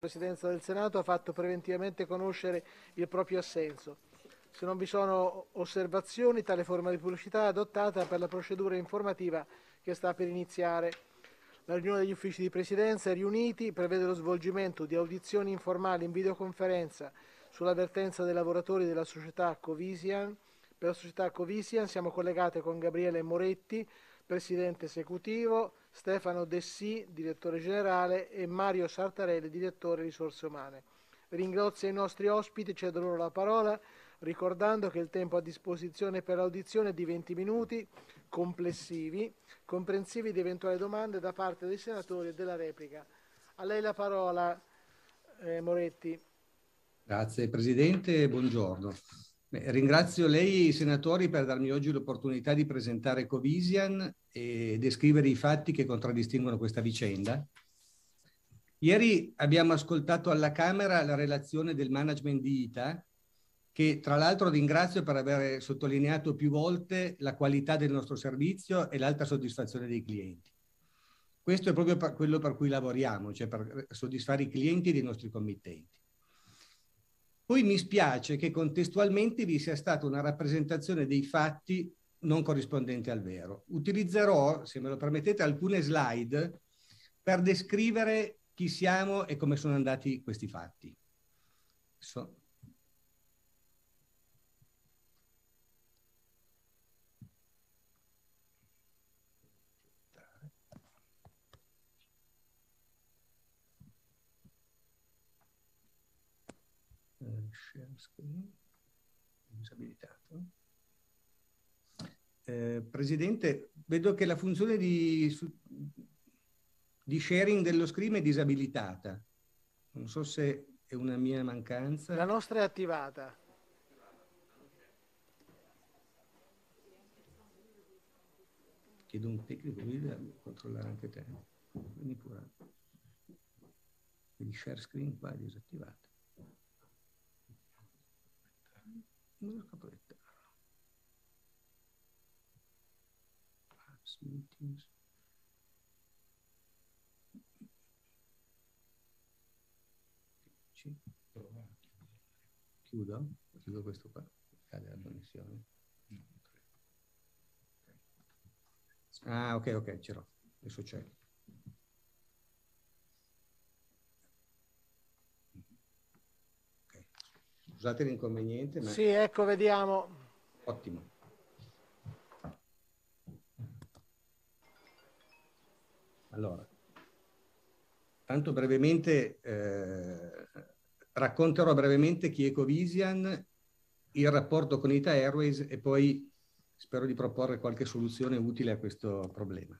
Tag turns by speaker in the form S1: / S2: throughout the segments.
S1: Presidenza del Senato ha fatto preventivamente conoscere il proprio assenso. Se non vi sono osservazioni, tale forma di pubblicità è adottata per la procedura informativa che sta per iniziare. La riunione degli uffici di presidenza riuniti prevede lo svolgimento di audizioni informali in videoconferenza sull'avvertenza dei lavoratori della società Covisian. Per la società Covisian siamo collegate con Gabriele Moretti, presidente esecutivo, Stefano Dessì, direttore generale, e Mario Sartarelli, direttore risorse umane. Ringrazio i nostri ospiti, cedo loro la parola, ricordando che il tempo a disposizione per l'audizione è di 20 minuti complessivi, comprensivi di eventuali domande da parte dei senatori e della replica. A lei la parola, Moretti.
S2: Grazie Presidente, buongiorno. Ringrazio lei, i senatori, per darmi oggi l'opportunità di presentare Covisian e descrivere i fatti che contraddistinguono questa vicenda. Ieri abbiamo ascoltato alla Camera la relazione del management di ITA, che tra l'altro ringrazio per aver sottolineato più volte la qualità del nostro servizio e l'alta soddisfazione dei clienti. Questo è proprio quello per cui lavoriamo, cioè per soddisfare i clienti dei nostri committenti. Poi mi spiace che contestualmente vi sia stata una rappresentazione dei fatti non corrispondente al vero. Utilizzerò, se me lo permettete, alcune slide per descrivere chi siamo e come sono andati questi fatti. Share screen, disabilitato. Presidente, vedo che la funzione di sharing dello screen è disabilitata. Non so se è una mia mancanza.
S1: La nostra è attivata.
S2: Chiedo un tecnico qui da controllare anche te. Vieni pure. Vedi share screen qua è disattivato. Non riesco a proiettarlo. Apps, meetings. Chiudo? Chiudo questo qua. Cade la connessione. Ah, ok, ce l'ho. Adesso c'è. Okay. Scusate l'inconveniente, ma...
S1: Sì, ecco, vediamo.
S2: Ottimo. Allora, tanto brevemente, racconterò brevemente chi è Covisian, il rapporto con Ita Airways e poi spero di proporre qualche soluzione utile a questo problema.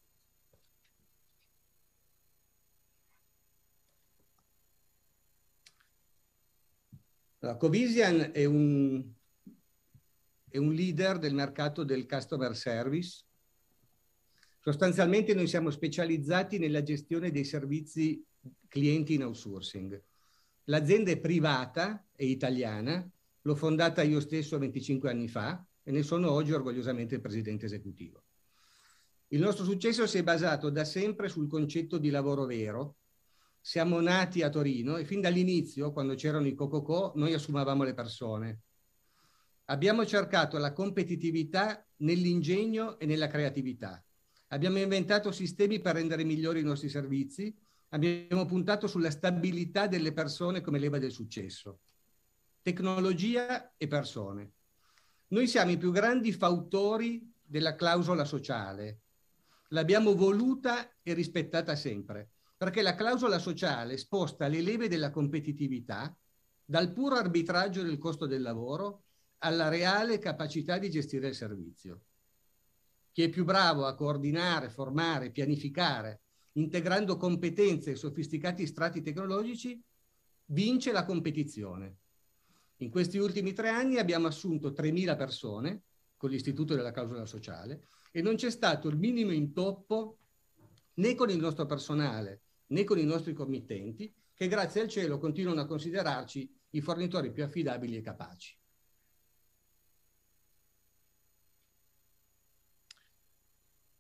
S2: Allora, Covisian è un leader del mercato del customer service. Sostanzialmente noi siamo specializzati nella gestione dei servizi clienti in outsourcing. L'azienda è privata, è italiana, l'ho fondata io stesso 25 anni fa e ne sono oggi orgogliosamente il presidente esecutivo. Il nostro successo si è basato da sempre sul concetto di lavoro vero. Siamo nati a Torino e fin dall'inizio, quando c'erano i Cococò, noi assumavamo le persone. Abbiamo cercato la competitività nell'ingegno e nella creatività. Abbiamo inventato sistemi per rendere migliori i nostri servizi. Abbiamo puntato sulla stabilità delle persone come leva del successo. Tecnologia e persone. Noi siamo i più grandi fautori della clausola sociale. L'abbiamo voluta e rispettata sempre, perché la clausola sociale sposta le leve della competitività dal puro arbitraggio del costo del lavoro alla reale capacità di gestire il servizio. Chi è più bravo a coordinare, formare, pianificare, integrando competenze e sofisticati strati tecnologici, vince la competizione. In questi ultimi 3 anni abbiamo assunto 3.000 persone con l'istituto della clausola sociale e non c'è stato il minimo intoppo né con il nostro personale né con i nostri committenti, che grazie al cielo continuano a considerarci i fornitori più affidabili e capaci.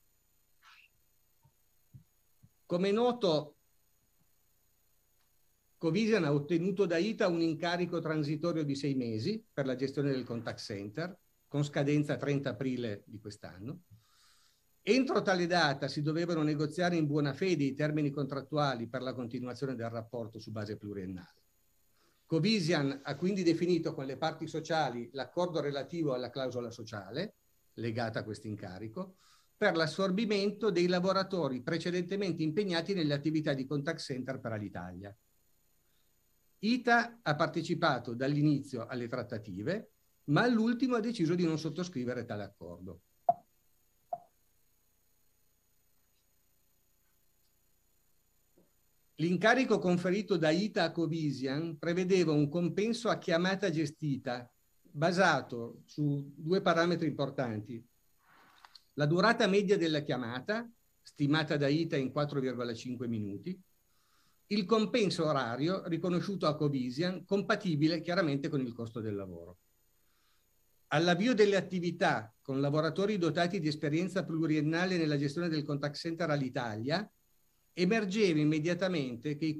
S2: Come è noto, Covisian ha ottenuto da ITA un incarico transitorio di 6 mesi per la gestione del contact center, con scadenza 30 aprile di quest'anno. Entro tale data si dovevano negoziare in buona fede i termini contrattuali per la continuazione del rapporto su base pluriennale. Covisian ha quindi definito con le parti sociali l'accordo relativo alla clausola sociale, legata a questo incarico, per l'assorbimento dei lavoratori precedentemente impegnati nelle attività di contact center per l'Italia. ITA ha partecipato dall'inizio alle trattative, ma all'ultimo ha deciso di non sottoscrivere tale accordo. L'incarico conferito da ITA a Covisian prevedeva un compenso a chiamata gestita basato su 2 parametri importanti. La durata media della chiamata, stimata da ITA in 4,5 minuti, il compenso orario riconosciuto a Covisian, compatibile chiaramente con il costo del lavoro. All'avvio delle attività con lavoratori dotati di esperienza pluriennale nella gestione del contact center all'Italia, emergeva immediatamente che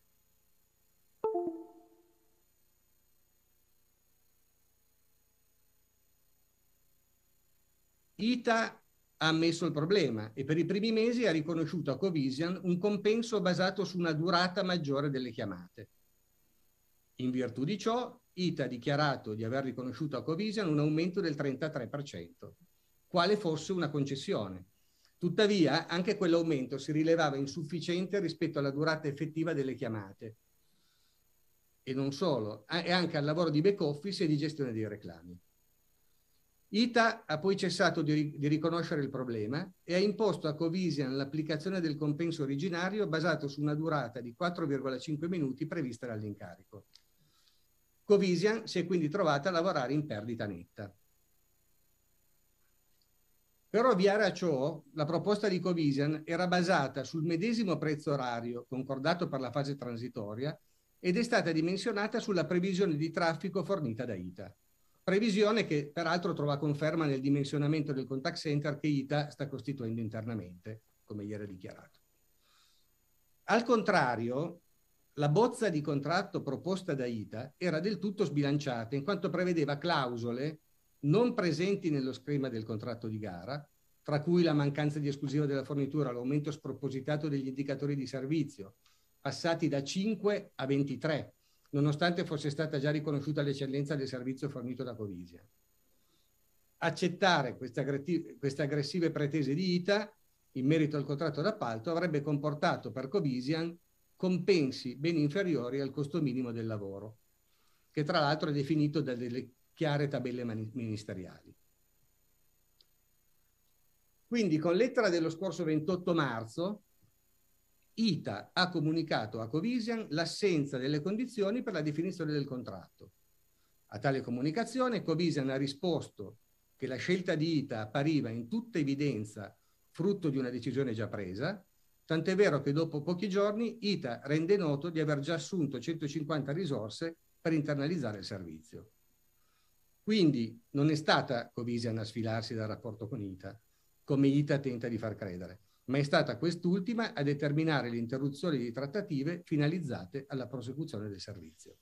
S2: ITA ha ammesso il problema e per i primi mesi ha riconosciuto a Covisian un compenso basato su una durata maggiore delle chiamate. In virtù di ciò, ITA ha dichiarato di aver riconosciuto a Covisian un aumento del 33%, quale fosse una concessione. Tuttavia, anche quell'aumento si rilevava insufficiente rispetto alla durata effettiva delle chiamate. E non solo, e anche al lavoro di back office e di gestione dei reclami. ITA ha poi cessato di riconoscere il problema e ha imposto a Covisian l'applicazione del compenso originario basato su una durata di 4,5 minuti prevista dall'incarico. Covisian si è quindi trovata a lavorare in perdita netta. Per ovviare a ciò, la proposta di Covisian era basata sul medesimo prezzo orario concordato per la fase transitoria ed è stata dimensionata sulla previsione di traffico fornita da ITA. Previsione che peraltro trova conferma nel dimensionamento del contact center che ITA sta costituendo internamente, come ieri ha dichiarato. Al contrario, la bozza di contratto proposta da ITA era del tutto sbilanciata, in quanto prevedeva clausole non presenti nello schema del contratto di gara, tra cui la mancanza di esclusiva della fornitura, l'aumento spropositato degli indicatori di servizio, passati da 5 a 23, nonostante fosse stata già riconosciuta l'eccellenza del servizio fornito da Covisian. Accettare queste aggressive pretese di ITA in merito al contratto d'appalto avrebbe comportato per Covisian compensi ben inferiori al costo minimo del lavoro, che tra l'altro è definito da delle chiare tabelle ministeriali. Quindi con lettera dello scorso 28 marzo ITA ha comunicato a Covisian l'assenza delle condizioni per la definizione del contratto. A tale comunicazione Covisian ha risposto che la scelta di ITA appariva in tutta evidenza frutto di una decisione già presa, tant'è vero che dopo pochi giorni ITA rende noto di aver già assunto 150 risorse per internalizzare il servizio. Quindi non è stata Covisian a sfilarsi dal rapporto con ITA, come ITA tenta di far credere, ma è stata quest'ultima a determinare l'interruzione di trattative finalizzate alla prosecuzione del servizio.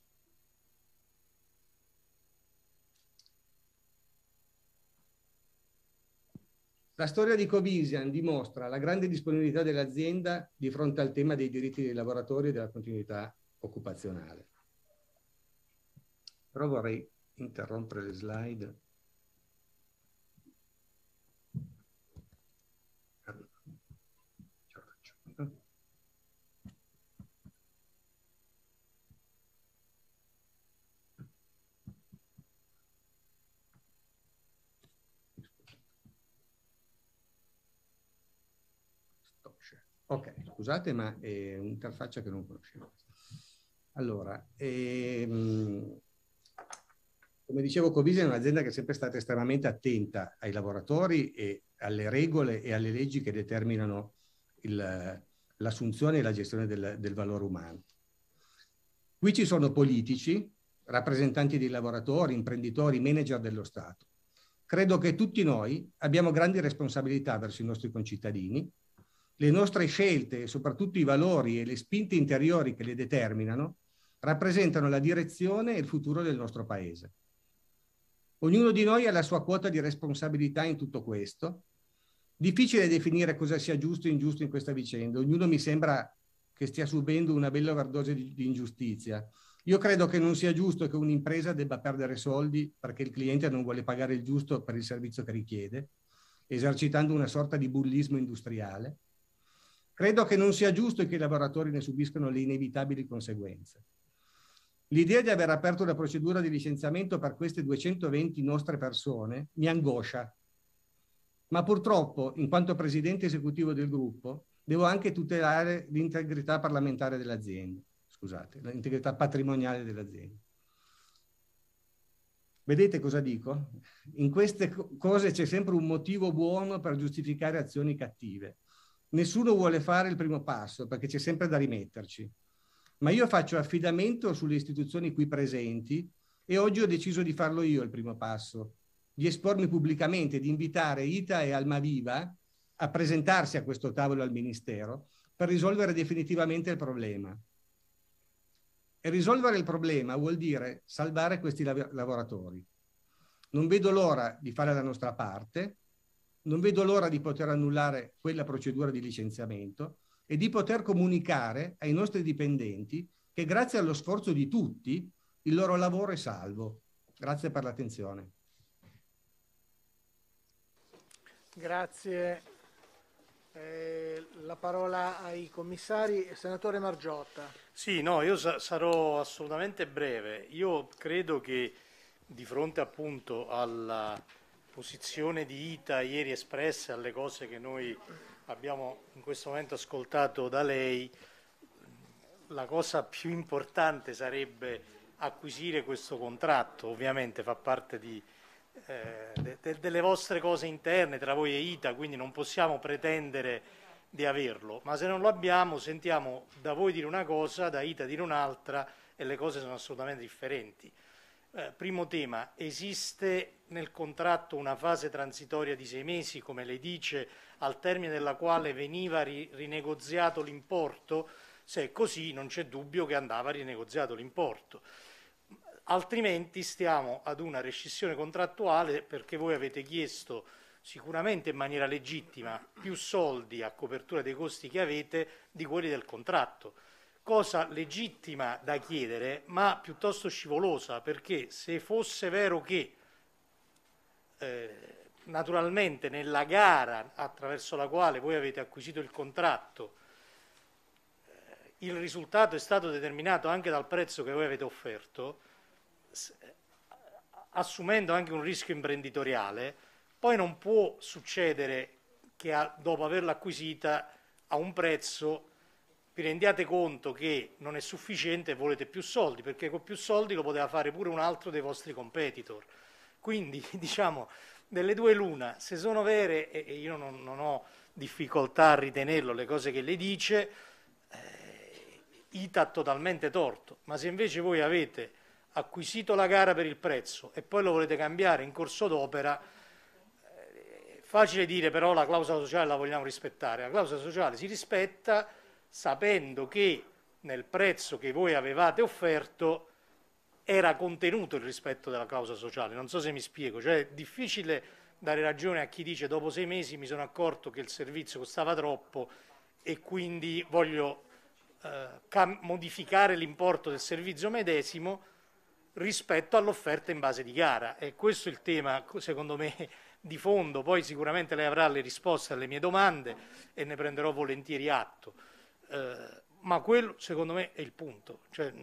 S2: La storia di Covisian dimostra la grande disponibilità dell'azienda di fronte al tema dei diritti dei lavoratori e della continuità occupazionale. Però vorrei interrompere le slide. Ok, scusate, ma è un'interfaccia che non conoscevo. Allora, come dicevo, Covisian è un'azienda che è sempre stata estremamente attenta ai lavoratori e alle regole e alle leggi che determinano l'assunzione e la gestione del valore umano. Qui ci sono politici, rappresentanti dei lavoratori, imprenditori, manager dello Stato. Credo che tutti noi abbiamo grandi responsabilità verso i nostri concittadini. Le nostre scelte e soprattutto i valori e le spinte interiori che le determinano rappresentano la direzione e il futuro del nostro Paese. Ognuno di noi ha la sua quota di responsabilità in tutto questo. Difficile definire cosa sia giusto e ingiusto in questa vicenda. Ognuno mi sembra che stia subendo una bella overdose di ingiustizia. Io credo che non sia giusto che un'impresa debba perdere soldi perché il cliente non vuole pagare il giusto per il servizio che richiede, esercitando una sorta di bullismo industriale. Credo che non sia giusto che i lavoratori ne subiscano le inevitabili conseguenze. L'idea di aver aperto una procedura di licenziamento per queste 220 nostre persone mi angoscia, ma purtroppo, in quanto presidente esecutivo del gruppo, devo anche tutelare l'integrità parlamentare dell'azienda, scusate, l'integrità patrimoniale dell'azienda. Vedete cosa dico? In queste cose c'è sempre un motivo buono per giustificare azioni cattive. Nessuno vuole fare il primo passo perché c'è sempre da rimetterci. Ma io faccio affidamento sulle istituzioni qui presenti e oggi ho deciso di farlo io il primo passo, di espormi pubblicamente, di invitare ITA e Almaviva a presentarsi a questo tavolo al Ministero per risolvere definitivamente il problema. E risolvere il problema vuol dire salvare questi lavoratori. Non vedo l'ora di fare la nostra parte, non vedo l'ora di poter annullare quella procedura di licenziamento e di poter comunicare ai nostri dipendenti che grazie allo sforzo di tutti il loro lavoro è salvo. Grazie per l'attenzione.
S1: Grazie. La parola ai commissari. Senatore Margiotta.
S3: Sì, no, io sarò assolutamente breve. Io credo che di fronte appunto alla posizione di ITA ieri espressa, alle cose che noi abbiamo in questo momento ascoltato da lei, la cosa più importante sarebbe acquisire questo contratto. Ovviamente fa parte delle vostre cose interne tra voi e ITA, quindi non possiamo pretendere di averlo, ma se non lo abbiamo sentiamo da voi dire una cosa, da ITA dire un'altra e le cose sono assolutamente differenti. Primo tema, esiste nel contratto una fase transitoria di 6 mesi, come lei dice, al termine della quale veniva rinegoziato l'importo? Se è così non c'è dubbio che andava rinegoziato l'importo. Altrimenti stiamo ad una rescissione contrattuale perché voi avete chiesto sicuramente in maniera legittima più soldi a copertura dei costi che avete di quelli del contratto. Cosa legittima da chiedere, ma piuttosto scivolosa, perché se fosse vero che naturalmente nella gara attraverso la quale voi avete acquisito il contratto il risultato è stato determinato anche dal prezzo che voi avete offerto, assumendo anche un rischio imprenditoriale, poi non può succedere che dopo averla acquisita a un prezzo vi rendiate conto che non è sufficiente e volete più soldi, perché con più soldi lo poteva fare pure un altro dei vostri competitor. Quindi, diciamo, delle due l'una, se sono vere, e io non ho difficoltà a ritenerlo, le cose che lei dice, ITA ha totalmente torto, ma se invece voi avete acquisito la gara per il prezzo e poi lo volete cambiare in corso d'opera, facile dire però la clausola sociale la vogliamo rispettare. La clausola sociale si rispetta sapendo che nel prezzo che voi avevate offerto era contenuto il rispetto della clausola sociale. Non so se mi spiego, cioè è difficile dare ragione a chi dice dopo 6 mesi mi sono accorto che il servizio costava troppo e quindi voglio modificare l'importo del servizio medesimo rispetto all'offerta in base di gara. E questo è il tema, secondo me, di fondo. Poi sicuramente lei avrà le risposte alle mie domande e ne prenderò volentieri atto. Ma quello, secondo me, è il punto. Cioè,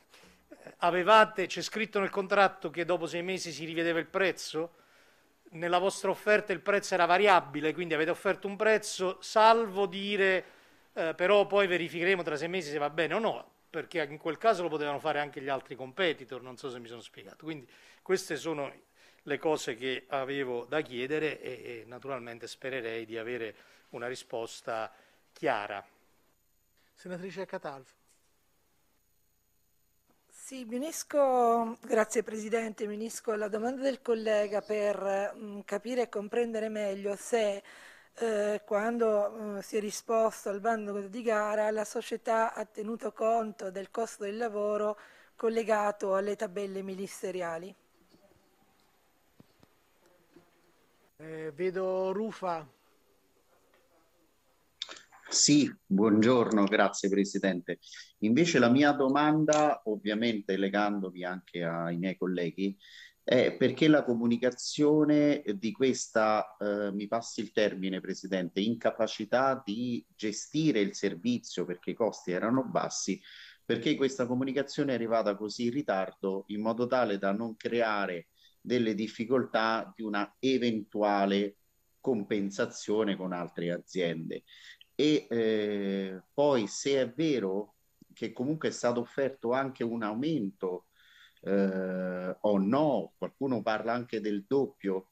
S3: c'è scritto nel contratto che dopo 6 mesi si rivedeva il prezzo? Nella vostra offerta il prezzo era variabile, quindi avete offerto un prezzo, salvo dire però poi verificheremo tra 6 mesi se va bene o no, perché in quel caso lo potevano fare anche gli altri competitor, non so se mi sono spiegato. Quindi queste sono le cose che avevo da chiedere e naturalmente spererei di avere una risposta chiara.
S1: Senatrice Catalfo.
S4: Sì, mi unisco, grazie Presidente, mi unisco alla domanda del collega per capire e comprendere meglio se quando si è risposto al bando di gara, la società ha tenuto conto del costo del lavoro collegato alle tabelle ministeriali.
S1: Vedo Rufa.
S5: Sì, buongiorno, grazie Presidente. Invece la mia domanda, ovviamente legandomi anche ai miei colleghi, è perché la comunicazione di questa, mi passi il termine Presidente, incapacità di gestire il servizio perché i costi erano bassi, perché questa comunicazione è arrivata così in ritardo in modo tale da non creare delle difficoltà di una eventuale compensazione con altre aziende. E poi se è vero che comunque è stato offerto anche un aumento o no, qualcuno parla anche del doppio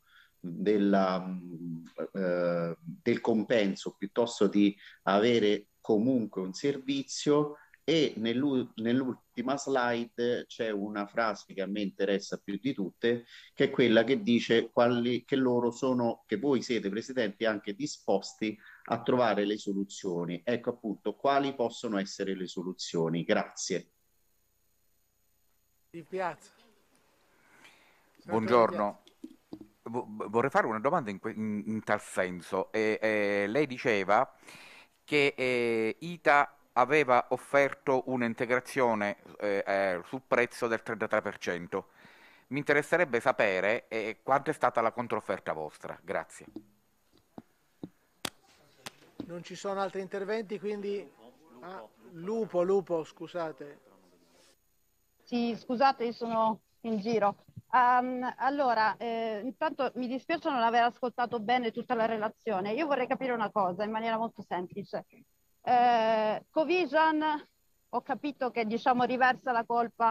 S5: del compenso piuttosto di avere comunque un servizio. E nell'ultima slide c'è una frase che a me interessa più di tutte, che è quella che dice che loro sono, che voi siete presidenti anche disposti a trovare le soluzioni. Ecco appunto quali possono essere le soluzioni. Grazie.
S1: Di Piazza.
S6: Buongiorno. Vorrei fare una domanda in tal senso. Lei diceva che ITA aveva offerto un'integrazione sul prezzo del 33%. Mi interesserebbe sapere quanto è stata la controfferta vostra. Grazie.
S1: Non ci sono altri interventi, quindi... Lupo, scusate.
S7: Sì, scusate, io sono in giro. Allora, intanto mi dispiace non aver ascoltato bene tutta la relazione. Io vorrei capire una cosa in maniera molto semplice. Covision, ho capito che diciamo riversa la colpa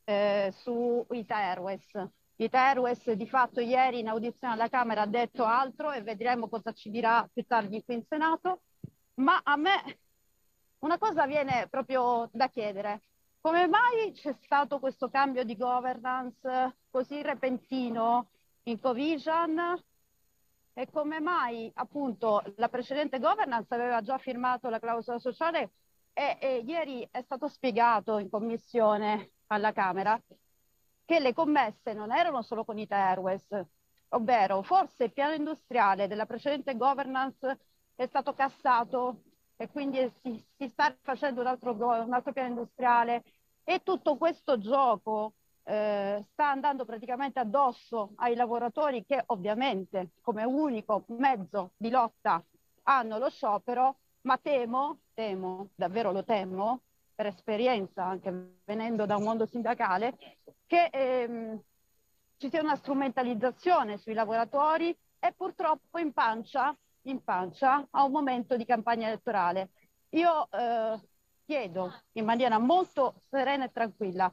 S7: su Ita Airways. Ita Airways di fatto ieri in audizione alla Camera ha detto altro e vedremo cosa ci dirà più tardi qui in Senato. Ma a me una cosa viene proprio da chiedere. Come mai c'è stato questo cambio di governance così repentino in Covision? E come mai appunto la precedente governance aveva già firmato la clausola sociale e ieri è stato spiegato in commissione alla Camera che le commesse non erano solo con Ita Airways, ovvero forse il piano industriale della precedente governance è stato cassato e quindi si sta facendo un altro piano industriale e tutto questo gioco sta andando praticamente addosso ai lavoratori che ovviamente come unico mezzo di lotta hanno lo sciopero, ma temo, davvero lo temo, per esperienza anche venendo da un mondo sindacale, che ci sia una strumentalizzazione sui lavoratori e purtroppo in pancia a un momento di campagna elettorale. Io chiedo in maniera molto serena e tranquilla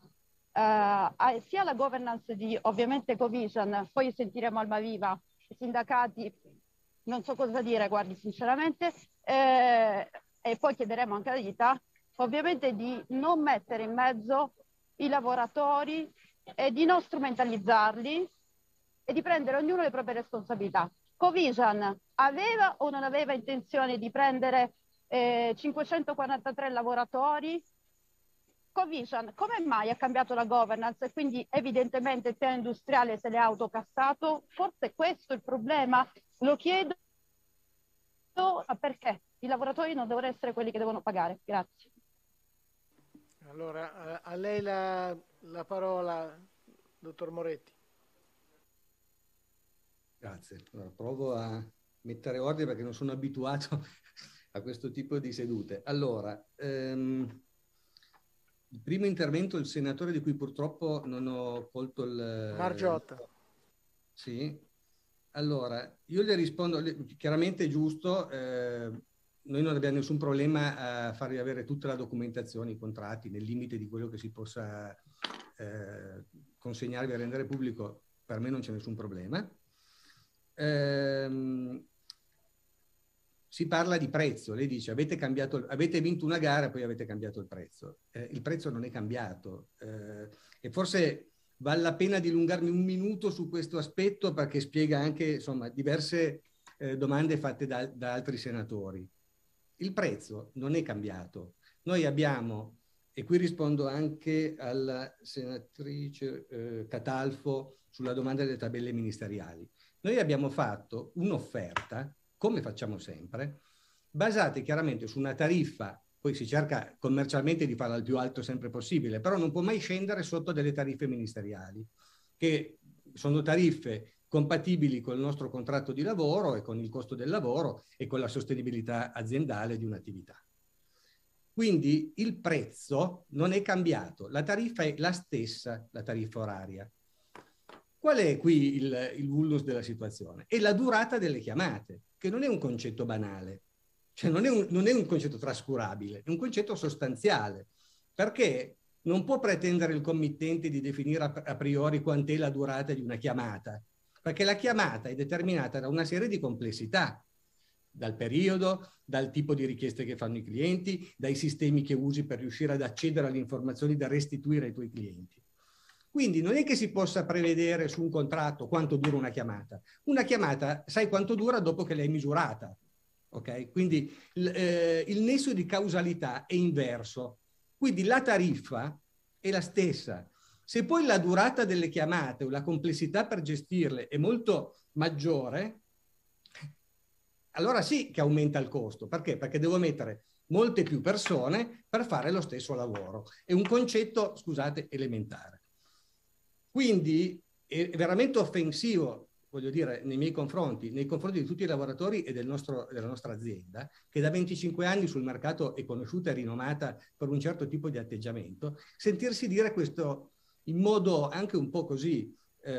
S7: sia la governance di ovviamente Covision, poi sentiremo Almaviva, i sindacati, non so cosa dire, guardi sinceramente, e poi chiederemo anche a Ita, ovviamente di non mettere in mezzo i lavoratori e di non strumentalizzarli e di prendere ognuno le proprie responsabilità. Covision aveva o non aveva intenzione di prendere 543 lavoratori? Covision come mai ha cambiato la governance e quindi evidentemente il piano industriale se l'è autocassato? Forse questo è il problema? Lo chiedo perché i lavoratori non devono essere quelli che devono pagare. Grazie.
S1: Allora, a lei la parola, dottor Moretti.
S2: Grazie. Allora, provo a mettere ordine perché non sono abituato a questo tipo di sedute. Allora, il primo intervento, il senatore di cui purtroppo non ho colto il...
S1: Margiotta.
S2: Sì. Allora, io le rispondo, chiaramente è giusto, noi non abbiamo nessun problema a farvi avere tutta la documentazione, i contratti, nel limite di quello che si possa consegnarvi a rendere pubblico, per me non c'è nessun problema. Si parla di prezzo, lei dice avete vinto una gara e poi avete cambiato il prezzo. Il prezzo non è cambiato e forse vale la pena dilungarmi un minuto su questo aspetto perché spiega anche insomma diverse domande fatte da altri senatori. Il prezzo non è cambiato. Noi abbiamo, e qui rispondo anche alla senatrice Catalfo sulla domanda delle tabelle ministeriali, noi abbiamo fatto un'offerta, come facciamo sempre, basata chiaramente su una tariffa, poi si cerca commercialmente di farla al più alto sempre possibile, però non può mai scendere sotto delle tariffe ministeriali, che sono tariffe compatibili con il nostro contratto di lavoro e con il costo del lavoro e con la sostenibilità aziendale di un'attività. Quindi il prezzo non è cambiato, la tariffa è la stessa, la tariffa oraria. Qual è qui il vulnus della situazione? È la durata delle chiamate, che non è un concetto banale, cioè non è un concetto trascurabile, è un concetto sostanziale, perché non può pretendere il committente di definire a priori quant'è la durata di una chiamata, perché la chiamata è determinata da una serie di complessità, dal periodo, dal tipo di richieste che fanno i clienti, dai sistemi che usi per riuscire ad accedere alle informazioni da restituire ai tuoi clienti. Quindi non è che si possa prevedere su un contratto quanto dura una chiamata. Una chiamata sai quanto dura dopo che l'hai misurata. Okay? Quindi il nesso di causalità è inverso. Quindi la tariffa è la stessa. Se poi la durata delle chiamate o la complessità per gestirle è molto maggiore, allora sì che aumenta il costo. Perché? Perché devo mettere molte più persone per fare lo stesso lavoro. È un concetto, scusate, elementare. Quindi è veramente offensivo, voglio dire, nei confronti di tutti i lavoratori e della nostra azienda, che da 25 anni sul mercato è conosciuta e rinomata per un certo tipo di atteggiamento, sentirsi dire questo in modo anche un po' così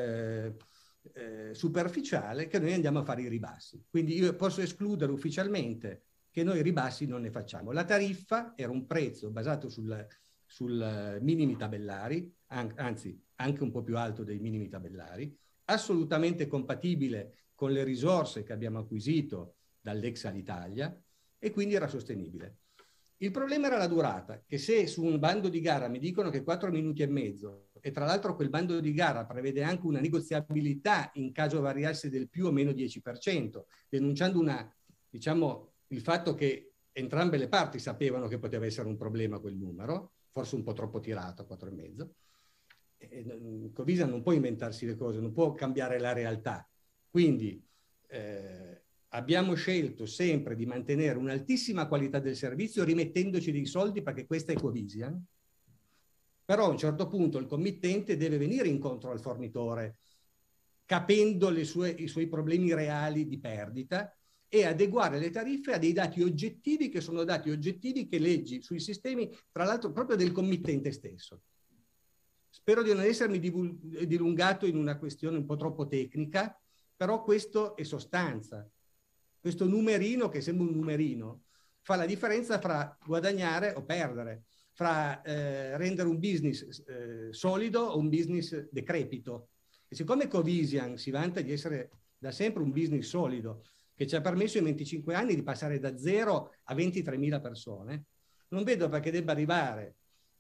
S2: superficiale, che noi andiamo a fare i ribassi. Quindi io posso escludere ufficialmente che noi ribassi non ne facciamo. La tariffa era un prezzo basato sul minimi tabellari, anzi anche un po' più alto dei minimi tabellari, assolutamente compatibile con le risorse che abbiamo acquisito dall'ex Alitalia e quindi era sostenibile. Il problema era la durata, che se su un bando di gara mi dicono che 4 minuti e mezzo e tra l'altro quel bando di gara prevede anche una negoziabilità in caso variasse del più o meno 10%, denunciando il fatto che entrambe le parti sapevano che poteva essere un problema quel numero, forse un po' troppo tirato, 4,5. Covision non può inventarsi le cose, non può cambiare la realtà. Quindi abbiamo scelto sempre di mantenere un'altissima qualità del servizio rimettendoci dei soldi perché questa è Covision. Però a un certo punto il committente deve venire incontro al fornitore capendo i suoi problemi reali di perdita e adeguare le tariffe a dei dati oggettivi che sono dati oggettivi che leggi sui sistemi, tra l'altro proprio del committente stesso. Spero di non essermi dilungato in una questione un po' troppo tecnica, però questo è sostanza. Questo numerino, che sembra un numerino, fa la differenza fra guadagnare o perdere, fra rendere un business solido o un business decrepito. E siccome Covision si vanta di essere da sempre un business solido, che ci ha permesso in 25 anni di passare da 0 a 23.000 persone, non vedo perché debba arrivare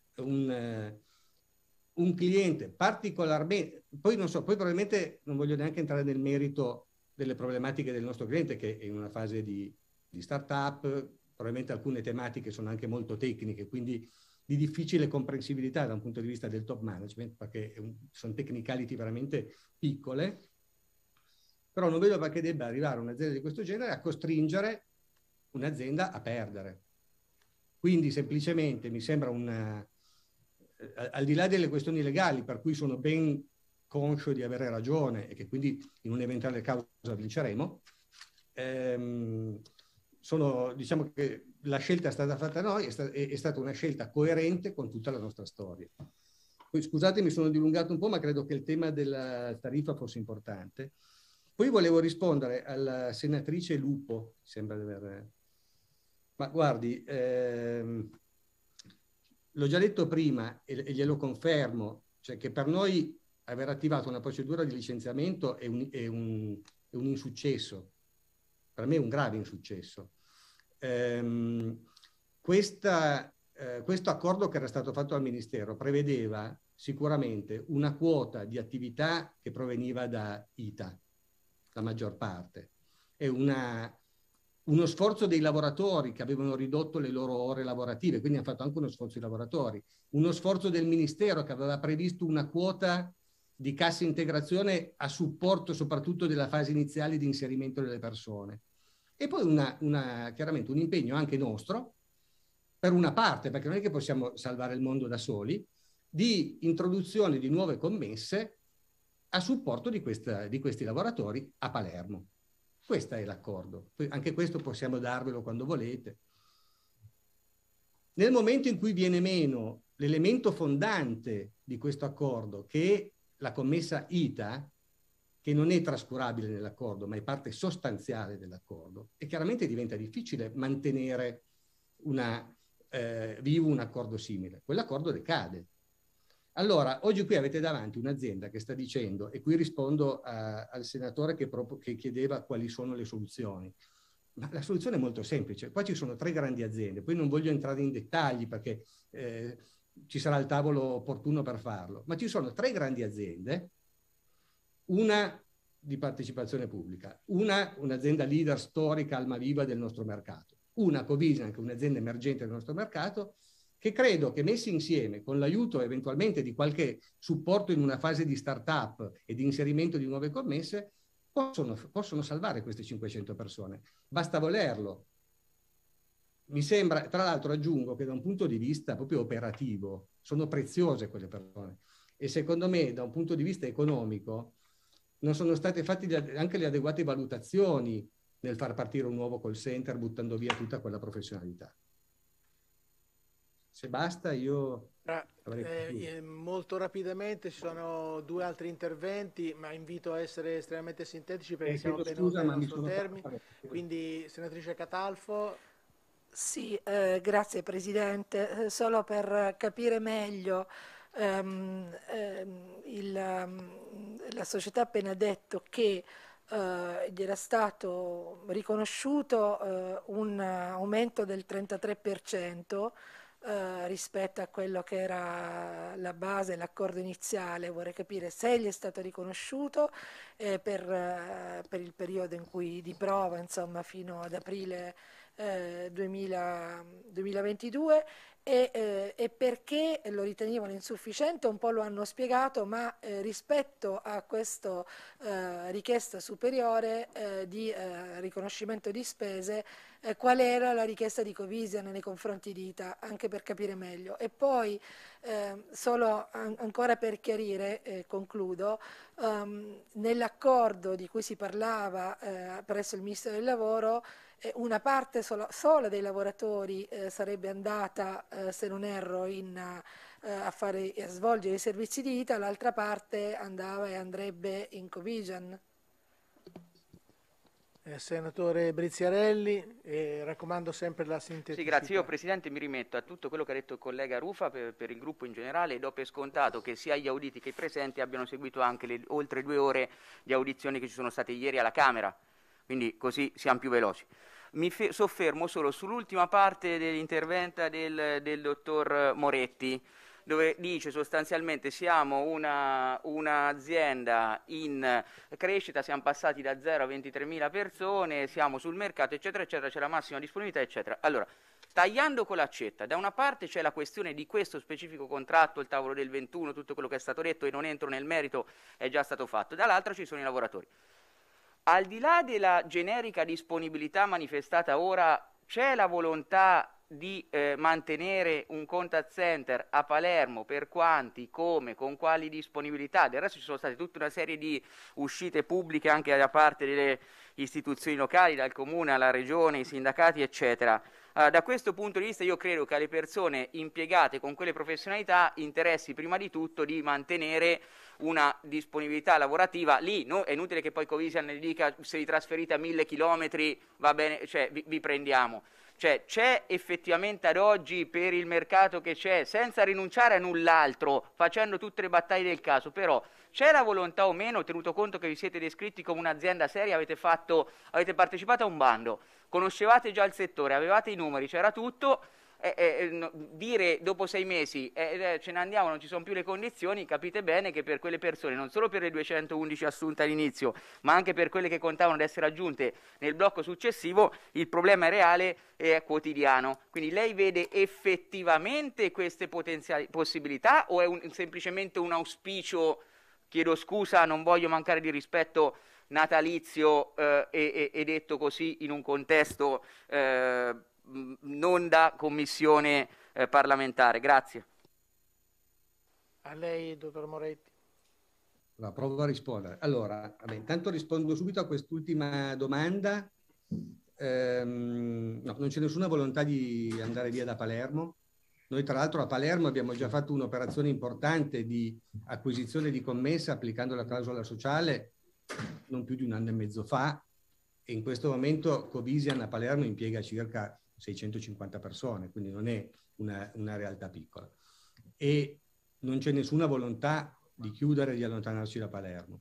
S2: un cliente particolarmente, poi probabilmente non voglio neanche entrare nel merito delle problematiche del nostro cliente che è in una fase di start-up, probabilmente alcune tematiche sono anche molto tecniche, quindi di difficile comprensibilità da un punto di vista del top management, perché sono technicality veramente piccole, però non vedo perché debba arrivare un'azienda di questo genere a costringere un'azienda a perdere. Quindi semplicemente mi sembra al di là delle questioni legali, per cui sono ben conscio di avere ragione e che quindi in un'eventuale causa vinceremo, diciamo che la scelta è stata fatta da noi, è stata una scelta coerente con tutta la nostra storia. Poi scusate, mi sono dilungato un po', ma credo che il tema della tariffa fosse importante. Poi volevo rispondere alla senatrice Lupo, sembra di aver... Ma guardi, l'ho già detto prima e glielo confermo, cioè che per noi aver attivato una procedura di licenziamento è un insuccesso, per me è un grave insuccesso. Questo accordo che era stato fatto al Ministero prevedeva sicuramente una quota di attività che proveniva da ITA, la maggior parte, è uno sforzo dei lavoratori che avevano ridotto le loro ore lavorative, quindi hanno fatto anche uno sforzo dei lavoratori, uno sforzo del Ministero che aveva previsto una quota di cassa integrazione a supporto soprattutto della fase iniziale di inserimento delle persone. E poi chiaramente un impegno anche nostro, per una parte, perché non è che possiamo salvare il mondo da soli, di introduzione di nuove commesse a supporto di questi lavoratori a Palermo. Questo è l'accordo. Anche questo possiamo darvelo quando volete. Nel momento in cui viene meno l'elemento fondante di questo accordo, che è la commessa ITA, che non è trascurabile nell'accordo, ma è parte sostanziale dell'accordo, e chiaramente diventa difficile mantenere vivo un accordo simile. Quell'accordo decade. Allora, oggi qui avete davanti un'azienda che sta dicendo, e qui rispondo al senatore che chiedeva quali sono le soluzioni, ma la soluzione è molto semplice. Qua ci sono 3 grandi aziende, poi non voglio entrare in dettagli perché ci sarà il tavolo opportuno per farlo, ma ci sono 3 grandi aziende, una di partecipazione pubblica, un'azienda leader storica almaviva del nostro mercato, una Covision, che è un'azienda emergente del nostro mercato, che credo che messi insieme con l'aiuto eventualmente di qualche supporto in una fase di start-up e di inserimento di nuove commesse, possono salvare queste 500 persone. Basta volerlo. Mi sembra, tra l'altro aggiungo che da un punto di vista proprio operativo sono preziose quelle persone, e secondo me da un punto di vista economico non sono state fatte anche le adeguate valutazioni nel far partire un nuovo call center buttando via tutta quella professionalità. Se basta io
S1: molto rapidamente, ci sono 2 altri interventi, ma invito a essere estremamente sintetici perché siamo ben oltre il nostro termine. Quindi senatrice Catalfo.
S4: Sì, grazie Presidente. Solo per capire meglio, la società ha appena detto che gli era stato riconosciuto un aumento del 33%, rispetto a quello che era la base, l'accordo iniziale. Vorrei capire se gli è stato riconosciuto per il periodo in cui di prova, insomma, fino ad aprile 2022, e perché lo ritenevano insufficiente. Un po' lo hanno spiegato, ma rispetto a questa richiesta superiore di riconoscimento di spese, qual era la richiesta di Covision nei confronti di ITA, anche per capire meglio. E poi solo ancora per chiarire, concludo, nell'accordo di cui si parlava presso il Ministero del Lavoro, una parte sola dei lavoratori sarebbe andata, se non erro, a svolgere i servizi di ITA, l'altra parte andava e andrebbe in Covision.
S1: Senatore Briziarelli, raccomando sempre la sinteticità.
S8: Sì, grazie. Io Presidente mi rimetto a tutto quello che ha detto il collega Rufa per il gruppo in generale, e do per scontato che sia gli auditi che i presenti abbiano seguito anche le oltre 2 ore di audizioni che ci sono state ieri alla Camera, quindi così siamo più veloci. Mi soffermo solo sull'ultima parte dell'intervento del dottor Moretti, dove dice sostanzialmente siamo un'azienda in crescita, siamo passati da 0 a 23.000 persone, siamo sul mercato, eccetera, eccetera, c'è la massima disponibilità, eccetera. Allora, tagliando con l'accetta, da una parte c'è la questione di questo specifico contratto, il tavolo del 21, tutto quello che è stato detto, e non entro nel merito, è già stato fatto, dall'altra ci sono i lavoratori. Al di là della generica disponibilità manifestata ora, c'è la volontà di mantenere un contact center a Palermo, per quanti, come, con quali disponibilità? Del resto ci sono state tutta una serie di uscite pubbliche anche da parte delle istituzioni locali, dal comune alla regione, i sindacati, eccetera. Da questo punto di vista io credo che alle persone impiegate con quelle professionalità interessi prima di tutto di mantenere una disponibilità lavorativa lì, no? È inutile che poi Covision ne dica se vi trasferite a 1000 chilometri va bene, cioè vi prendiamo. Cioè c'è effettivamente ad oggi, per il mercato che c'è, senza rinunciare a null'altro, facendo tutte le battaglie del caso, però c'è la volontà o meno, tenuto conto che vi siete descritti come un'azienda seria, avete partecipato a un bando, conoscevate già il settore, avevate i numeri, c'era tutto, dire dopo 6 mesi ce ne andiamo, non ci sono più le condizioni, capite bene che per quelle persone, non solo per le 211 assunte all'inizio, ma anche per quelle che contavano di essere aggiunte nel blocco successivo, il problema è reale e è quotidiano. Quindi lei vede effettivamente queste potenziali possibilità o è semplicemente un auspicio, chiedo scusa, non voglio mancare di rispetto, natalizio e detto così in un contesto non da commissione parlamentare? Grazie.
S1: A lei, dottor Moretti.
S2: Provo a rispondere. Allora, intanto rispondo subito a quest'ultima domanda. No, non c'è nessuna volontà di andare via da Palermo. Noi tra l'altro a Palermo abbiamo già fatto un'operazione importante di acquisizione di commessa applicando la clausola sociale non più di 1 anno e mezzo fa, e in questo momento Covisian a Palermo impiega circa 650 persone, quindi non è una realtà piccola. E non c'è nessuna volontà di chiudere e di allontanarci da Palermo.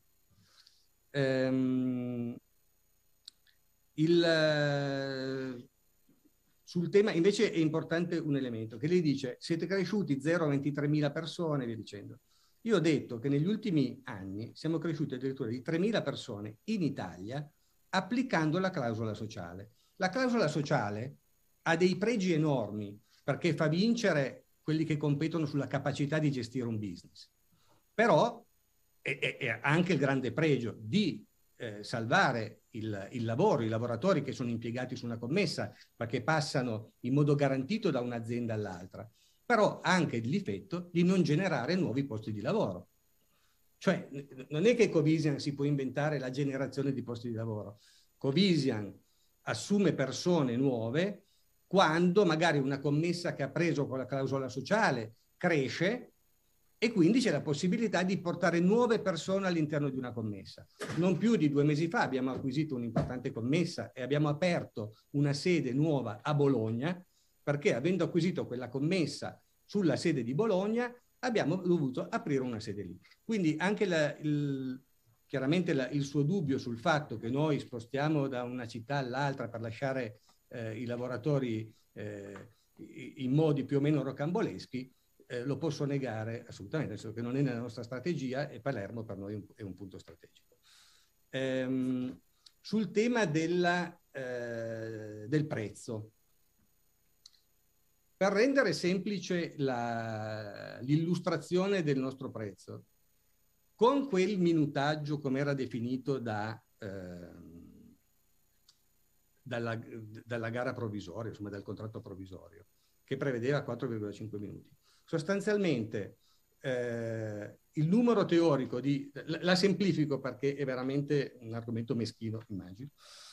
S2: Sul tema invece è importante un elemento che lei dice: siete cresciuti 0 a 23.000 persone, via dicendo. Io ho detto che negli ultimi anni siamo cresciuti addirittura di 3.000 persone in Italia applicando la clausola sociale. La clausola sociale ha dei pregi enormi perché fa vincere quelli che competono sulla capacità di gestire un business, però è anche il grande pregio di salvare il lavoro, i lavoratori che sono impiegati su una commessa, perché passano in modo garantito da un'azienda all'altra, però anche il difetto di non generare nuovi posti di lavoro. Cioè, non è che Covisian si può inventare la generazione di posti di lavoro. Covisian assume persone nuove quando magari una commessa che ha preso con la clausola sociale cresce e quindi c'è la possibilità di portare nuove persone all'interno di una commessa. Non più di 2 mesi fa abbiamo acquisito un'importante commessa e abbiamo aperto una sede nuova a Bologna, perché avendo acquisito quella commessa sulla sede di Bologna abbiamo dovuto aprire una sede lì. Quindi anche chiaramente il suo dubbio sul fatto che noi spostiamo da una città all'altra per lasciare i lavoratori in modi più o meno rocamboleschi, lo posso negare assolutamente, nel senso che non è nella nostra strategia e Palermo per noi è un punto strategico. Sul tema del prezzo, per rendere semplice l'illustrazione del nostro prezzo, con quel minutaggio come era definito dalla gara provvisoria, insomma dal contratto provvisorio, che prevedeva 4,5 minuti. Sostanzialmente il numero teorico la semplifico perché è veramente un argomento meschino, immagino.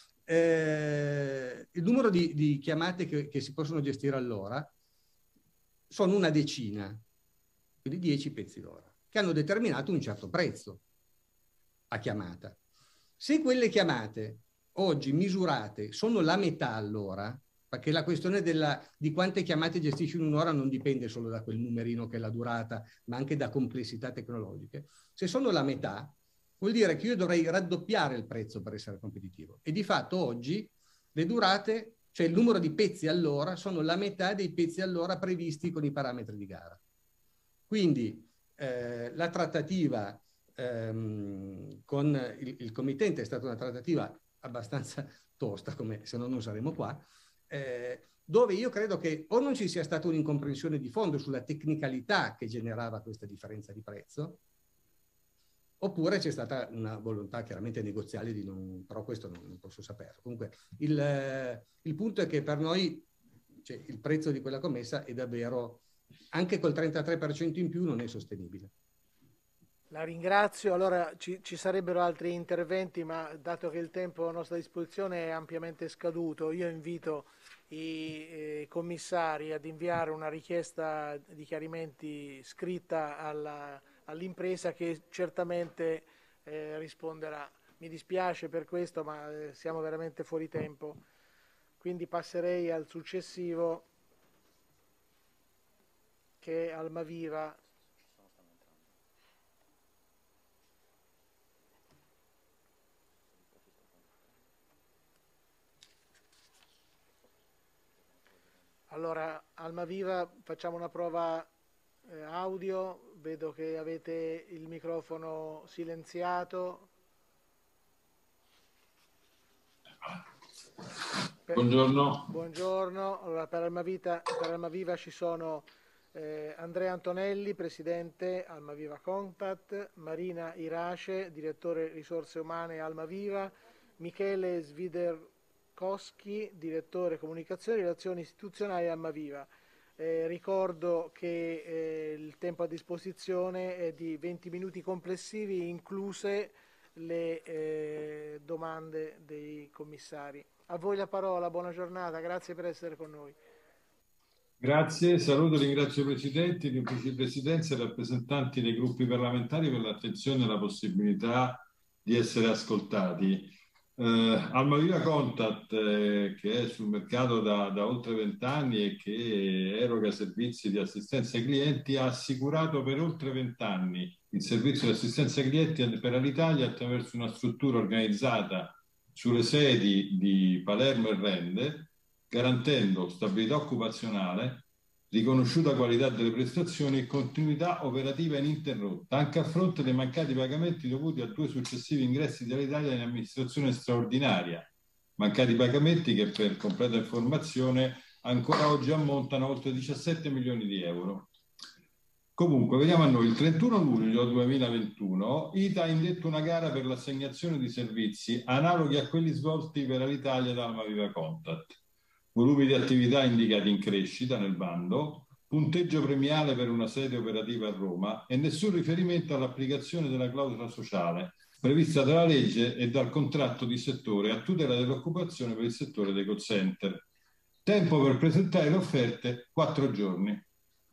S2: Il numero di chiamate che si possono gestire all'ora sono una decina, quindi 10 pezzi l'ora, che hanno determinato un certo prezzo a chiamata. Se quelle chiamate oggi misurate sono la metà all'ora, perché la questione di quante chiamate gestisci in un'ora non dipende solo da quel numerino che è la durata, ma anche da complessità tecnologiche. Se sono la metà, vuol dire che io dovrei raddoppiare il prezzo per essere competitivo. E di fatto oggi le durate, cioè il numero di pezzi all'ora, sono la metà dei pezzi all'ora previsti con i parametri di gara. Quindi la trattativa con il committente è stata una trattativa abbastanza tosta, come se no non saremo qua, dove io credo che o non ci sia stata un'incomprensione di fondo sulla tecnicalità che generava questa differenza di prezzo, oppure c'è stata una volontà chiaramente negoziale di non, però questo non posso saperlo. Comunque il punto è che per noi, cioè, il prezzo di quella commessa è davvero, anche col 33% in più, non è sostenibile.
S1: La ringrazio. Allora ci sarebbero altri interventi, ma dato che il tempo a nostra disposizione è ampiamente scaduto, io invito i commissari ad inviare una richiesta di chiarimenti scritta all'impresa che certamente risponderà. Mi dispiace per questo, ma siamo veramente fuori tempo. Quindi passerei al successivo, che è Almaviva. Allora, Almaviva, facciamo una prova audio, vedo che avete il microfono silenziato.
S9: Buongiorno.
S1: Buongiorno, allora per Almaviva ci sono Andrea Antonelli, Presidente Almaviva Contact, Marina Irace, Direttore Risorse Umane Almaviva, Michele Sviderkowski, Direttore Comunicazione e Relazioni Istituzionali Almaviva. Ricordo che il tempo a disposizione è di 20 minuti complessivi, incluse le domande dei commissari. A voi la parola, buona giornata, grazie per essere con noi.
S9: Grazie, saluto e ringrazio i presidenti, gli uffici di presidenza e i rappresentanti dei gruppi parlamentari per l'attenzione e la possibilità di essere ascoltati. Almaviva Contact, che è sul mercato da oltre 20 anni e che eroga servizi di assistenza ai clienti, ha assicurato per oltre 20 anni il servizio di assistenza ai clienti per l'Italia attraverso una struttura organizzata sulle sedi di Palermo e Rende, garantendo stabilità occupazionale, riconosciuta qualità delle prestazioni e continuità operativa ininterrotta, anche a fronte dei mancati pagamenti dovuti a 2 successivi ingressi dell'Italia in amministrazione straordinaria. Mancati pagamenti che, per completa informazione, ancora oggi ammontano a oltre 17 milioni di euro. Comunque, veniamo a noi. Il 31 luglio 2021 ITA ha indetto una gara per l'assegnazione di servizi analoghi a quelli svolti per l'Italia da Almaviva Contact. Volumi di attività indicati in crescita nel bando, punteggio premiale per una sede operativa a Roma e nessun riferimento all'applicazione della clausola sociale prevista dalla legge e dal contratto di settore a tutela dell'occupazione per il settore dei call center. Tempo per presentare le offerte 4 giorni.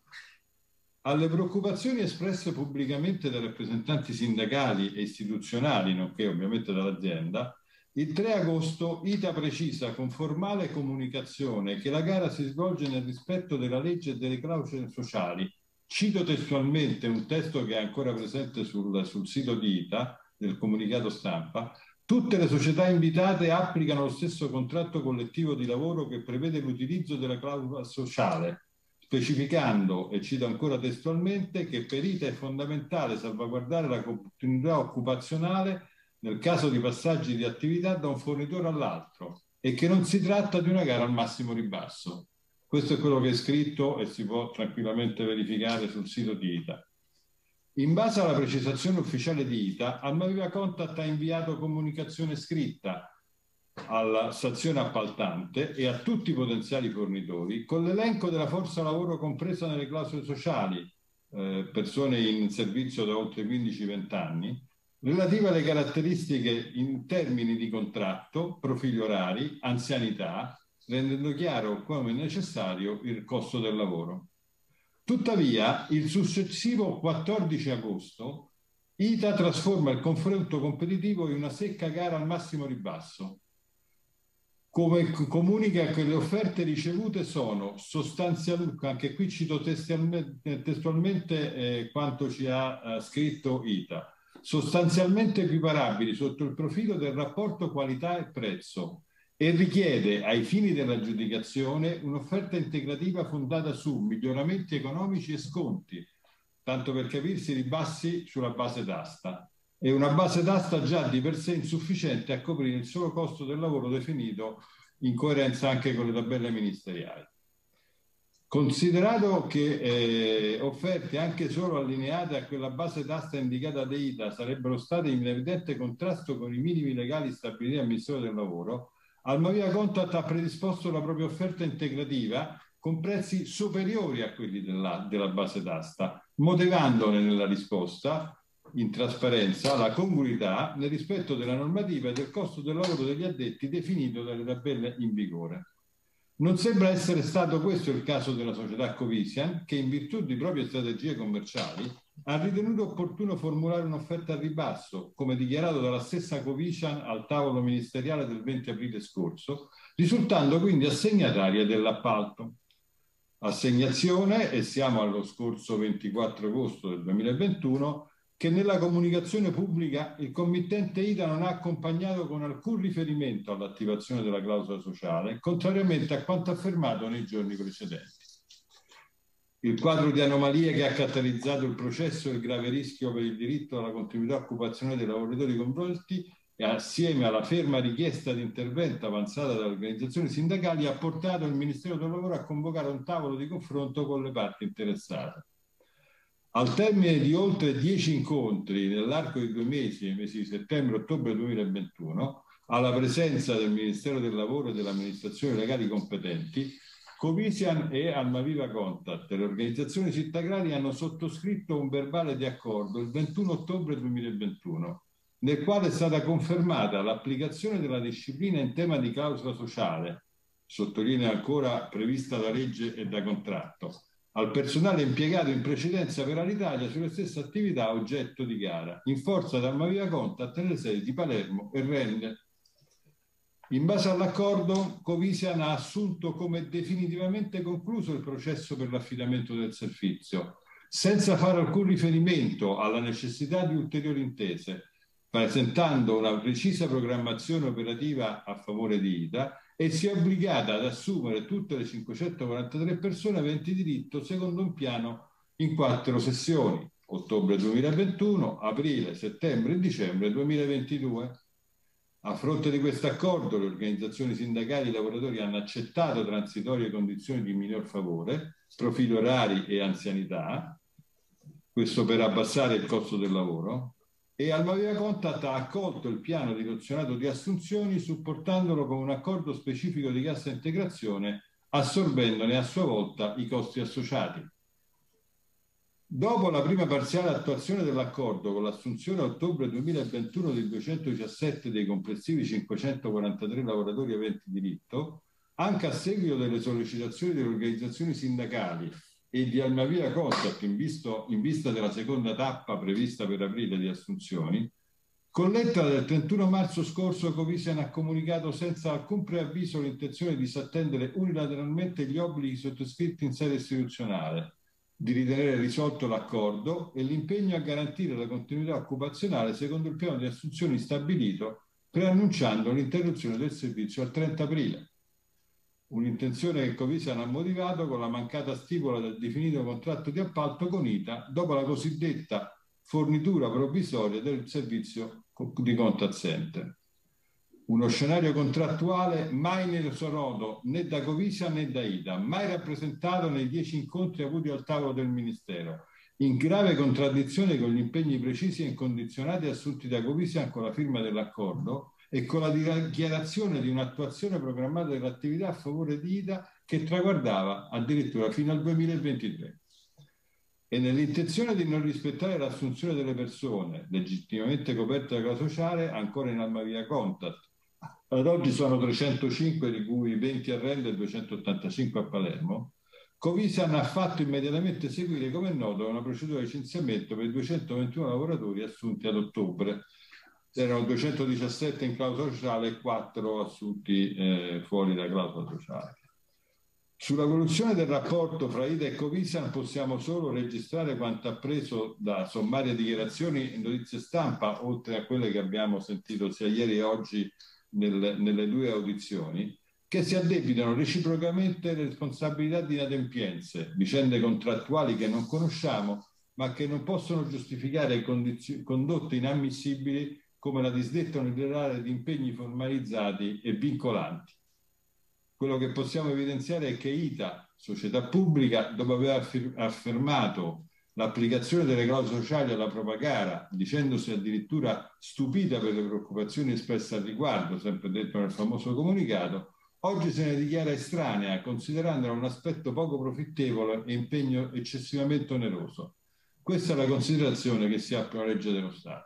S9: Alle preoccupazioni espresse pubblicamente dai rappresentanti sindacali e istituzionali, nonché ovviamente dall'azienda, il 3 agosto ITA precisa con formale comunicazione che la gara si svolge nel rispetto della legge e delle clausole sociali. Cito testualmente un testo che è ancora presente sul sito di ITA, del comunicato stampa: tutte le società invitate applicano lo stesso contratto collettivo di lavoro che prevede l'utilizzo della clausola sociale, specificando, e cito ancora testualmente, che per ITA è fondamentale salvaguardare la continuità occupazionale nel caso di passaggi di attività da un fornitore all'altro e che non si tratta di una gara al massimo ribasso. Questo è quello che è scritto e si può tranquillamente verificare sul sito di ITA. In base alla precisazione ufficiale di ITA, Almaviva Contact ha inviato comunicazione scritta alla stazione appaltante e a tutti i potenziali fornitori con l'elenco della forza lavoro compresa nelle clausole sociali, persone in servizio da oltre 15-20 anni, relativa alle caratteristiche in termini di contratto, profili orari, anzianità, rendendo chiaro come necessario il costo del lavoro. Tuttavia, il successivo 14 agosto, ITA trasforma il confronto competitivo in una secca gara al massimo ribasso. Come comunica che le offerte ricevute sono sostanzialmente, anche qui cito testualmente quanto ci ha scritto ITA, sostanzialmente equiparabili sotto il profilo del rapporto qualità e prezzo e richiede ai fini dell'aggiudicazione un'offerta integrativa fondata su miglioramenti economici e sconti, tanto per capirsi ribassi sulla base d'asta, e una base d'asta già di per sé insufficiente a coprire il solo costo del lavoro definito in coerenza anche con le tabelle ministeriali. Considerato che offerte anche solo allineate a quella base d'asta indicata da ITA sarebbero state in evidente contrasto con i minimi legali stabiliti dal Ministero del Lavoro, Almaviva Contact ha predisposto la propria offerta integrativa con prezzi superiori a quelli della base d'asta, motivandone nella risposta in trasparenza la congruità nel rispetto della normativa e del costo del lavoro degli addetti definito dalle tabelle in vigore. Non sembra essere stato questo il caso della società Covisian, che in virtù di proprie strategie commerciali ha ritenuto opportuno formulare un'offerta a ribasso, come dichiarato dalla stessa Covisian al tavolo ministeriale del 20 aprile scorso, risultando quindi assegnataria dell'appalto. Assegnazione, e siamo allo scorso 24 agosto del 2021, che nella comunicazione pubblica il committente ITA non ha accompagnato con alcun riferimento all'attivazione della clausola sociale, contrariamente a quanto affermato nei giorni precedenti. Il quadro di anomalie che ha caratterizzato il processo e il grave rischio per il diritto alla continuità occupazionale dei lavoratori coinvolti, e assieme alla ferma richiesta di intervento avanzata dalle organizzazioni sindacali, ha portato il Ministero del Lavoro a convocare un tavolo di confronto con le parti interessate. Al termine di oltre 10 incontri nell'arco di 2 mesi, nei mesi di settembre e ottobre 2021, alla presenza del Ministero del Lavoro e delle amministrazioni legali competenti, Covisian e Almaviva Contact, le organizzazioni sindacali, hanno sottoscritto un verbale di accordo il 21 ottobre 2021, nel quale è stata confermata l'applicazione della disciplina in tema di clausola sociale, sottolinea ancora prevista da legge e da contratto, al personale impiegato in precedenza per Alitalia sulle stesse attività oggetto di gara, in forza da Almaviva Contact nelle sedi di Palermo e Rende. In base all'accordo, Covisian ha assunto come definitivamente concluso il processo per l'affidamento del servizio, senza fare alcun riferimento alla necessità di ulteriori intese, presentando una precisa programmazione operativa a favore di ITA, e si è obbligata ad assumere tutte le 543 persone aventi diritto secondo un piano in 4 sessioni: ottobre 2021, aprile, settembre e dicembre 2022. A fronte di questo accordo, le organizzazioni sindacali e i lavoratori hanno accettato transitorie condizioni di minor favore, profili orari e anzianità, questo per abbassare il costo del lavoro, e Almaviva Contact ha accolto il piano dilazionato di assunzioni, supportandolo con un accordo specifico di cassa integrazione, assorbendone a sua volta i costi associati. Dopo la prima parziale attuazione dell'accordo, con l'assunzione a ottobre 2021 di 217 dei complessivi 543 lavoratori aventi diritto, anche a seguito delle sollecitazioni delle organizzazioni sindacali e di Almaviva Contact in vista della seconda tappa prevista per aprile di assunzioni, con lettera del 31 marzo scorso Covisian ha comunicato senza alcun preavviso l'intenzione di disattendere unilateralmente gli obblighi sottoscritti in sede istituzionale, di ritenere risolto l'accordo e l'impegno a garantire la continuità occupazionale secondo il piano di assunzioni stabilito, preannunciando l'interruzione del servizio al 30 aprile. Un'intenzione che Covisian ha motivato con la mancata stipula del definito contratto di appalto con ITA dopo la cosiddetta fornitura provvisoria del servizio di contact center. Uno scenario contrattuale mai nel suo nodo né da Covisian né da ITA, mai rappresentato nei 10 incontri avuti al tavolo del Ministero, in grave contraddizione con gli impegni precisi e incondizionati assunti da Covisian con la firma dell'accordo e con la dichiarazione di un'attuazione programmata dell'attività a favore di ITA che traguardava addirittura fino al 2023. E nell'intenzione di non rispettare l'assunzione delle persone legittimamente coperte dalla clausola sociale, ancora in Almaviva Contact, ad oggi sono 305, di cui 20 a Rende e 285 a Palermo, Covisian ha fatto immediatamente seguire, come è noto, una procedura di licenziamento per 221 lavoratori assunti ad ottobre. Erano 217 in clausola sociale e 4 assunti fuori da clausola sociale. Sull'evoluzione del rapporto fra ITA e Covisian possiamo solo registrare quanto appreso da sommarie dichiarazioni e notizie stampa, oltre a quelle che abbiamo sentito sia ieri e oggi nelle 2 audizioni, che si addebitano reciprocamente le responsabilità di inadempienze, vicende contrattuali che non conosciamo, ma che non possono giustificare condotte inammissibili come la disdetta unilaterale di impegni formalizzati e vincolanti. Quello che possiamo evidenziare è che ITA, società pubblica, dopo aver affermato l'applicazione delle clausole sociali alla propria gara, dicendosi addirittura stupita per le preoccupazioni espresse al riguardo, sempre detto nel famoso comunicato, oggi se ne dichiara estranea, considerandola un aspetto poco profittevole e impegno eccessivamente oneroso. Questa è la considerazione che si ha per la legge dello Stato.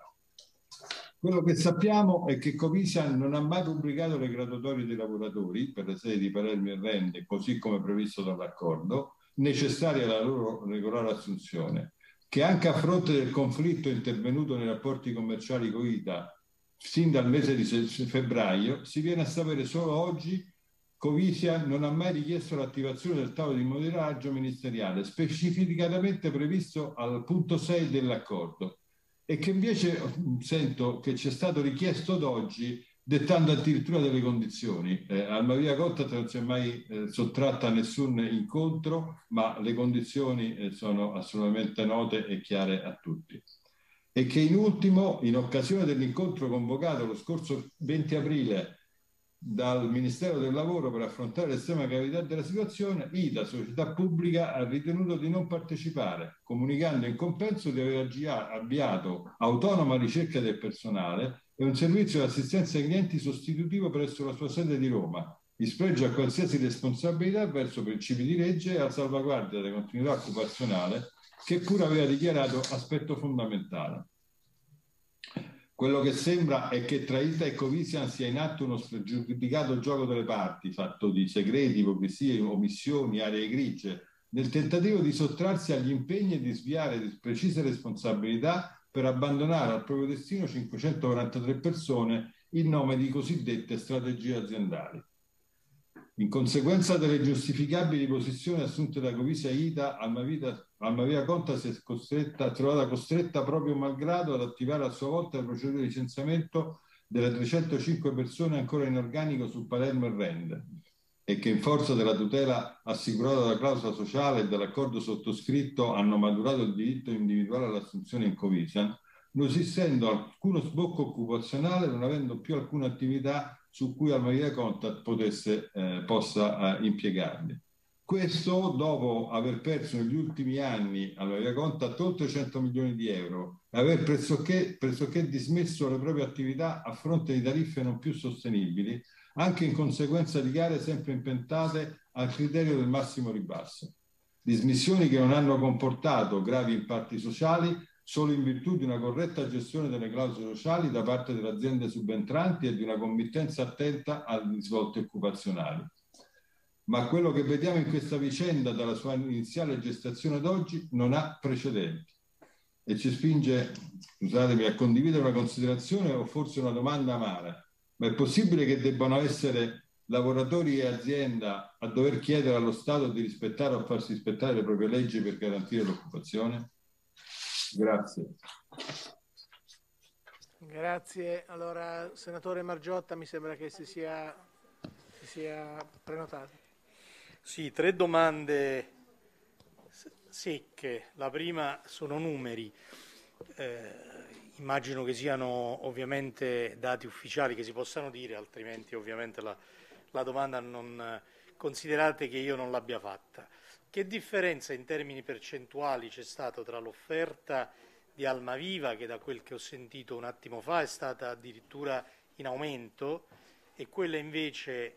S9: Quello che sappiamo è che Covisian non ha mai pubblicato le graduatorie dei lavoratori per le sedi di Palermo e Rende, così come previsto dall'accordo, necessarie alla loro regolare assunzione, che anche a fronte del conflitto intervenuto nei rapporti commerciali con ITA sin dal mese di febbraio, si viene a sapere solo oggi. Covisian non ha mai richiesto l'attivazione del tavolo di monitoraggio ministeriale, specificatamente previsto al punto 6 dell'accordo, e che invece sento che ci è stato richiesto ad oggi, dettando addirittura delle condizioni. Alma Contat non si è mai sottratta a nessun incontro, ma le condizioni sono assolutamente note e chiare a tutti. E che in ultimo, in occasione dell'incontro convocato lo scorso 20 aprile dal Ministero del Lavoro per affrontare l'estrema gravità della situazione, ITA, società pubblica, ha ritenuto di non partecipare, comunicando in compenso di aver avviato autonoma ricerca del personale e un servizio di assistenza ai clienti sostitutivo presso la sua sede di Roma, in spregio a qualsiasi responsabilità verso principi di legge e a salvaguardia della continuità occupazionale, che pure aveva dichiarato aspetto fondamentale. Quello che sembra è che tra ITA e Covisian sia in atto uno spregiudicato gioco delle parti, fatto di segreti, ipocrisie, omissioni, aree grigie, nel tentativo di sottrarsi agli impegni e di sviare precise responsabilità per abbandonare al proprio destino 543 persone in nome di cosiddette strategie aziendali. In conseguenza delle giustificabili posizioni assunte da Covisa e ITA, Alma Conta si è trovata costretta proprio malgrado ad attivare a sua volta la procedura di licenziamento delle 305 persone ancora in organico su Palermo e Rende, e che in forza della tutela assicurata dalla clausola sociale e dall'accordo sottoscritto hanno maturato il diritto individuale all'assunzione in Covisa, non esistendo alcuno sbocco occupazionale, non avendo più alcuna attività su cui Alma Contat possa impiegarli. Questo dopo aver perso negli ultimi anni Alma Contat oltre 100 milioni di euro e aver pressoché dismesso le proprie attività a fronte di tariffe non più sostenibili, anche in conseguenza di gare sempre impentate al criterio del massimo ribasso. Dismissioni che non hanno comportato gravi impatti sociali solo in virtù di una corretta gestione delle clausole sociali da parte delle aziende subentranti e di una committenza attenta alle svolte occupazionali. Ma quello che vediamo in questa vicenda dalla sua iniziale gestazione ad oggi non ha precedenti e ci spinge, scusatemi, a condividere una considerazione o forse una domanda amara. Ma è possibile che debbano essere lavoratori e azienda a dover chiedere allo Stato di rispettare o farsi rispettare le proprie leggi per garantire l'occupazione? Grazie.
S1: Grazie. Allora, senatore Margiotta, mi sembra che si sia prenotato.
S3: Sì, 3 domande secche. La prima sono numeri. Immagino che siano ovviamente dati ufficiali che si possano dire, altrimenti ovviamente la domanda non considerate che io non l'abbia fatta. Che differenza in termini percentuali c'è stato tra l'offerta di Almaviva, che da quel che ho sentito un attimo fa è stata addirittura in aumento, e quella invece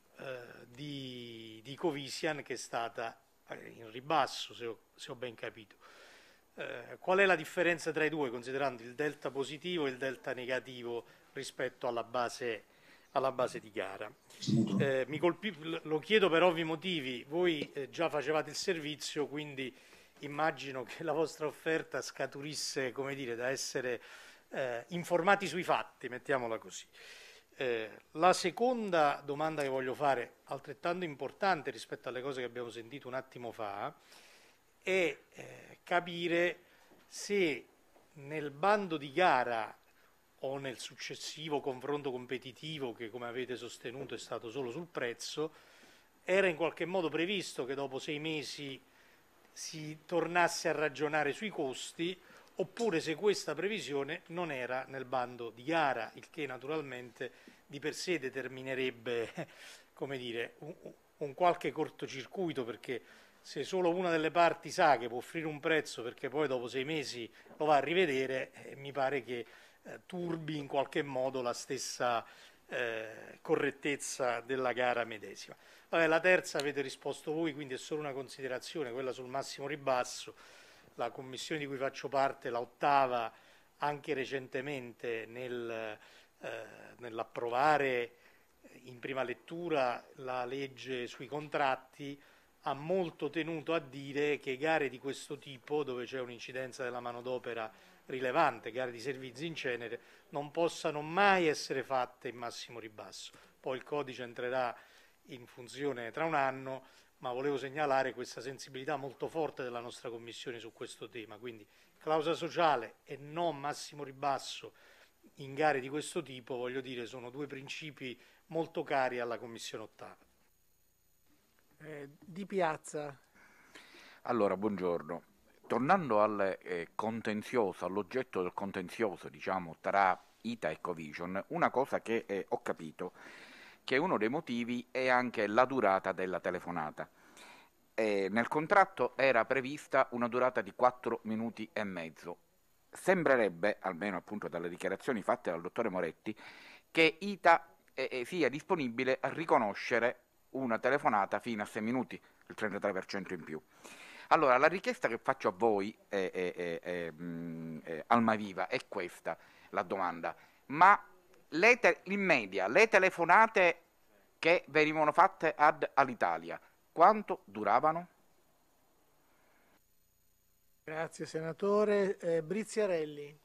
S3: di Covisian, che è stata in ribasso, se ho ben capito? Qual è la differenza tra i due, considerando il delta positivo e il delta negativo rispetto alla base di gara? Lo chiedo per ovvi motivi. Voi già facevate il servizio, quindi immagino che la vostra offerta scaturisse, come dire, da essere informati sui fatti, mettiamola così. La seconda domanda che voglio fare, altrettanto importante rispetto alle cose che abbiamo sentito un attimo fa, è capire se nel bando di gara o nel successivo confronto competitivo, che come avete sostenuto è stato solo sul prezzo, era in qualche modo previsto che dopo 6 mesi si tornasse a ragionare sui costi, oppure se questa previsione non era nel bando di gara, il che naturalmente di per sé determinerebbe, come dire, un qualche cortocircuito, perché se solo una delle parti sa che può offrire un prezzo perché poi dopo 6 mesi lo va a rivedere, mi pare che turbi in qualche modo la stessa correttezza della gara medesima. Vabbè, la terza avete risposto voi, quindi è solo una considerazione, quella sul massimo ribasso. La commissione di cui faccio parte, la 8ª, anche recentemente nell'approvare in prima lettura la legge sui contratti, ha molto tenuto a dire che gare di questo tipo, dove c'è un'incidenza della manodopera rilevante, gare di servizi in genere, non possano mai essere fatte in massimo ribasso. Poi il codice entrerà in funzione tra un anno, ma volevo segnalare questa sensibilità molto forte della nostra Commissione su questo tema, quindi clausola sociale e non massimo ribasso in gare di questo tipo, voglio dire, sono due principi molto cari alla Commissione ottava.
S1: Di Piazza.
S6: Allora, buongiorno. Tornando al contenzioso, all'oggetto del contenzioso, diciamo, tra ITA e Covision, una cosa che ho capito, che uno dei motivi è anche la durata della telefonata. Nel contratto era prevista una durata di 4 minuti e mezzo. Sembrerebbe, almeno appunto dalle dichiarazioni fatte dal dottore Moretti, che ITA sia disponibile a riconoscere una telefonata fino a 6 minuti, il 33% in più. Allora, la richiesta che faccio a voi, Almaviva, è questa, la domanda. Ma in media, le telefonate che venivano fatte ad Alitalia, quanto duravano?
S1: Grazie senatore. Briziarelli.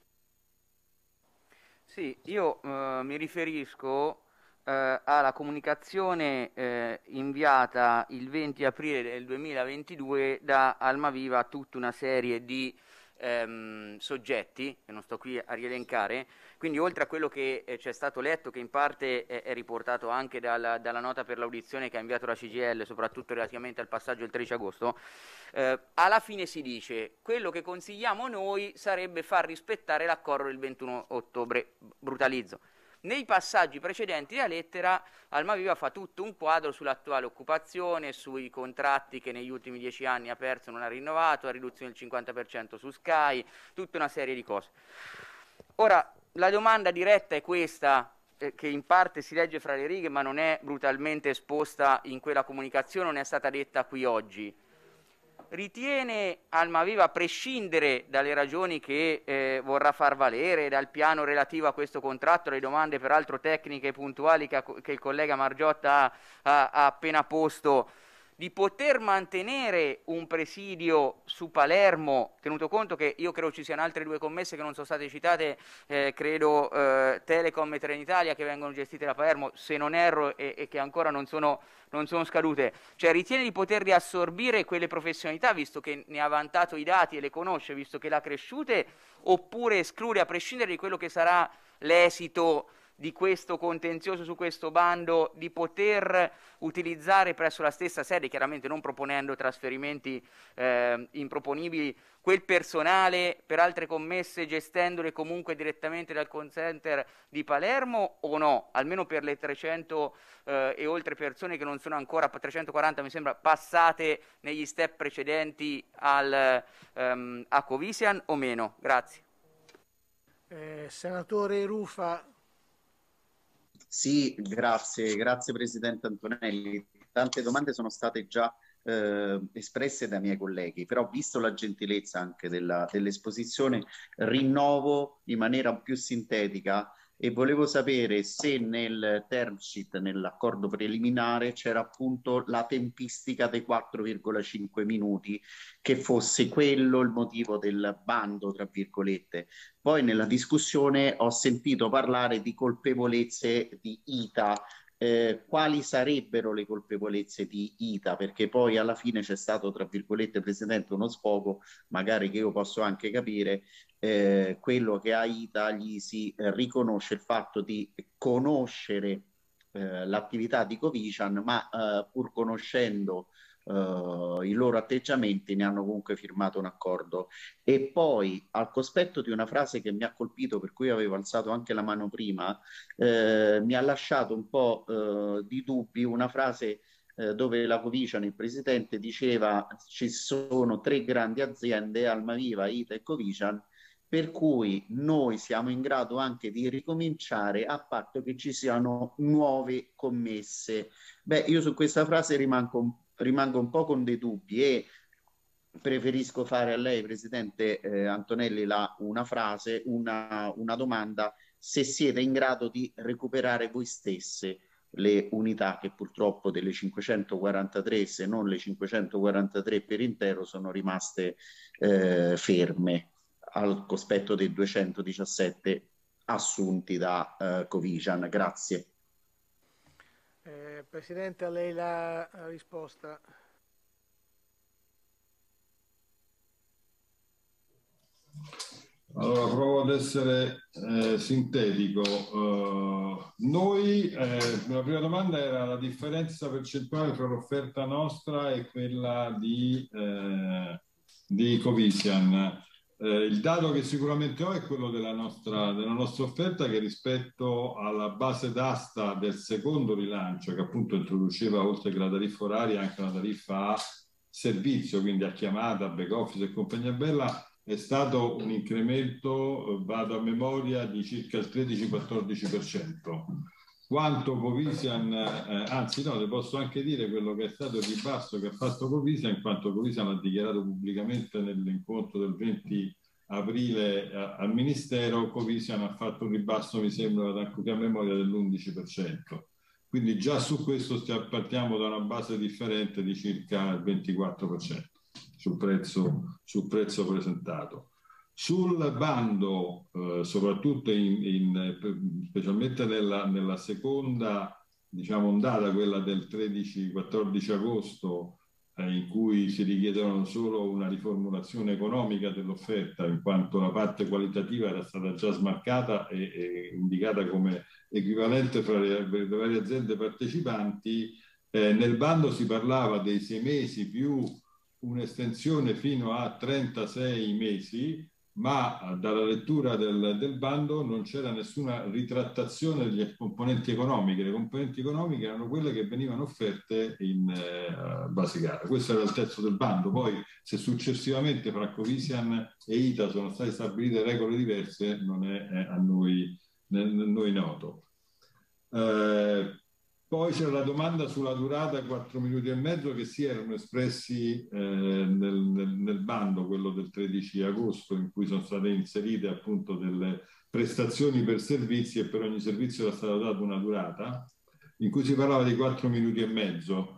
S8: Sì, io mi riferisco alla comunicazione inviata il 20 aprile del 2022 da Almaviva a tutta una serie di soggetti, che non sto qui a rielencare, quindi oltre a quello che ci è stato letto, che in parte è riportato anche dalla nota per l'audizione che ha inviato la CGIL, soprattutto relativamente al passaggio del 13 agosto, alla fine si dice quello che consigliamo noi sarebbe far rispettare l'accordo del 21 ottobre, brutalizzo. Nei passaggi precedenti della lettera Almaviva fa tutto un quadro sull'attuale occupazione, sui contratti che negli ultimi 10 anni ha perso e non ha rinnovato, la riduzione del 50% su Sky, tutta una serie di cose. Ora, la domanda diretta è questa, che in parte si legge fra le righe ma non è brutalmente esposta in quella comunicazione, non è stata detta qui oggi. Ritiene Almaviva, a prescindere dalle ragioni che vorrà far valere, dal piano relativo a questo contratto, le domande peraltro tecniche e puntuali che il collega Margiotta ha appena posto, di poter mantenere un presidio su Palermo, tenuto conto che io credo ci siano altre due commesse che non sono state citate, credo Telecom e Trenitalia, che vengono gestite da Palermo, se non erro, e che ancora non sono scadute. Cioè ritiene di poter riassorbire quelle professionalità, visto che ne ha vantato i dati e le conosce, visto che le ha cresciute, oppure esclude, a prescindere di quello che sarà l'esito di questo contenzioso su questo bando, di poter utilizzare presso la stessa sede, chiaramente non proponendo trasferimenti improponibili, quel personale per altre commesse, gestendole comunque direttamente dal call center di Palermo, o no? Almeno per le 300 e oltre persone che non sono ancora, 340 mi sembra, passate negli step precedenti a Covisian, o meno? Grazie.
S1: Senatore Rufa.
S5: Sì, grazie Presidente Antonelli. Tante domande sono state già espresse dai miei colleghi, però visto la gentilezza anche dell'esposizione, rinnovo in maniera più sintetica e volevo sapere se nel term sheet, nell'accordo preliminare, c'era appunto la tempistica dei 4,5 minuti, che fosse quello il motivo del bando, tra virgolette. Poi nella discussione ho sentito parlare di colpevolezze di ITA. Quali sarebbero le colpevolezze di ITA? Perché poi alla fine c'è stato, tra virgolette, Presidente, uno sfogo, magari che io posso anche capire, quello che a ITA gli si riconosce il fatto di conoscere l'attività di Covision, ma pur conoscendo i loro atteggiamenti ne hanno comunque firmato un accordo. E poi al cospetto di una frase che mi ha colpito, per cui avevo alzato anche la mano prima, mi ha lasciato un po' di dubbi una frase dove la Covision, il presidente, diceva ci sono 3 grandi aziende, Almaviva, ITA e Covision, per cui noi siamo in grado anche di ricominciare a patto che ci siano nuove commesse. Beh, io su questa frase rimango un po' con dei dubbi e preferisco fare a lei, Presidente Antonelli, una frase, una domanda: se siete in grado di recuperare voi stesse le unità che purtroppo delle 543, se non le 543 per intero, sono rimaste ferme al cospetto dei 217 assunti da Covision. Grazie.
S1: Presidente, a lei la risposta.
S9: Allora, provo ad essere sintetico. La prima domanda era la differenza percentuale tra l'offerta nostra e quella di Covisian. Il dato che sicuramente ho è quello della nostra offerta, che rispetto alla base d'asta del secondo rilancio, che appunto introduceva oltre che la tariffa oraria anche una tariffa a servizio, quindi a chiamata, back office e compagnia bella, è stato un incremento, vado a memoria, di circa il 13-14%. Quanto Covisian, anzi no, le posso anche dire quello che è stato il ribasso che ha fatto Covisian, in quanto Covisian ha dichiarato pubblicamente nell'incontro del 20 aprile al Ministero. Covisian ha fatto un ribasso, mi sembra, anche a memoria, dell'11%. Quindi già su questo partiamo da una base differente di circa il 24%. Sul prezzo presentato. Sul bando, soprattutto specialmente nella seconda, diciamo, ondata, quella del 13-14 agosto, in cui si richiedevano solo una riformulazione economica dell'offerta, in quanto la parte qualitativa era stata già smarcata e indicata come equivalente fra le varie aziende partecipanti. Nel bando si parlava dei 6 mesi più un'estensione fino a 36 mesi, ma dalla lettura del bando non c'era nessuna ritrattazione delle componenti economiche. Le componenti economiche erano quelle che venivano offerte in base gara. Questo era il testo del bando. Poi, se successivamente fra Covisian e ITA sono state stabilite regole diverse, non è a noi noto. Poi c'era la domanda sulla durata, 4 minuti e mezzo, che si erano espressi nel bando, quello del 13 agosto, in cui sono state inserite appunto delle prestazioni per servizi, e per ogni servizio era stata data una durata, in cui si parlava di 4 minuti e mezzo.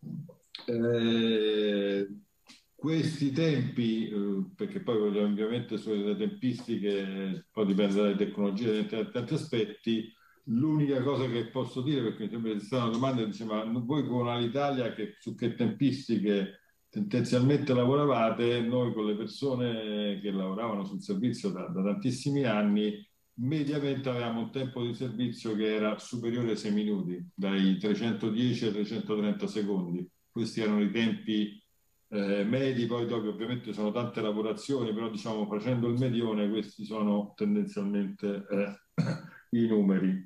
S9: Questi tempi, perché poi ovviamente sulle tempistiche, poi dipende dalle tecnologie, da tanti aspetti. L'unica cosa che posso dire, perché mi sembra che sia stata una domanda, diceva, voi con Alitalia su che tempistiche tendenzialmente lavoravate? Noi con le persone che lavoravano sul servizio da tantissimi anni, mediamente avevamo un tempo di servizio che era superiore ai 6 minuti, dai 310 ai 330 secondi. Questi erano i tempi medi, poi dopo ovviamente sono tante lavorazioni, però diciamo facendo il medione questi sono tendenzialmente i numeri.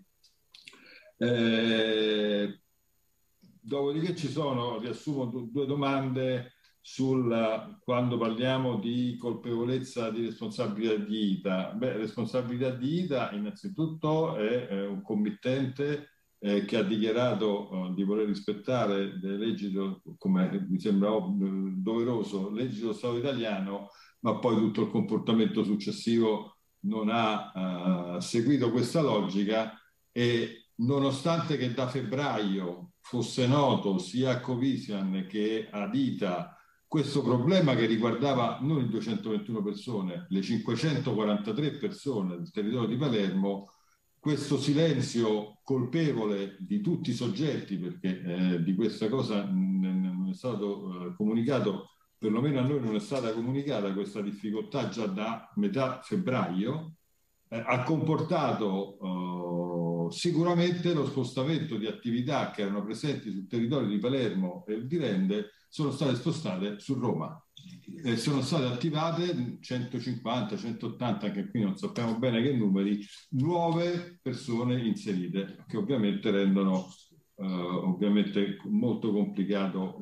S9: Dopodiché ci sono, riassumo, due domande quando parliamo di colpevolezza, di responsabilità di ITA. Responsabilità di ITA innanzitutto è un committente che ha dichiarato di voler rispettare le leggi, come mi sembra doveroso, leggi dello Stato italiano, ma poi tutto il comportamento successivo non ha seguito questa logica, e nonostante che da febbraio fosse noto sia a Covisian che ad ITA questo problema che riguardava non le 221 persone, le 543 persone del territorio di Palermo, questo silenzio colpevole di tutti i soggetti, perché di questa cosa non è stato comunicato, perlomeno a noi non è stata comunicata questa difficoltà già da metà febbraio, ha comportato sicuramente lo spostamento di attività che erano presenti sul territorio di Palermo e di Rende, sono state spostate su Roma. Sono state attivate 150, 180, anche qui non sappiamo bene che numeri, nuove persone inserite, che ovviamente rendono ovviamente molto complicato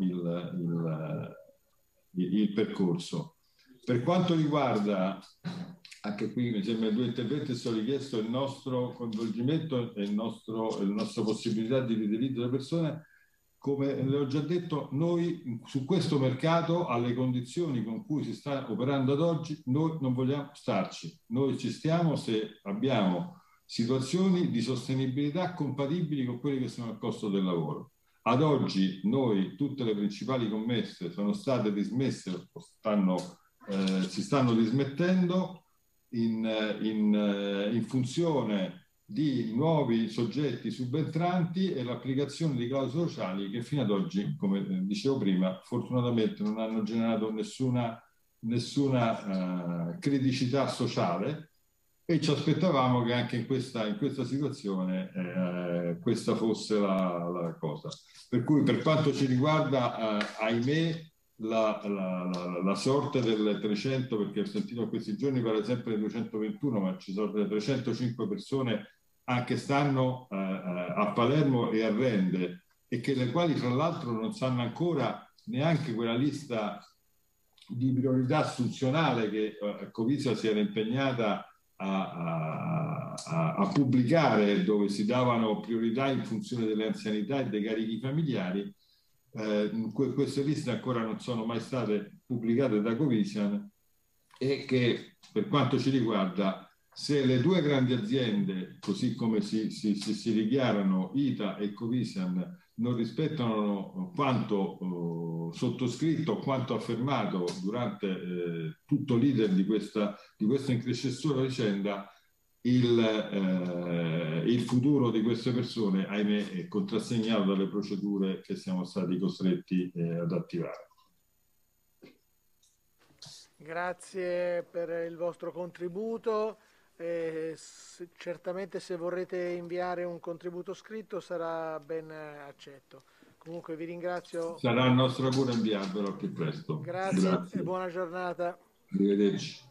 S9: il percorso. Per quanto riguarda, anche qui mi sembra, due interventi sono richiesto il nostro coinvolgimento e la nostra possibilità di utilizzo delle persone. Come le ho già detto, noi su questo mercato, alle condizioni con cui si sta operando ad oggi, noi non vogliamo starci. Noi ci stiamo se abbiamo situazioni di sostenibilità compatibili con quelli che sono il costo del lavoro. Ad oggi noi, tutte le principali commesse sono state dismesse, si stanno dismettendo in funzione di nuovi soggetti subentranti e l'applicazione di clausole sociali che fino ad oggi, come dicevo prima, fortunatamente non hanno generato nessuna nessuna criticità sociale, e ci aspettavamo che anche in questa situazione questa fosse la cosa. Per cui, per quanto ci riguarda, ahimè, la sorte delle 300, perché ho sentito in questi giorni parla sempre di 221, ma ci sono delle 305 persone che stanno a Palermo e a Rende, e che le quali tra l'altro non sanno ancora neanche quella lista di priorità assunzionale che Covisa si era impegnata a pubblicare, dove si davano priorità in funzione delle anzianità e dei carichi familiari. Queste liste ancora non sono mai state pubblicate da Covision, e che, per quanto ci riguarda, se le due grandi aziende, così come si dichiarano, ITA e Covision, non rispettano quanto sottoscritto, quanto affermato durante tutto l'iter di questa incresciosa vicenda, il futuro di queste persone, ahimè, è contrassegnato dalle procedure che siamo stati costretti ad attivare.
S1: Grazie per il vostro contributo. Certamente, se vorrete inviare un contributo scritto, sarà ben accetto. Comunque vi ringrazio.
S9: Sarà il nostro auguro inviarvelo al più presto.
S1: Grazie e buona giornata.
S9: Arrivederci.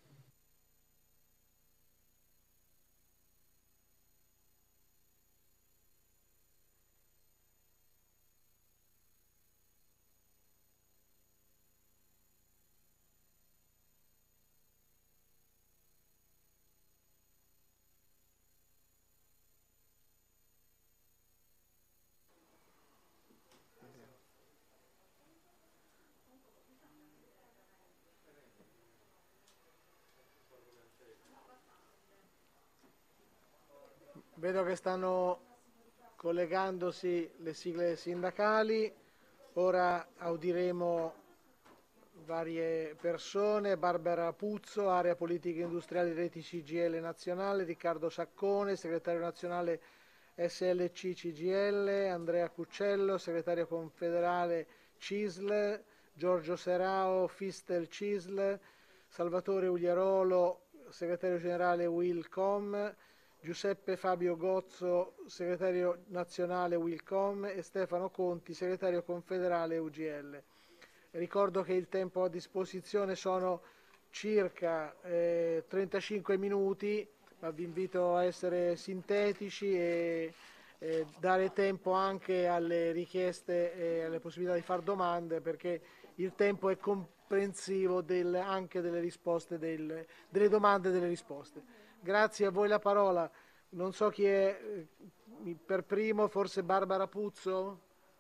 S1: Vedo che stanno collegandosi le sigle sindacali. Ora audiremo varie persone: Barbara Puzzo, area politiche industriali reti CGIL nazionale; Riccardo Saccone, segretario nazionale SLC CGIL; Andrea Cuccello, segretario confederale CISL; Giorgio Serao, Fistel CISL; Salvatore Ugliarolo, segretario generale Wilcom; Giuseppe Fabio Gozzo, segretario nazionale Wilcom; e Stefano Conti, segretario confederale UGL. Ricordo che il tempo a disposizione sono circa 35 minuti, ma vi invito a essere sintetici e dare tempo anche alle richieste e alle possibilità di fare domande, perché il tempo è comprensivo anche delle risposte, delle domande e delle risposte. Grazie, a voi la parola. Non so chi è per primo, forse Barbara Puzzo?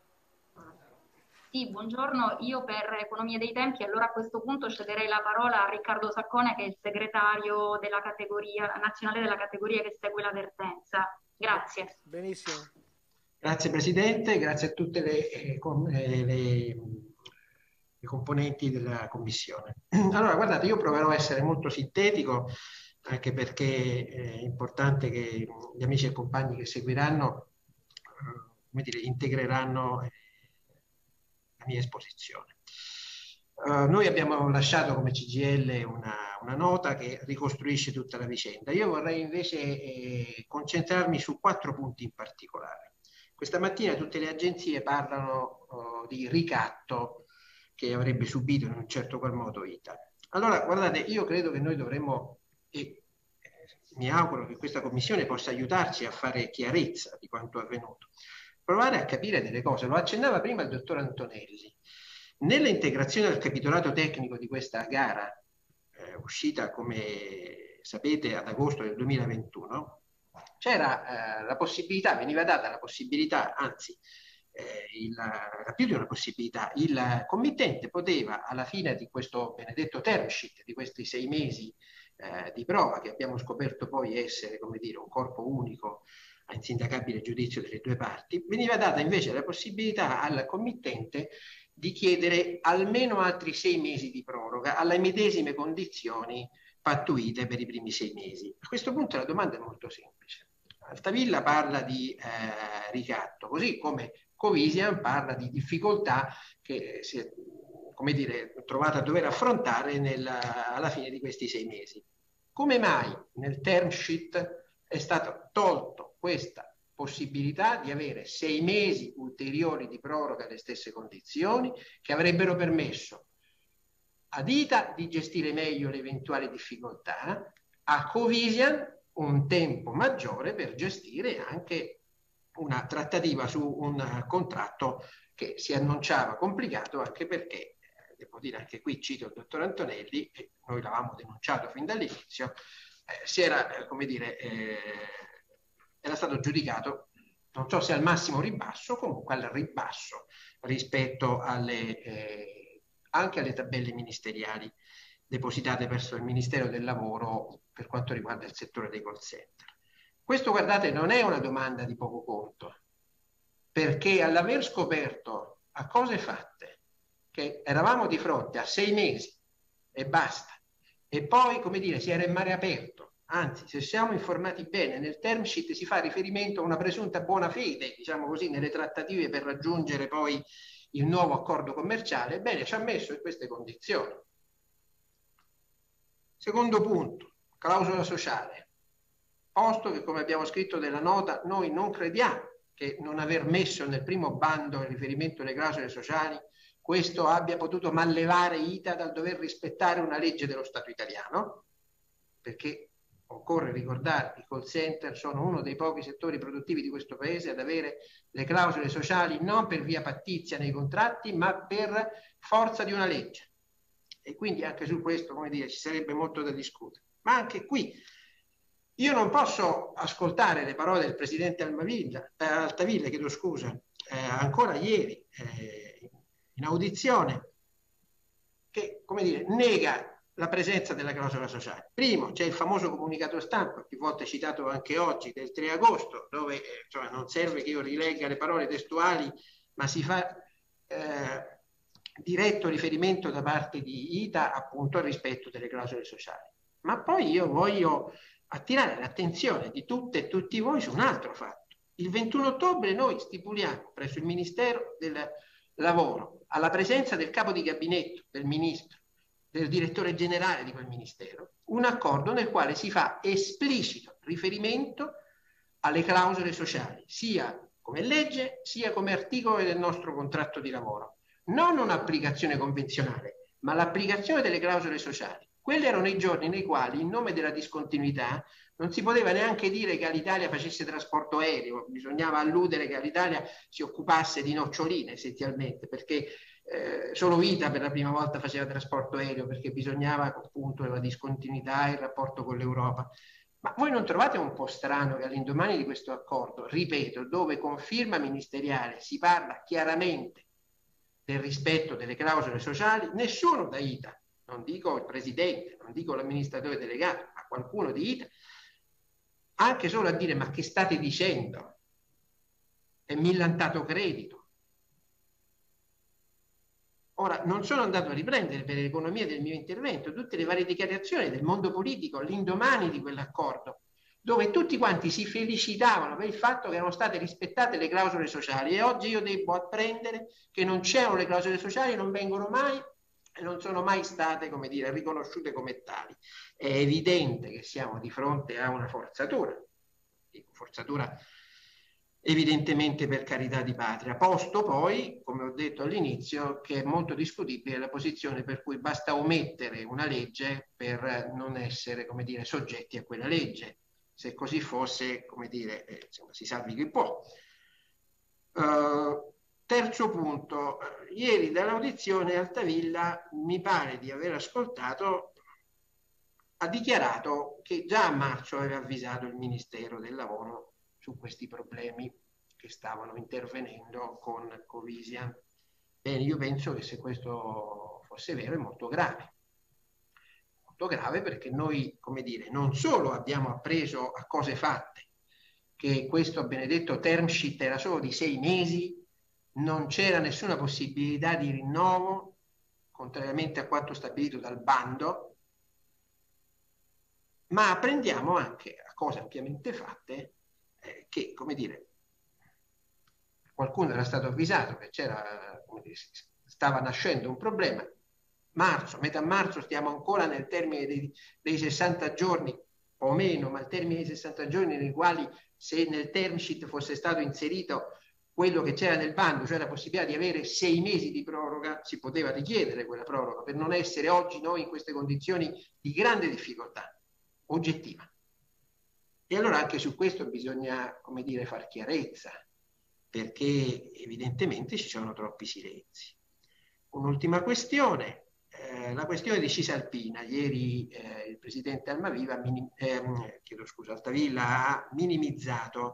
S10: Sì, buongiorno. Io per economia dei tempi, allora a questo punto cederei la parola a Riccardo Saccone, che è il segretario della categoria nazionale della categoria che segue la vertenza. Grazie.
S1: Benissimo.
S11: Grazie Presidente, grazie a tutte le componenti della Commissione. Allora, guardate, io proverò a essere molto sintetico, anche perché è importante che gli amici e compagni che seguiranno, come dire, integreranno la mia esposizione. Noi abbiamo lasciato come CGIL una nota che ricostruisce tutta la vicenda. Io vorrei invece concentrarmi su 4 punti in particolare. Questa mattina tutte le agenzie parlano di ricatto che avrebbe subito in un certo qual modo ITA. Allora, guardate, io credo che noi dovremmo, e mi auguro che questa commissione possa aiutarci a fare chiarezza di quanto avvenuto, provare a capire delle cose. Lo accennava prima il dottor Antonelli. Nell'integrazione del capitolato tecnico di questa gara, uscita come sapete ad agosto del 2021, c'era la possibilità, veniva data la possibilità, anzi più di una possibilità, il committente poteva alla fine di questo benedetto term sheet, di questi 6 mesi di prova, che abbiamo scoperto poi essere, come dire, un corpo unico a insindacabile giudizio delle 2 parti, veniva data invece la possibilità al committente di chiedere almeno altri 6 mesi di proroga alle medesime condizioni pattuite per i primi 6 mesi. A questo punto la domanda è molto semplice. Altavilla parla di ricatto, così come Covisian parla di difficoltà che come dire, trovato a dover affrontare alla fine di questi 6 mesi. Come mai nel term sheet è stata tolta questa possibilità di avere 6 mesi ulteriori di proroga alle stesse condizioni, che avrebbero permesso ad ITA di gestire meglio le eventuali difficoltà, a Covisian un tempo maggiore per gestire anche una trattativa su un contratto che si annunciava complicato, anche perché, devo dire anche qui cito il dottor Antonelli, e noi l'avevamo denunciato fin dall'inizio, era stato giudicato, non so se al massimo ribasso, comunque al ribasso rispetto anche alle tabelle ministeriali depositate presso il Ministero del Lavoro per quanto riguarda il settore dei call center. Questo, guardate, non è una domanda di poco conto, perché all'aver scoperto a cose fatte che eravamo di fronte a 6 mesi e basta, e poi, come dire, si era in mare aperto, anzi, se siamo informati bene, nel term sheet si fa riferimento a una presunta buona fede, diciamo così, nelle trattative per raggiungere poi il nuovo accordo commerciale, bene, ci ha messo in queste condizioni. Secondo punto, clausola sociale. Posto che, come abbiamo scritto nella nota, noi non crediamo che non aver messo nel primo bando il riferimento alle clausole sociali questo abbia potuto mallevare ITA dal dover rispettare una legge dello Stato italiano, perché occorre ricordare che i call center sono uno dei pochi settori produttivi di questo paese ad avere le clausole sociali non per via pattizia nei contratti, ma per forza di una legge. E quindi anche su questo, come dire, ci sarebbe molto da discutere. Ma anche qui io non posso ascoltare le parole del presidente Altavilla, chiedo scusa, ancora ieri in audizione, che, come dire, nega la presenza della clausola sociale. Primo, c'è il famoso comunicato stampa, più volte citato anche oggi, del 3 agosto, dove non serve che io rilegga le parole testuali, ma si fa diretto riferimento da parte di ITA appunto al rispetto delle clausole sociali. Ma poi io voglio attirare l'attenzione di tutte e tutti voi su un altro fatto. Il 21 ottobre noi stipuliamo presso il Ministero del Lavoro, alla presenza del capo di gabinetto, del ministro, del direttore generale di quel ministero, un accordo nel quale si fa esplicito riferimento alle clausole sociali, sia come legge sia come articolo del nostro contratto di lavoro. Non un'applicazione convenzionale, ma l'applicazione delle clausole sociali. Quelli erano i giorni nei quali, in nome della discontinuità, non si poteva neanche dire che Alitalia facesse trasporto aereo, bisognava alludere che Alitalia si occupasse di noccioline essenzialmente, perché solo Vita per la prima volta faceva trasporto aereo, perché bisognava appunto la discontinuità e il rapporto con l'Europa. Ma voi non trovate un po' strano che all'indomani di questo accordo, ripeto, dove con firma ministeriale si parla chiaramente del rispetto delle clausole sociali, nessuno da ITA, non dico il presidente, non dico l'amministratore delegato, ma qualcuno di ITA, anche solo a dire: ma che state dicendo? È millantato credito. Ora, non sono andato a riprendere per l'economia del mio intervento tutte le varie dichiarazioni del mondo politico all'indomani di quell'accordo, dove tutti quanti si felicitavano per il fatto che erano state rispettate le clausole sociali, e oggi io devo apprendere che non c'erano le clausole sociali, non vengono mai e non sono mai state, come dire, riconosciute come tali. È evidente che siamo di fronte a una forzatura, forzatura evidentemente per carità di patria, posto poi, come ho detto all'inizio, che è molto discutibile la posizione per cui basta omettere una legge per non essere, come dire, soggetti a quella legge. Se così fosse, come dire, insomma, si salvi chi può. Terzo punto, ieri dall'audizione Altavilla, mi pare di aver ascoltato, ha dichiarato che già a marzo aveva avvisato il Ministero del Lavoro su questi problemi che stavano intervenendo con Covisian. Bene, io penso che se questo fosse vero è molto grave. Molto grave perché noi, come dire, non solo abbiamo appreso a cose fatte che questo benedetto term sheet era solo di 6 mesi, non c'era nessuna possibilità di rinnovo, contrariamente a quanto stabilito dal bando, ma apprendiamo anche a cose ampiamente fatte che, come dire, qualcuno era stato avvisato che c'era, come dire, stava nascendo un problema. Marzo, metà marzo, stiamo ancora nel termine dei 60 giorni o meno, ma il termine dei 60 giorni nei quali, se nel term sheet fosse stato inserito quello che c'era nel bando, cioè la possibilità di avere 6 mesi di proroga, si poteva richiedere quella proroga per non essere oggi noi in queste condizioni di grande difficoltà oggettiva. E allora anche su questo bisogna, come dire, far chiarezza, perché evidentemente ci sono troppi silenzi. Un'ultima questione, la questione di Cisalpina. Ieri il presidente Altavilla ha minimizzato.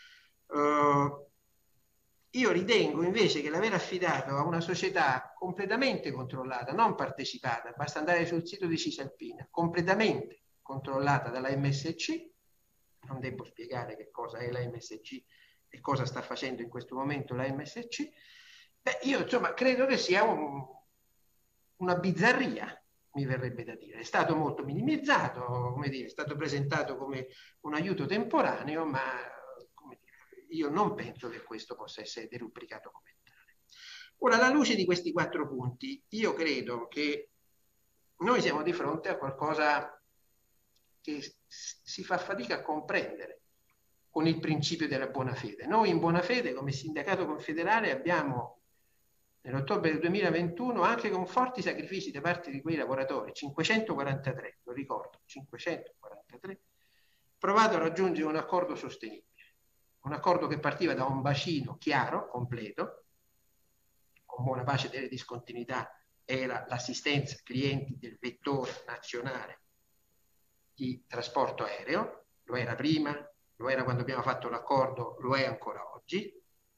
S11: Io ritengo invece che l'aver affidato a una società completamente controllata, non partecipata, basta andare sul sito di Cisalpina, completamente controllata dalla MSC, non devo spiegare che cosa è la MSC e cosa sta facendo in questo momento la MSC, beh, io insomma credo che sia una bizzarria, mi verrebbe da dire. È stato molto minimizzato, come dire, è stato presentato come un aiuto temporaneo, ma come dire, io non penso che questo possa essere derubricato come tale. Ora, alla luce di questi 4 punti, io credo che noi siamo di fronte a qualcosa che si fa fatica a comprendere con il principio della buona fede. Noi in buona fede, come sindacato confederale, abbiamo nell'ottobre del 2021, anche con forti sacrifici da parte di quei lavoratori, 543, lo ricordo, 543, provato a raggiungere un accordo sostenibile, un accordo che partiva da un bacino chiaro, completo, con buona pace delle discontinuità, era l'assistenza clienti del vettore nazionale di trasporto aereo, lo era prima, lo era quando abbiamo fatto l'accordo, lo è ancora oggi.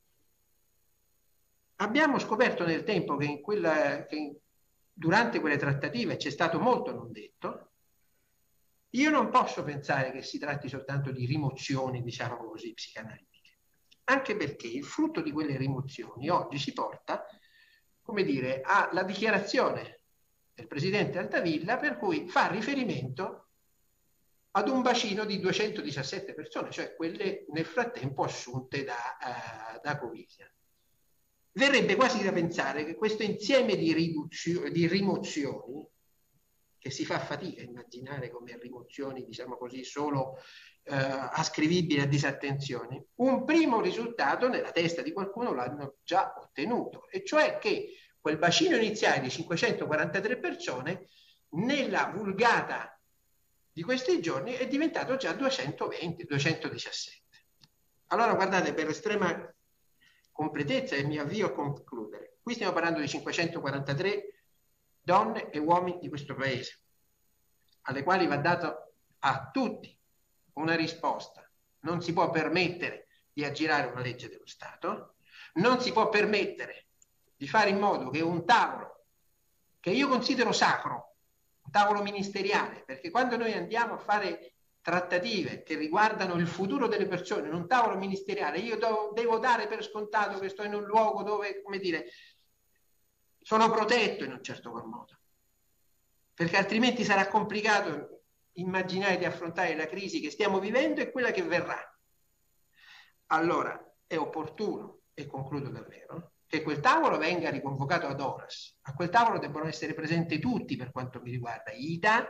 S11: Abbiamo scoperto nel tempo che, durante quelle trattative c'è stato molto non detto. Io non posso pensare che si tratti soltanto di rimozioni, diciamo così, psicanalitiche, anche perché il frutto di quelle rimozioni oggi ci porta, come dire, alla dichiarazione del presidente Altavilla per cui fa riferimento ad un bacino di 217 persone, cioè quelle nel frattempo assunte da Covisia. Verrebbe quasi da pensare che questo insieme di rimozioni, che si fa fatica a immaginare come rimozioni, diciamo così, solo ascrivibili a disattenzioni, un primo risultato nella testa di qualcuno l'hanno già ottenuto, e cioè che quel bacino iniziale di 543 persone, nella vulgata di questi giorni, è diventato già 220, 217. Allora, guardate, per estrema completezza, e mi avvio a concludere, qui stiamo parlando di 543 donne e uomini di questo paese, alle quali va dato a tutti una risposta. Non si può permettere di aggirare una legge dello Stato, non si può permettere di fare in modo che un tavolo, che io considero sacro, un tavolo ministeriale, perché quando noi andiamo a fare trattative che riguardano il futuro delle persone in un tavolo ministeriale, io devo dare per scontato che sto in un luogo dove, come dire, sono protetto in un certo qual modo, perché altrimenti sarà complicato immaginare di affrontare la crisi che stiamo vivendo e quella che verrà. Allora è opportuno, e concludo davvero, che quel tavolo venga riconvocato ad horas. A quel tavolo debbono essere presenti tutti, per quanto mi riguarda, ITA,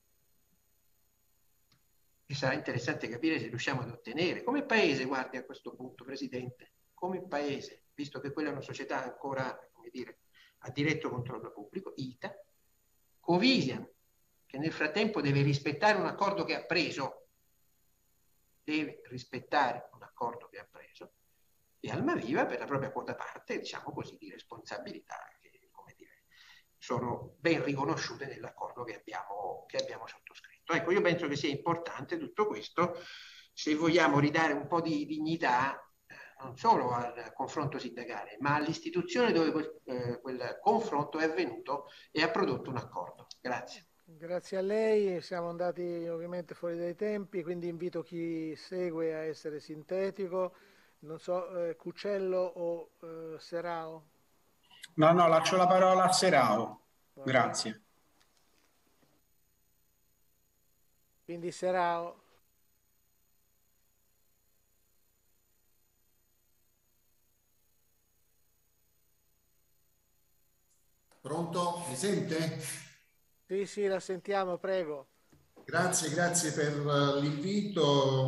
S11: e sarà interessante capire se riusciamo ad ottenere, come paese, guardi a questo punto, Presidente, come paese, visto che quella è una società ancora, come dire, a diretto controllo pubblico, ITA, Covisia, che nel frattempo deve rispettare un accordo che ha preso, e Almaviva per la propria quota parte, diciamo così, di responsabilità che, come dire, sono ben riconosciute nell'accordo che abbiamo sottoscritto. Ecco, io penso che sia importante tutto questo se vogliamo ridare un po' di dignità non solo al confronto sindacale, ma all'istituzione dove quel confronto è avvenuto e ha prodotto un accordo. Grazie.
S1: Grazie a lei, siamo andati ovviamente fuori dai tempi, quindi invito chi segue a essere sintetico. Non so, Cuccello o Serao?
S12: No, lascio la parola a Serao. Grazie.
S1: Quindi Serao.
S13: Pronto? Mi sente?
S1: Sì, la sentiamo, prego.
S13: Grazie per l'invito.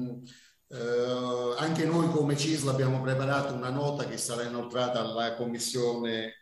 S13: Anche noi come CISL abbiamo preparato una nota che sarà inoltrata alla Commissione.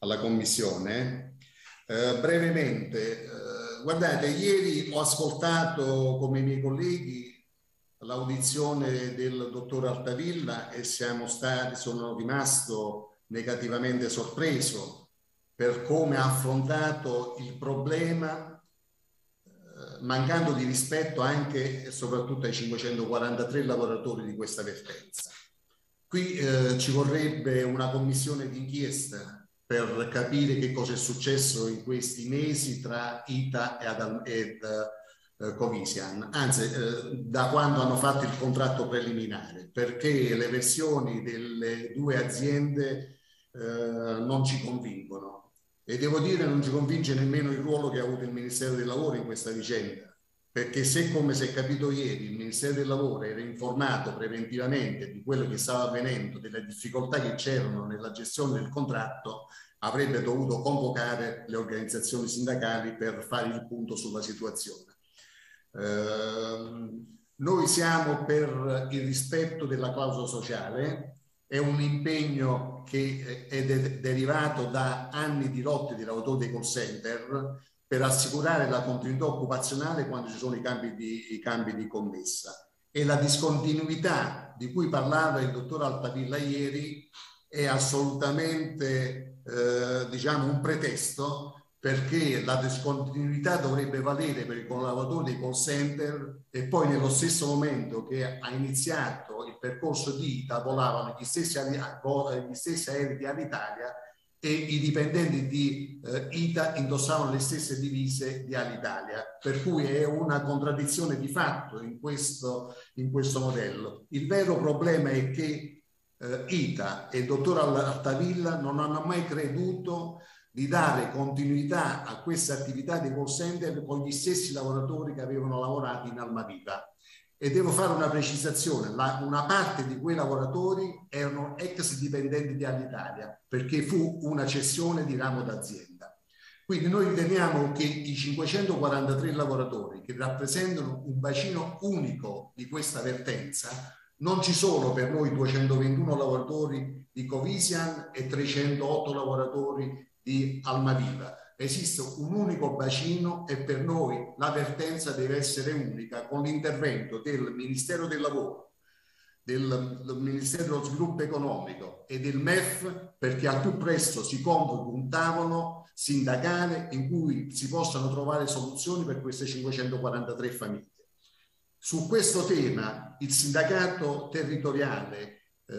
S13: Brevemente, guardate, ieri ho ascoltato come i miei colleghi l'audizione del dottor Altavilla e sono rimasto negativamente sorpreso per come ha affrontato il problema, mancando di rispetto anche e soprattutto ai 543 lavoratori di questa vertenza. Qui ci vorrebbe una commissione d'inchiesta per capire che cosa è successo in questi mesi tra ITA ed Covisian, anzi da quando hanno fatto il contratto preliminare, perché le versioni delle due aziende non ci convincono. E devo dire non ci convince nemmeno il ruolo che ha avuto il Ministero del Lavoro in questa vicenda, perché se, come si è capito ieri, il Ministero del Lavoro era informato preventivamente di quello che stava avvenendo, delle difficoltà che c'erano nella gestione del contratto, avrebbe dovuto convocare le organizzazioni sindacali per fare il punto sulla situazione. Noi siamo per il rispetto della clausola sociale, è un impegno che è derivato da anni di lotte dei lavoratori dei call center per assicurare la continuità occupazionale quando ci sono i cambi di commessa. E la discontinuità di cui parlava il dottor Altavilla ieri è assolutamente diciamo un pretesto, perché la discontinuità dovrebbe valere per i lavoratori dei call center e poi nello stesso momento che ha iniziato il percorso di ITA volavano gli stessi aerei di Alitalia e i dipendenti di ITA indossavano le stesse divise di Alitalia, per cui è una contraddizione di fatto in questo modello. Il vero problema è che ITA e il dottor Altavilla non hanno mai creduto di dare continuità a questa attività dei call center con gli stessi lavoratori che avevano lavorato in Almaviva. E devo fare una precisazione, una parte di quei lavoratori erano ex dipendenti di Alitalia, perché fu una cessione di ramo d'azienda. Quindi noi riteniamo che i 543 lavoratori che rappresentano un bacino unico di questa vertenza, non ci sono per noi 221 lavoratori di Covisian e 308 lavoratori di Almaviva. Esiste un unico bacino e per noi la vertenza deve essere unica, con l'intervento del Ministero del Lavoro, del Ministero dello Sviluppo Economico e del MEF, perché al più presto si convochi un tavolo sindacale in cui si possano trovare soluzioni per queste 543 famiglie. Su questo tema il sindacato territoriale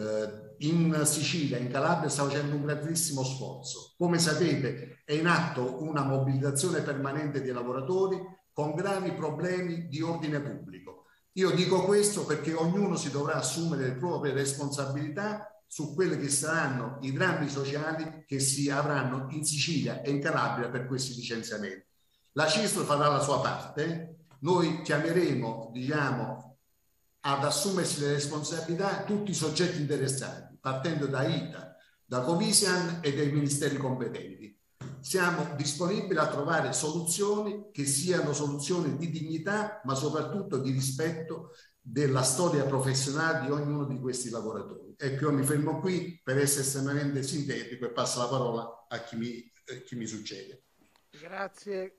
S13: in Sicilia, in Calabria sta facendo un grandissimo sforzo. Come sapete è in atto una mobilitazione permanente dei lavoratori con gravi problemi di ordine pubblico. Io dico questo perché ognuno si dovrà assumere le proprie responsabilità su quelli che saranno i drammi sociali che si avranno in Sicilia e in Calabria per questi licenziamenti. La CISL farà la sua parte, noi chiameremo, diciamo, ad assumersi le responsabilità tutti i soggetti interessati, partendo da ITA, da Covisian e dai ministeri competenti. Siamo disponibili a trovare soluzioni che siano soluzioni di dignità, ma soprattutto di rispetto della storia professionale di ognuno di questi lavoratori. Ecco, io mi fermo qui per essere estremamente sintetico e passo la parola a chi mi succede.
S1: Grazie.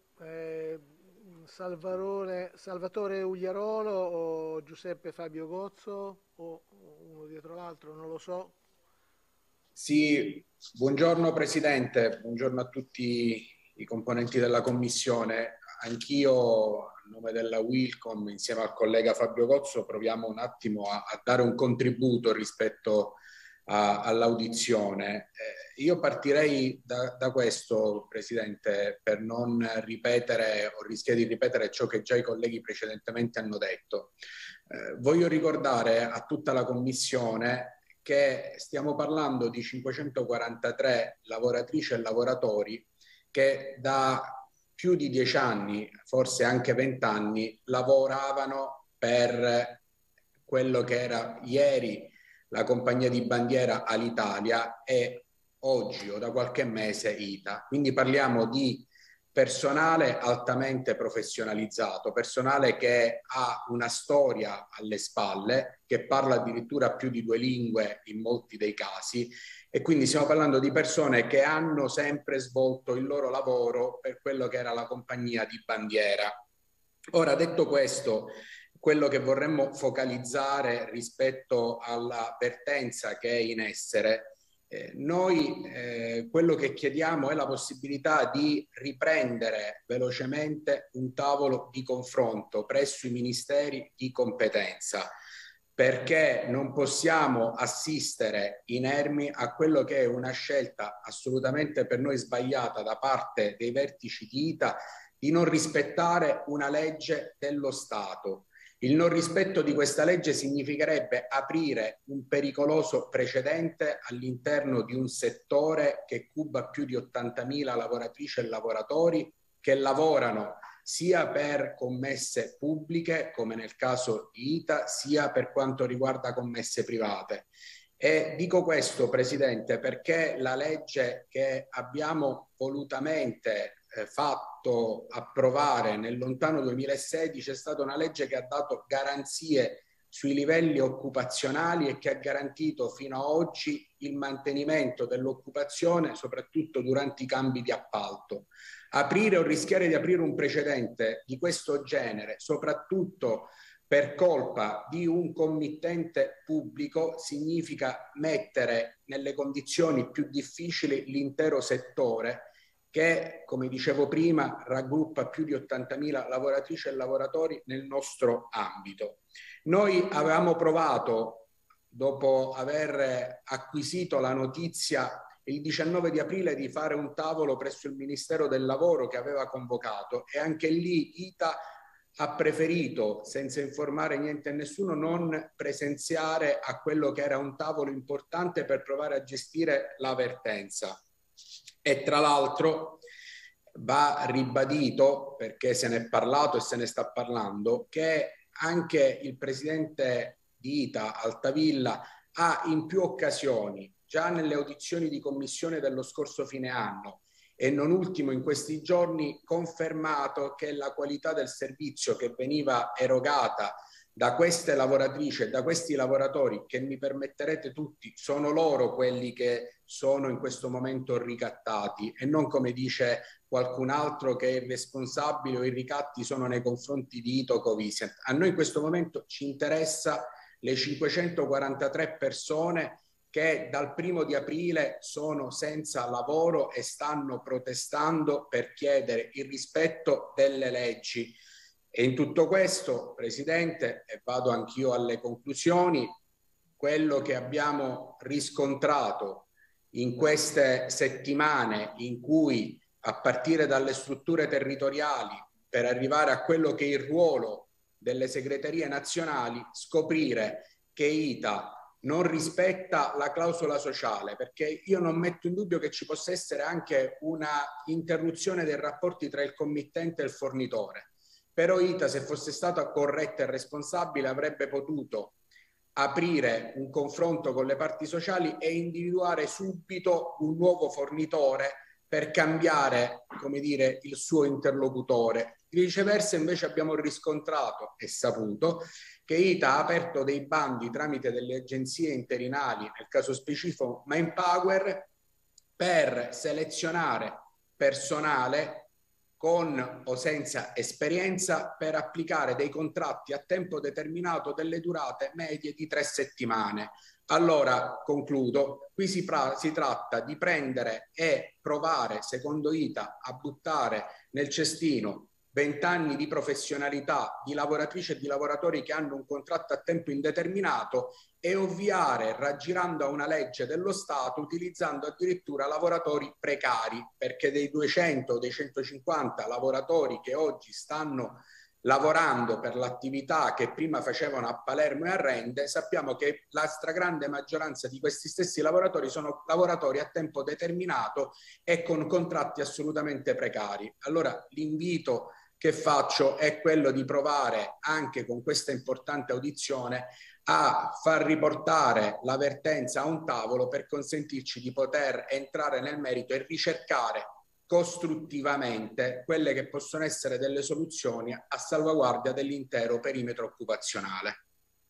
S1: Salvatore Ugliarolo o Giuseppe Fabio Gozzo o uno dietro l'altro, non lo so.
S12: Sì, buongiorno Presidente, buongiorno a tutti i componenti della Commissione. Anch'io a nome della Wilcom insieme al collega Fabio Gozzo proviamo un attimo a dare un contributo rispetto all'audizione. Io partirei da questo, Presidente, per non ripetere o rischiare di ripetere ciò che già i colleghi precedentemente hanno detto. Voglio ricordare a tutta la Commissione che stiamo parlando di 543 lavoratrici e lavoratori che da più di 10 anni, forse anche 20 anni, lavoravano per quello che era ieri la compagnia di bandiera Alitalia e oggi o da qualche mese ITA. Quindi parliamo di personale altamente professionalizzato, personale che ha una storia alle spalle, che parla addirittura più di 2 lingue in molti dei casi, e quindi stiamo parlando di persone che hanno sempre svolto il loro lavoro per quello che era la compagnia di bandiera. Ora, detto questo, quello che vorremmo focalizzare rispetto alla vertenza che è in essere, noi quello che chiediamo è la possibilità di riprendere velocemente un tavolo di confronto presso i ministeri di competenza, perché non possiamo assistere inermi a quello che è una scelta assolutamente per noi sbagliata da parte dei vertici di ITA di non rispettare una legge dello Stato. Il non rispetto di questa legge significherebbe aprire un pericoloso precedente all'interno di un settore che cuba più di 80.000 lavoratrici e lavoratori che lavorano sia per commesse pubbliche, come nel caso di ITA, sia per quanto riguarda commesse private. E dico questo, Presidente, perché la legge che abbiamo volutamente fatto approvare nel lontano 2016 è stata una legge che ha dato garanzie sui livelli occupazionali e che ha garantito fino a oggi il mantenimento dell'occupazione, soprattutto durante i cambi di appalto. Aprire o rischiare di aprire un precedente di questo genere, soprattutto per colpa di un committente pubblico, significa mettere nelle condizioni più difficili l'intero settore che, come dicevo prima, raggruppa più di 80.000 lavoratrici e lavoratori nel nostro ambito. Noi avevamo provato, dopo aver acquisito la notizia il 19 di aprile, di fare un tavolo presso il Ministero del Lavoro che aveva convocato, e anche lì ITA ha preferito, senza informare niente a nessuno, non presenziare a quello che era un tavolo importante per provare a gestire la vertenza. E tra l'altro va ribadito, perché se ne è parlato e se ne sta parlando, che anche il presidente di ITA Altavilla ha in più occasioni, già nelle audizioni di commissione dello scorso fine anno e non ultimo in questi giorni, confermato che la qualità del servizio che veniva erogata da queste lavoratrici e da questi lavoratori, che mi permetterete tutti, sono loro quelli che sono in questo momento ricattati e non, come dice qualcun altro, che il responsabile o i ricatti sono nei confronti di Ito Covicent. A noi in questo momento ci interessa le 543 persone che dal 1° di aprile sono senza lavoro e stanno protestando per chiedere il rispetto delle leggi. E in tutto questo, Presidente, e vado anch'io alle conclusioni, quello che abbiamo riscontrato in queste settimane in cui, a partire dalle strutture territoriali, per arrivare a quello che è il ruolo delle segreterie nazionali, scoprire che ITA non rispetta la clausola sociale, perché io non metto in dubbio che ci possa essere anche una interruzione dei rapporti tra il committente e il fornitore. Però ITA, se fosse stata corretta e responsabile, avrebbe potuto aprire un confronto con le parti sociali e individuare subito un nuovo fornitore per cambiare, come dire, il suo interlocutore. Viceversa, invece, abbiamo riscontrato e saputo che ITA ha aperto dei bandi tramite delle agenzie interinali, nel caso specifico Manpower, per selezionare personale con o senza esperienza per applicare dei contratti a tempo determinato delle durate medie di 3 settimane. Allora, concludo, qui si tratta di prendere e provare, secondo ITA, a buttare nel cestino 20 anni di professionalità di lavoratrici e di lavoratori che hanno un contratto a tempo indeterminato e ovviare, raggirando a una legge dello Stato, utilizzando addirittura lavoratori precari, perché dei 200 o dei 150 lavoratori che oggi stanno lavorando per l'attività che prima facevano a Palermo e a Rende, sappiamo che la stragrande maggioranza di questi stessi lavoratori sono lavoratori a tempo determinato e con contratti assolutamente precari. Allora l'invito che faccio è quello di provare anche con questa importante audizione a far riportare la vertenza a un tavolo per consentirci di poter entrare nel merito e ricercare costruttivamente quelle che possono essere delle soluzioni a salvaguardia dell'intero perimetro occupazionale.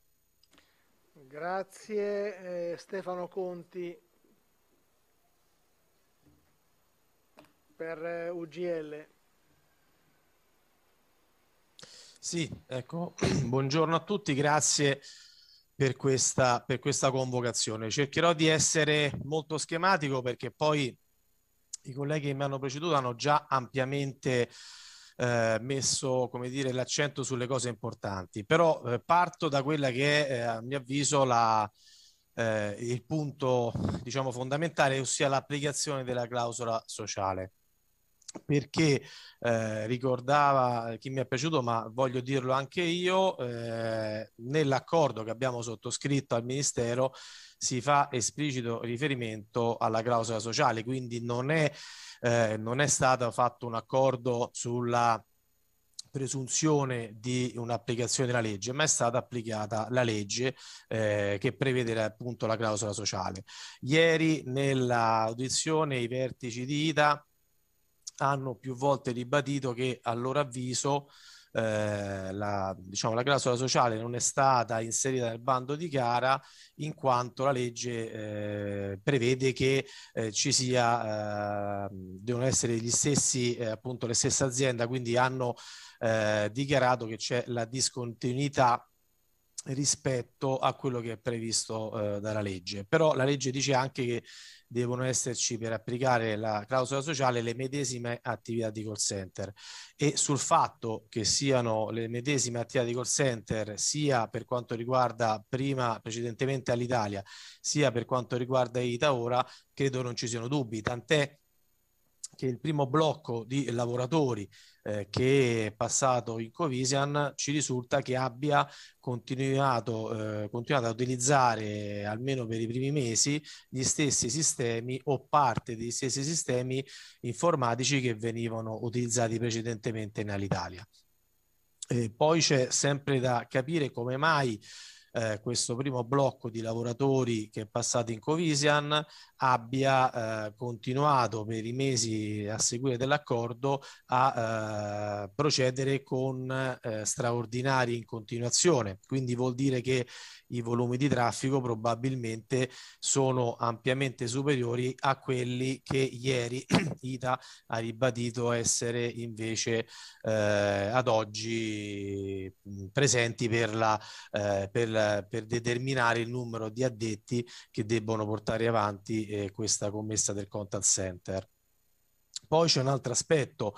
S1: Grazie. Stefano Conti per UGL.
S14: Sì, ecco, buongiorno a tutti, grazie per questa convocazione. Cercherò di essere molto schematico perché poi i colleghi che mi hanno preceduto hanno già ampiamente messo, come dire, l'accento sulle cose importanti, però parto da quella che è, a mio avviso, il punto, diciamo, fondamentale, ossia l'applicazione della clausola sociale. Perché ricordava chi mi è piaciuto, ma voglio dirlo anche io, nell'accordo che abbiamo sottoscritto al Ministero si fa esplicito riferimento alla clausola sociale, quindi non è stato fatto un accordo sulla presunzione di un'applicazione della legge, ma è stata applicata la legge che prevede appunto la clausola sociale. Ieri nell'audizione i vertici di ITA hanno più volte ribadito che a loro avviso la clausola sociale non è stata inserita nel bando di gara in quanto la legge prevede che devono essere gli stessi, appunto le stesse aziende, quindi hanno dichiarato che c'è la discontinuità rispetto a quello che è previsto dalla legge. Però la legge dice anche che devono esserci, per applicare la clausola sociale, le medesime attività di call center, e sul fatto che siano le medesime attività di call center sia per quanto riguarda precedentemente all'Italia sia per quanto riguarda ITA ora, credo non ci siano dubbi, tant'è che il primo blocco di lavoratori che è passato in Covisian ci risulta che abbia continuato a utilizzare, almeno per i primi mesi, gli stessi sistemi o parte degli stessi sistemi informatici che venivano utilizzati precedentemente in Alitalia. Poi c'è sempre da capire come mai questo primo blocco di lavoratori che è passato in Covisian abbia continuato per i mesi a seguire dell'accordo a procedere con straordinari in continuazione. Quindi vuol dire che i volumi di traffico probabilmente sono ampiamente superiori a quelli che ieri ITA ha ribadito essere invece ad oggi presenti per determinare il numero di addetti che debbono portare avanti questa commessa del contact center. Poi c'è un altro aspetto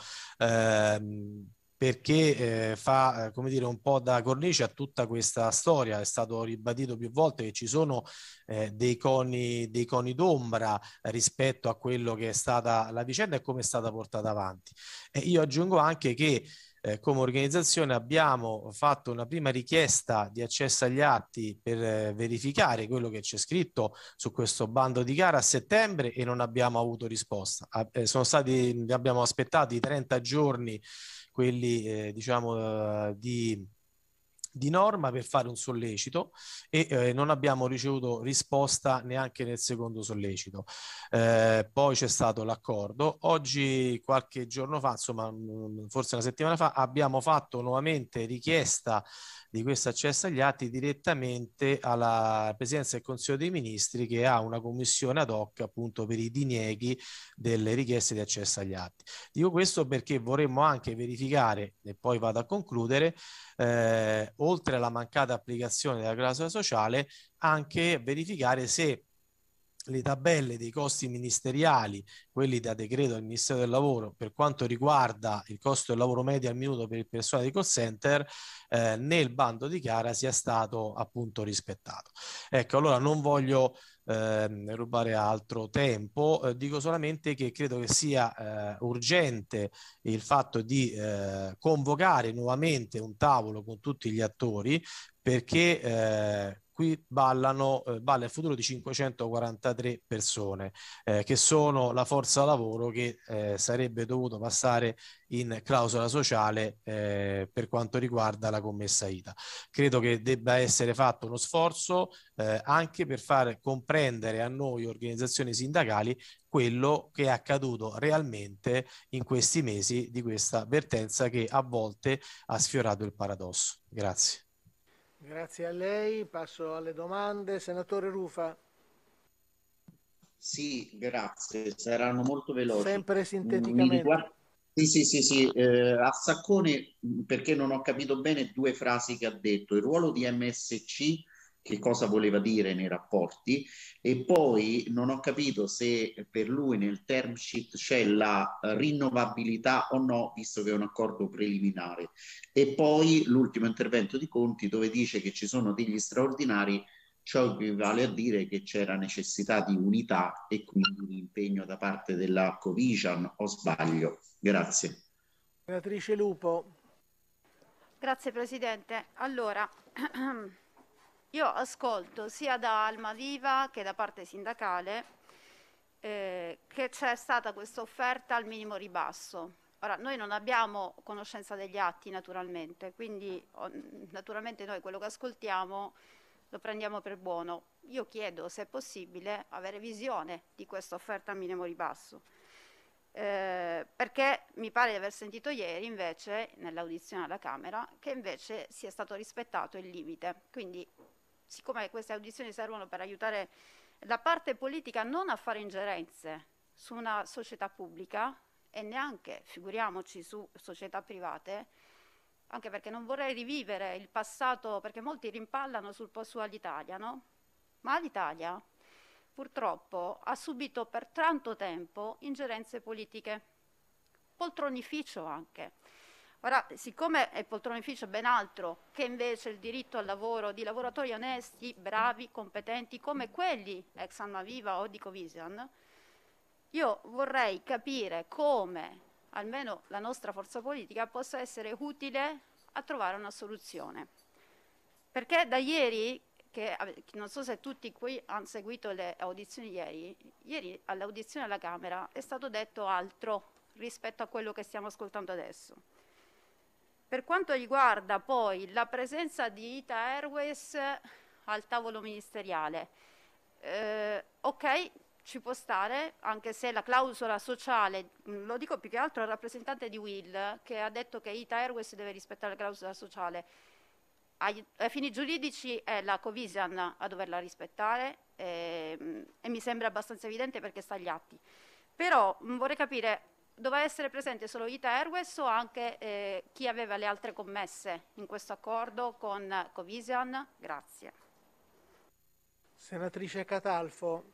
S14: perché fa come dire un po' da cornice a tutta questa storia. È stato ribadito più volte che ci sono dei coni d'ombra rispetto a quello che è stata la vicenda e come è stata portata avanti. E io aggiungo anche che come organizzazione abbiamo fatto una prima richiesta di accesso agli atti per verificare quello che c'è scritto su questo bando di gara a settembre e non abbiamo avuto risposta. Abbiamo aspettato i 30 giorni, quelli diciamo di norma, per fare un sollecito e non abbiamo ricevuto risposta neanche nel secondo sollecito. Poi c'è stato l'accordo. Oggi, qualche giorno fa, insomma forse una settimana fa, abbiamo fatto nuovamente richiesta di questo accesso agli atti direttamente alla Presidenza del Consiglio dei Ministri, che ha una commissione ad hoc appunto per i dinieghi delle richieste di accesso agli atti. Dico questo perché vorremmo anche verificare, e poi vado a concludere, oltre alla mancata applicazione della clausola sociale, anche verificare se le tabelle dei costi ministeriali, quelli da decreto del Ministero del Lavoro, per quanto riguarda il costo del lavoro medio al minuto per il personale di call center, nel bando di gara sia stato appunto rispettato. Ecco, allora non voglio rubare altro tempo, dico solamente che credo che sia urgente il fatto di convocare nuovamente un tavolo con tutti gli attori, perché qui balla il futuro di 543 persone che sono la forza lavoro che sarebbe dovuto passare in clausola sociale per quanto riguarda la commessa ITA. Credo che debba essere fatto uno sforzo anche per far comprendere a noi organizzazioni sindacali quello che è accaduto realmente in questi mesi di questa vertenza che a volte ha sfiorato il paradosso. Grazie.
S1: Grazie a lei, passo alle domande. Senatore Rufa.
S5: Sì, grazie, saranno molto veloci.
S1: Sempre sinteticamente.
S5: Sì. A Saccone, perché non ho capito bene due frasi che ha detto. Il ruolo di MSC, che cosa voleva dire nei rapporti, e poi non ho capito se per lui nel term sheet c'è la rinnovabilità o no, visto che è un accordo preliminare. E poi l'ultimo intervento di Conti dove dice che ci sono degli straordinari, ciò equivale a dire che c'era necessità di unità e quindi un impegno da parte della Covision, o sbaglio? Grazie.
S1: Senatrice Lupo.
S7: Grazie Presidente. Allora, io ascolto sia da Almaviva che da parte sindacale che c'è stata questa offerta al minimo ribasso. Ora, noi non abbiamo conoscenza degli atti naturalmente, quindi naturalmente noi quello che ascoltiamo lo prendiamo per buono. Io chiedo, se è possibile, avere visione di questa offerta al minimo ribasso, perché mi pare di aver sentito ieri invece, nell'audizione alla Camera, che invece sia stato rispettato il limite. Quindi, siccome queste audizioni servono per aiutare la parte politica non a fare ingerenze su una società pubblica e neanche, figuriamoci, su società private, anche perché non vorrei rivivere il passato, perché molti rimpallano su Alitalia, no? Ma l'Italia purtroppo ha subito per tanto tempo ingerenze politiche, poltronificio anche. Ora, siccome è poltronificio ben altro che invece il diritto al lavoro di lavoratori onesti, bravi, competenti, come quelli ex Almaviva o di Covision, io vorrei capire come almeno la nostra forza politica possa essere utile a trovare una soluzione. Perché da ieri, che non so se tutti qui hanno seguito le audizioni ieri all'audizione alla Camera è stato detto altro rispetto a quello che stiamo ascoltando adesso. Per quanto riguarda poi la presenza di Ita Airways al tavolo ministeriale, ok, ci può stare, anche se la clausola sociale, lo dico più che altro al rappresentante di Will, che ha detto che Ita Airways deve rispettare la clausola sociale. Ai fini giuridici è la Covision a doverla rispettare e mi sembra abbastanza evidente perché sta agli atti. Però vorrei capire, doveva essere presente solo Ita Airways o anche chi aveva le altre commesse in questo accordo con Covision? Grazie.
S1: Senatrice Catalfo.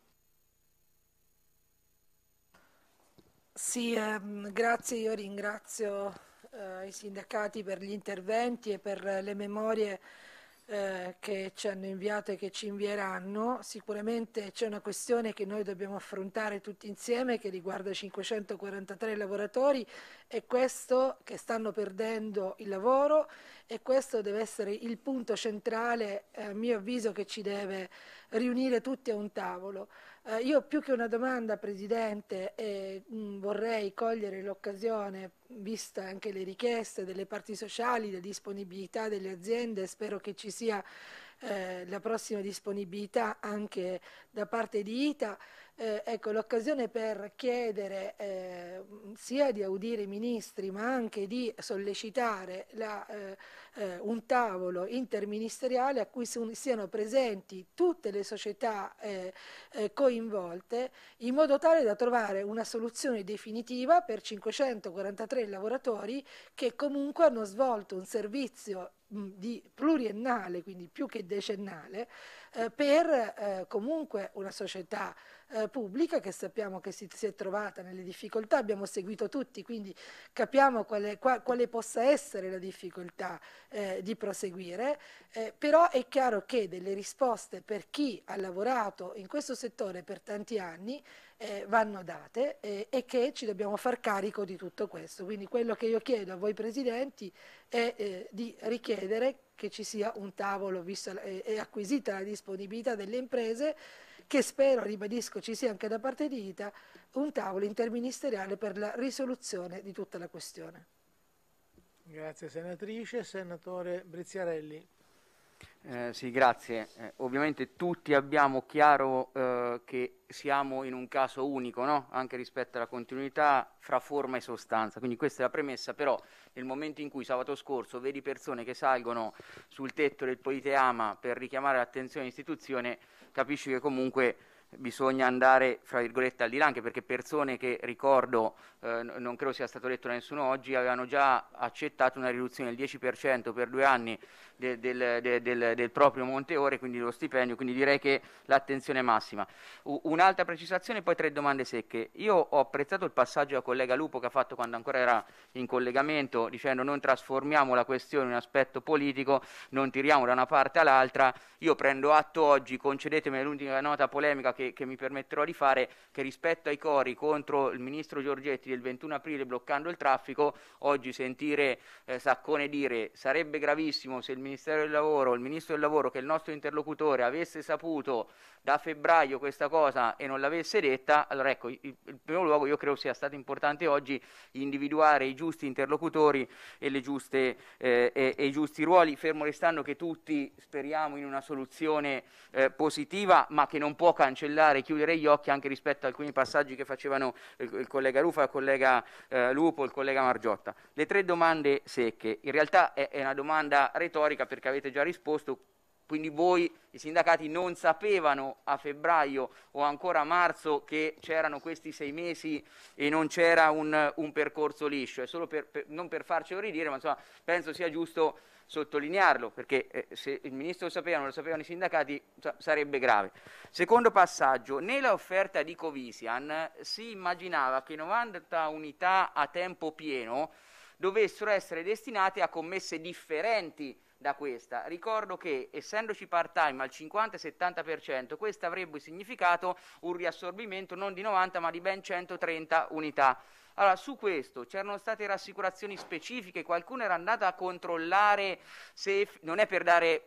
S4: Sì, grazie, io ringrazio i sindacati per gli interventi e per le memorie che ci hanno inviato e che ci invieranno. Sicuramente c'è una questione che noi dobbiamo affrontare tutti insieme che riguarda 543 lavoratori e questo che stanno perdendo il lavoro, e questo deve essere il punto centrale, a mio avviso, che ci deve riunire tutti a un tavolo. Io più che una domanda, Presidente, vorrei cogliere l'occasione, vista anche le richieste delle parti sociali, la disponibilità delle aziende, spero che ci sia la prossima disponibilità anche da parte di Ita. Ecco, l'occasione per chiedere sia di audire i ministri ma anche di sollecitare un tavolo interministeriale a cui siano presenti tutte le società coinvolte, in modo tale da trovare una soluzione definitiva per 543 lavoratori che comunque hanno svolto un servizio di pluriennale, quindi più che decennale, per comunque una società pubblica che sappiamo che si è trovata nelle difficoltà, abbiamo seguito tutti, quindi capiamo quale possa essere la difficoltà di proseguire, però è chiaro che delle risposte per chi ha lavorato in questo settore per tanti anni vanno date e che ci dobbiamo far carico di tutto questo. Quindi quello che io chiedo a voi Presidenti è di richiedere che ci sia un tavolo, vista e acquisita la disponibilità delle imprese, che spero, ribadisco, ci sia anche da parte di ITA, un tavolo interministeriale per la risoluzione di tutta la questione.
S1: Grazie senatrice. Senatore Briziarelli.
S8: Sì, grazie. Ovviamente tutti abbiamo chiaro che siamo in un caso unico, no? Anche rispetto alla continuità fra forma e sostanza, quindi questa è la premessa. Però nel momento in cui sabato scorso vedi persone che salgono sul tetto del Politeama per richiamare l'attenzione dell'istituzione, capisci che comunque bisogna andare, fra virgolette, al di là, anche perché persone che, ricordo, non credo sia stato detto da nessuno oggi, avevano già accettato una riduzione del 10% per 2 anni del proprio monte ore, quindi dello stipendio, quindi direi che l'attenzione è massima. Un'altra precisazione, poi 3 domande secche. Io ho apprezzato il passaggio del collega Lupo che ha fatto quando ancora era in collegamento, dicendo non trasformiamo la questione in un aspetto politico, non tiriamo da una parte all'altra. Io prendo atto oggi, concedetemi l'unica nota polemica che mi permetterò di fare, che rispetto ai cori contro il ministro Giorgetti del 21 aprile bloccando il traffico, oggi sentire Saccone dire sarebbe gravissimo se il Ministero del Lavoro, il Ministro del Lavoro, che è il nostro interlocutore, avesse saputo da febbraio questa cosa e non l'avesse detta, allora ecco, in primo luogo io credo sia stato importante oggi individuare i giusti interlocutori e le giuste, e i giusti ruoli, fermo restando che tutti speriamo in una soluzione positiva, ma che non può cancellare, chiudere gli occhi anche rispetto a alcuni passaggi che facevano il collega Rufa, il collega Lupo, il collega Margiotta. Le 3 domande secche, in realtà è una domanda retorica perché avete già risposto. Quindi voi, i sindacati, non sapevano a febbraio o ancora a marzo che c'erano questi 6 mesi e non c'era un percorso liscio. È solo non per farcelo ridire, ma insomma penso sia giusto sottolinearlo, perché se il ministro lo sapeva, non lo sapevano i sindacati, sarebbe grave. Secondo passaggio, nella offerta di Covisian si immaginava che 90 unità a tempo pieno dovessero essere destinate a commesse differenti da questa. Ricordo che, essendoci part-time al 50-70%, questo avrebbe significato un riassorbimento non di 90 ma di ben 130 unità. Allora, su questo c'erano state rassicurazioni specifiche, qualcuno era andato a controllare, se non è per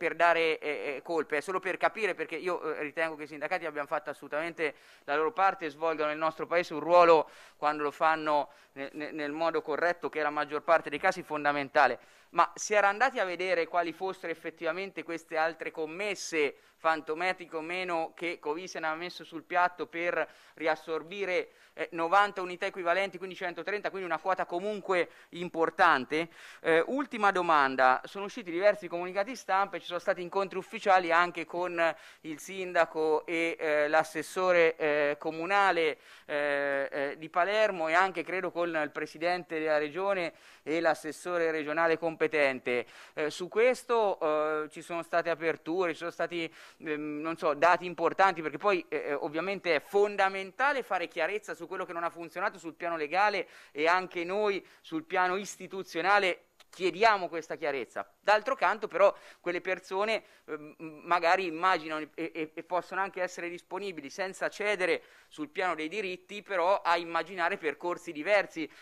S8: dare colpe, è solo per capire, perché io ritengo che i sindacati abbiano fatto assolutamente la loro parte e svolgano nel nostro Paese un ruolo, quando lo fanno nel modo corretto, che è la maggior parte dei casi, fondamentale. Ma si era andati a vedere quali fossero effettivamente queste altre commesse, fantomatiche o meno, che Covisian ha messo sul piatto per riassorbire 90 unità equivalenti, quindi 130, quindi una quota comunque importante? Ultima domanda, sono usciti diversi comunicati stampa e ci sono stati incontri ufficiali anche con il sindaco e l'assessore comunale di Palermo, e anche credo con il presidente della regione e l'assessore regionale competente. Su questo ci sono state aperture, ci sono stati non so, dati importanti, perché poi ovviamente è fondamentale fare chiarezza su quello che non ha funzionato sul piano legale, e anche noi sul piano istituzionale chiediamo questa chiarezza. D'altro canto però quelle persone magari immaginano e possono anche essere disponibili, senza cedere sul piano dei diritti, però a immaginare percorsi diversi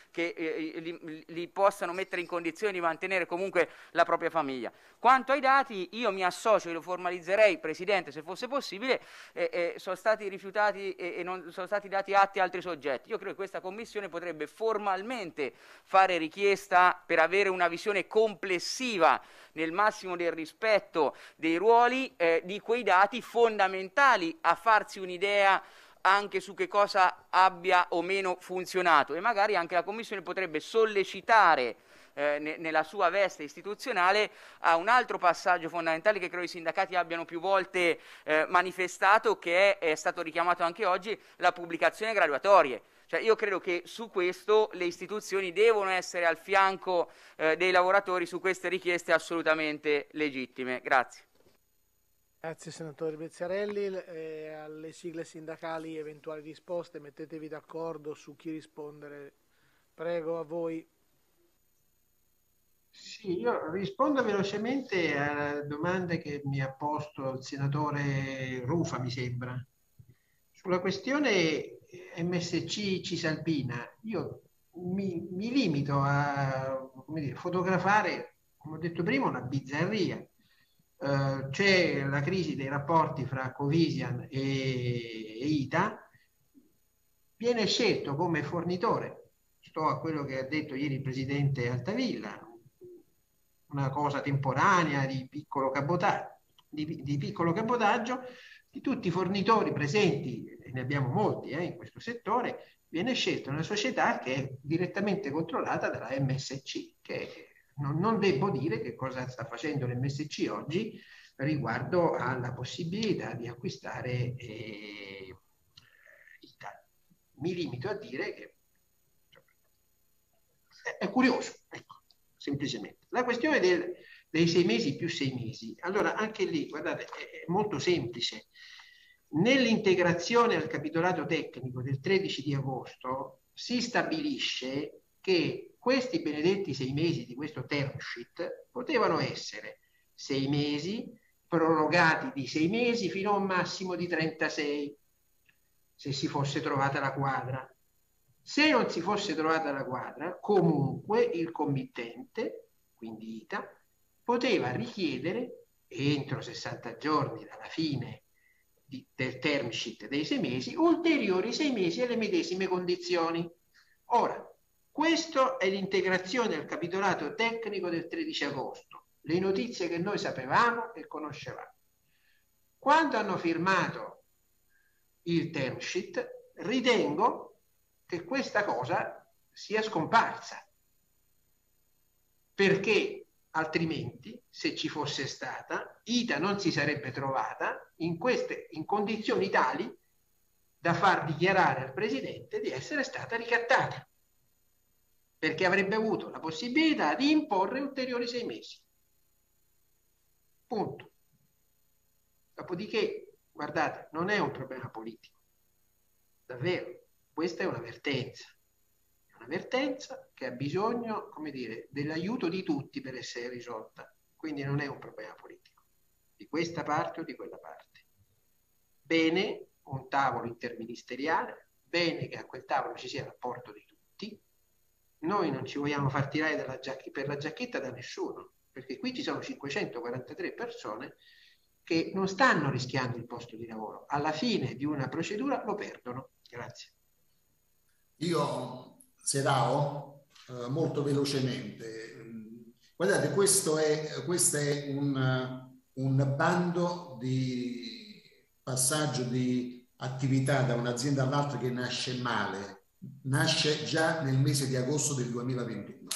S8: che li possano mettere in condizione di mantenere comunque la propria famiglia. Quanto ai dati, io mi associo e lo formalizzerei, Presidente, se fosse possibile. Sono stati rifiutati e non sono stati dati atti a altri soggetti. Io credo che questa Commissione potrebbe formalmente fare richiesta per avere una visione complessiva, nel massimo del rispetto dei ruoli, di quei dati fondamentali a farsi un'idea anche su che cosa abbia o meno funzionato, e magari anche la Commissione potrebbe sollecitare nella sua veste istituzionale a un altro passaggio fondamentale che credo i sindacati abbiano più volte manifestato, che è stato richiamato anche oggi, la pubblicazione graduatorie. Cioè, io credo che su questo le istituzioni devono essere al fianco dei lavoratori su queste richieste assolutamente legittime. Grazie.
S1: Grazie senatore Briziarelli. Alle sigle sindacali eventuali risposte, mettetevi d'accordo su chi rispondere. Prego, a voi.
S11: Sì, io rispondo velocemente alle domande che mi ha posto il senatore Rufa, mi sembra. Sulla questione MSC Cisalpina, io mi limito a, come dire, fotografare, come ho detto prima, una bizzarria. C'è la crisi dei rapporti fra Covisian e ITA, viene scelto come fornitore, sto a quello che ha detto ieri il presidente Altavilla, una cosa temporanea di piccolo cabotaggio, di tutti i fornitori presenti, e ne abbiamo molti in questo settore, viene scelta una società che è direttamente controllata dalla MSC, che non devo dire che cosa sta facendo l'MSC oggi riguardo alla possibilità di acquistare ITA. Mi limito a dire che è curioso, ecco, semplicemente. La questione dei 6 mesi più 6 mesi, allora anche lì, guardate, è molto semplice. Nell'integrazione al capitolato tecnico del 13 di agosto si stabilisce che questi benedetti 6 mesi di questo term sheet potevano essere 6 mesi prorogati di 6 mesi fino a un massimo di 36, se si fosse trovata la quadra. Se non si fosse trovata la quadra, comunque il committente, quindi ITA, poteva richiedere entro 60 giorni dalla fine del term sheet dei 6 mesi ulteriori 6 mesi alle medesime condizioni. Ora, questo è l'integrazione al capitolato tecnico del 13 agosto, le notizie che noi sapevamo e conoscevamo. Quando hanno firmato il term sheet, ritengo che questa cosa sia scomparsa, perché altrimenti, se ci fosse stata, ITA non si sarebbe trovata in condizioni tali da far dichiarare al presidente di essere stata ricattata, perché avrebbe avuto la possibilità di imporre ulteriori 6 mesi. Punto. Dopodiché, guardate, non è un problema politico, davvero, questa è un'avvertenza. Un'avvertenza che ha bisogno, come dire, dell'aiuto di tutti per essere risolta. Quindi non è un problema politico, di questa parte o di quella parte. Bene un tavolo interministeriale, bene che a quel tavolo ci sia l'apporto di tutti. Noi non ci vogliamo far tirare per la giacchetta da nessuno, perché qui ci sono 543 persone che non stanno rischiando il posto di lavoro. Alla fine di una procedura lo perdono. Grazie.
S13: Io, Serao, molto velocemente. Guardate, questo è un bando di passaggio di attività da un'azienda all'altra che nasce male, nasce già nel mese di agosto del 2021.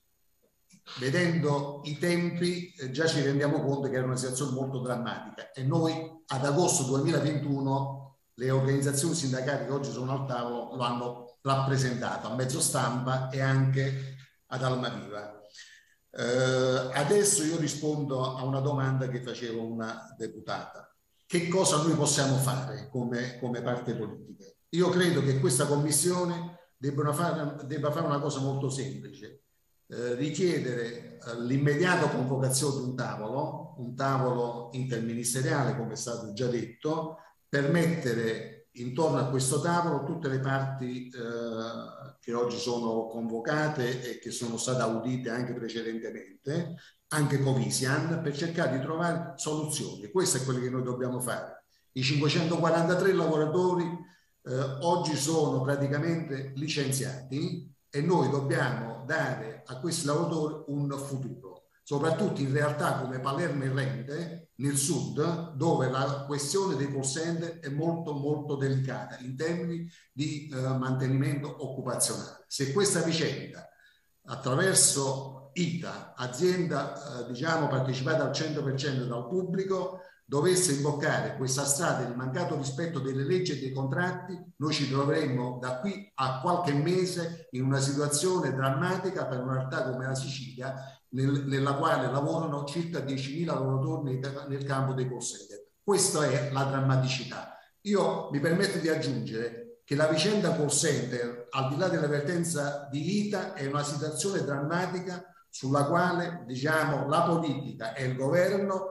S13: Vedendo i tempi già ci rendiamo conto che era una situazione molto drammatica e noi ad agosto 2021 le organizzazioni sindacali che oggi sono al tavolo lo hanno rappresentato a mezzo stampa e anche ad Almaviva. Adesso io rispondo a una domanda che faceva una deputata. Che cosa noi possiamo fare come parte politica? Io credo che questa commissione debba fare una cosa molto semplice, richiedere l'immediata convocazione di un tavolo interministeriale, come è stato già detto, per mettere intorno a questo tavolo tutte le parti che oggi sono convocate e che sono state audite anche precedentemente, anche Covisian, per cercare di trovare soluzioni. Questo è quello che noi dobbiamo fare. I 543 lavoratori oggi sono praticamente licenziati e noi dobbiamo dare a questi lavoratori un futuro, soprattutto in realtà come Palermo e Rente, nel sud, dove la questione dei call center è molto molto delicata in termini di mantenimento occupazionale. Se questa vicenda, attraverso ITA, azienda diciamo partecipata al 100% dal pubblico, dovesse imboccare questa strada di mancato rispetto delle leggi e dei contratti, noi ci troveremmo da qui a qualche mese in una situazione drammatica per una realtà come la Sicilia, nella quale lavorano circa 10.000 lavoratori nel campo dei call center. Questa è la drammaticità. Io mi permetto di aggiungere che la vicenda call center, al di là dell'avvertenza di ITA, è una situazione drammatica sulla quale, diciamo, la politica e il governo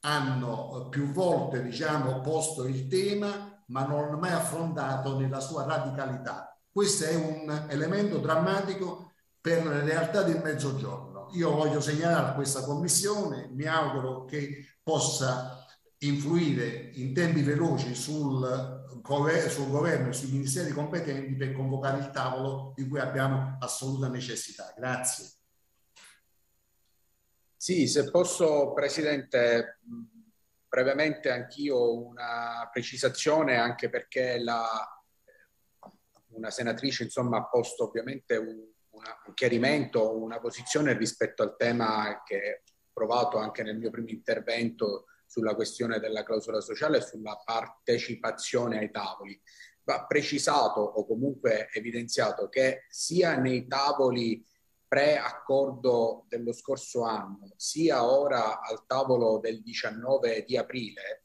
S13: hanno più volte, diciamo, posto il tema, ma non l'hanno mai affrontato nella sua radicalità. Questo è un elemento drammatico per le realtà del Mezzogiorno. Io voglio segnalare a questa commissione, mi auguro che possa influire in tempi veloci sul governo e sui ministeri competenti per convocare il tavolo di cui abbiamo assoluta necessità. Grazie.
S12: Sì, se posso, Presidente, brevemente anch'io una precisazione, anche perché una senatrice insomma ha posto ovviamente un chiarimento, una posizione rispetto al tema che ho provato anche nel mio primo intervento sulla questione della clausola sociale e sulla partecipazione ai tavoli. Va precisato o comunque evidenziato che sia nei tavoli pre-accordo dello scorso anno, sia ora al tavolo del 19 di aprile,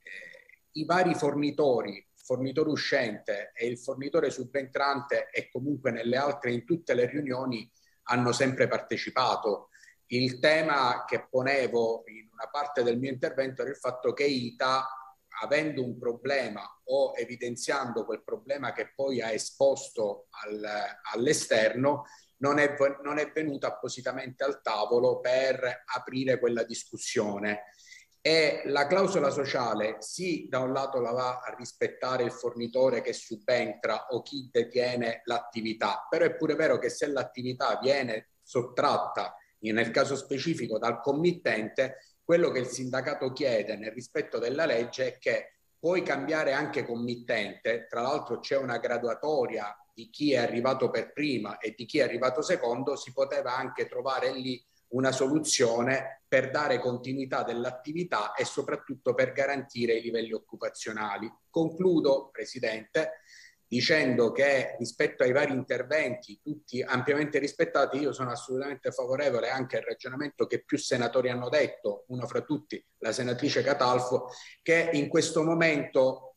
S12: i vari fornitori, il fornitore uscente e il fornitore subentrante e comunque nelle altre, in tutte le riunioni, hanno sempre partecipato. Il tema che ponevo in una parte del mio intervento era il fatto che ITA, avendo un problema o evidenziando quel problema che poi ha esposto all'esterno, non è venuta appositamente al tavolo per aprire quella discussione. E la clausola sociale, sì, da un lato la va a rispettare il fornitore che subentra o chi detiene l'attività, però è pure vero che se l'attività viene sottratta, nel caso specifico dal committente, quello che il sindacato chiede nel rispetto della legge è che puoi cambiare anche committente, tra l'altro c'è una graduatoria di chi è arrivato per prima e di chi è arrivato secondo, si poteva anche trovare lì una soluzione per dare continuità dell'attività e soprattutto per garantire i livelli occupazionali. Concludo, Presidente, dicendo che rispetto ai vari interventi, tutti ampiamente rispettati, io sono assolutamente favorevole anche al ragionamento che più senatori hanno detto, uno fra tutti la senatrice Catalfo, che in questo momento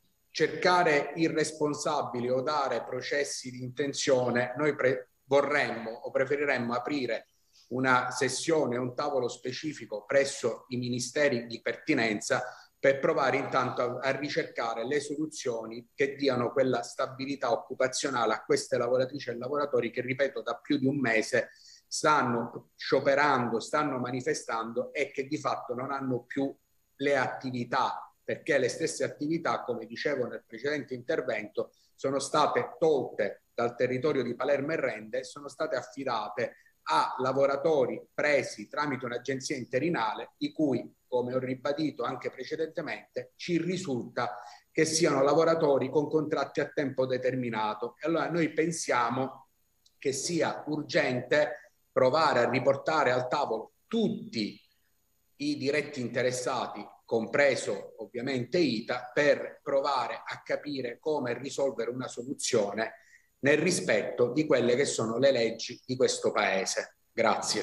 S12: cercare irresponsabili o dare processi di intenzione, noi vorremmo o preferiremmo aprire una sessione, un tavolo specifico presso i ministeri di pertinenza per provare intanto a ricercare le soluzioni che diano quella stabilità occupazionale a queste lavoratrici e lavoratori che, ripeto, da più di un mese stanno scioperando, stanno manifestando e che di fatto non hanno più le attività, perché le stesse attività, come dicevo nel precedente intervento, sono state tolte dal territorio di Palermo e Rende e sono state affidate a lavoratori presi tramite un'agenzia interinale, di cui, come ho ribadito anche precedentemente, ci risulta che siano lavoratori con contratti a tempo determinato. E allora noi pensiamo che sia urgente provare a riportare al tavolo tutti i diretti interessati, compreso ovviamente ITA, per provare a capire come risolvere una soluzione nel rispetto di quelle che sono le leggi di questo Paese. Grazie.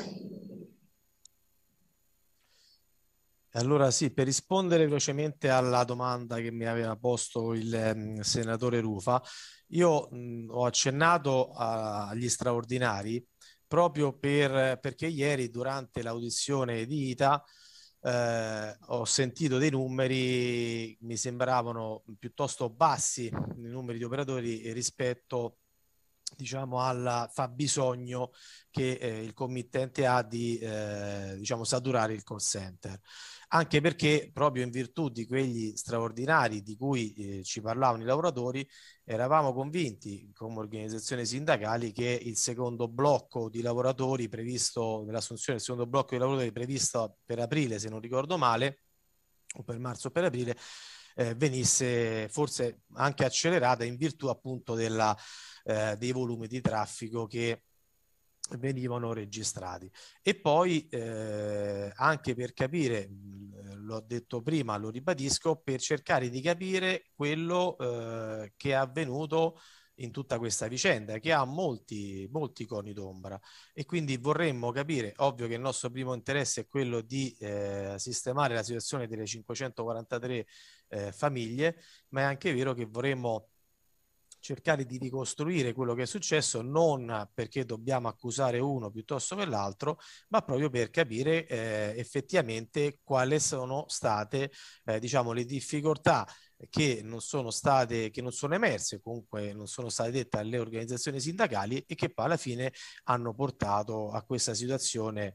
S14: Allora sì, per rispondere velocemente alla domanda che mi aveva posto il senatore Rufa, io ho accennato agli straordinari proprio perché ieri durante l'audizione di ITA ho sentito dei numeri, mi sembravano piuttosto bassi i numeri di operatori rispetto, diciamo, al fabbisogno che il committente ha di diciamo, saturare il call center, anche perché proprio in virtù di quegli straordinari di cui ci parlavano i lavoratori eravamo convinti come organizzazioni sindacali che il secondo blocco di lavoratori previsto nell'assunzione, il secondo blocco di lavoratori previsto per aprile, se non ricordo male, o per marzo o per aprile, venisse forse anche accelerata in virtù appunto dei volumi di traffico che venivano registrati. E poi anche per capire, l'ho detto prima, lo ribadisco, per cercare di capire quello che è avvenuto in tutta questa vicenda, che ha molti coni d'ombra, e quindi vorremmo capire, ovvio che il nostro primo interesse è quello di sistemare la situazione delle 543 famiglie, ma è anche vero che vorremmo cercare di ricostruire quello che è successo, non perché dobbiamo accusare uno piuttosto che l'altro, ma proprio per capire effettivamente quali sono state diciamo, le difficoltà che non sono emerse, comunque non sono state dette alle organizzazioni sindacali e che poi alla fine hanno portato a questa situazione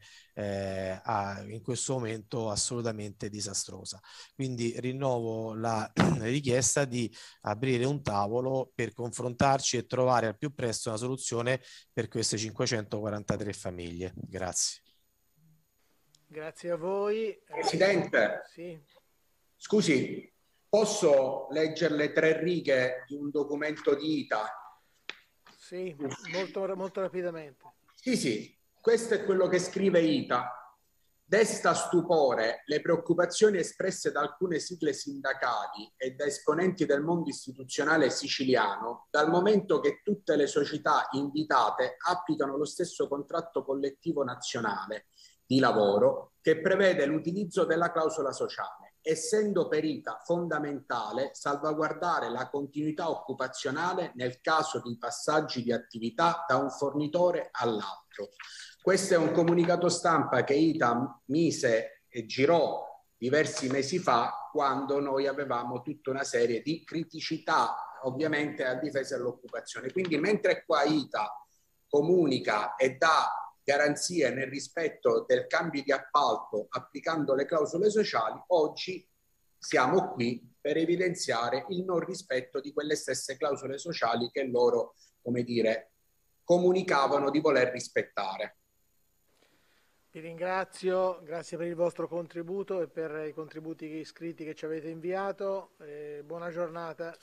S14: in questo momento assolutamente disastrosa. Quindi rinnovo la richiesta di aprire un tavolo per confrontarci e trovare al più presto una soluzione per queste 543 famiglie. Grazie.
S1: Grazie a voi.
S12: Presidente,
S1: sì.
S12: Scusi, posso leggere le 3 righe di un documento di ITA?
S1: Sì, molto rapidamente.
S12: Sì, questo è quello che scrive ITA. Desta stupore le preoccupazioni espresse da alcune sigle sindacali e da esponenti del mondo istituzionale siciliano, dal momento che tutte le società invitate applicano lo stesso contratto collettivo nazionale di lavoro che prevede l'utilizzo della clausola sociale, essendo per ITA fondamentale salvaguardare la continuità occupazionale nel caso di passaggi di attività da un fornitore all'altro. Questo è un comunicato stampa che ITA mise e girò diversi mesi fa, quando noi avevamo tutta una serie di criticità ovviamente a difesa dell'occupazione. Quindi mentre qua ITA comunica e dà garanzie nel rispetto del cambio di appalto applicando le clausole sociali, oggi siamo qui per evidenziare il non rispetto di quelle stesse clausole sociali che loro, come dire, comunicavano di voler rispettare.
S1: Vi ringrazio, grazie per il vostro contributo e per i contributi scritti che ci avete inviato. Buona giornata.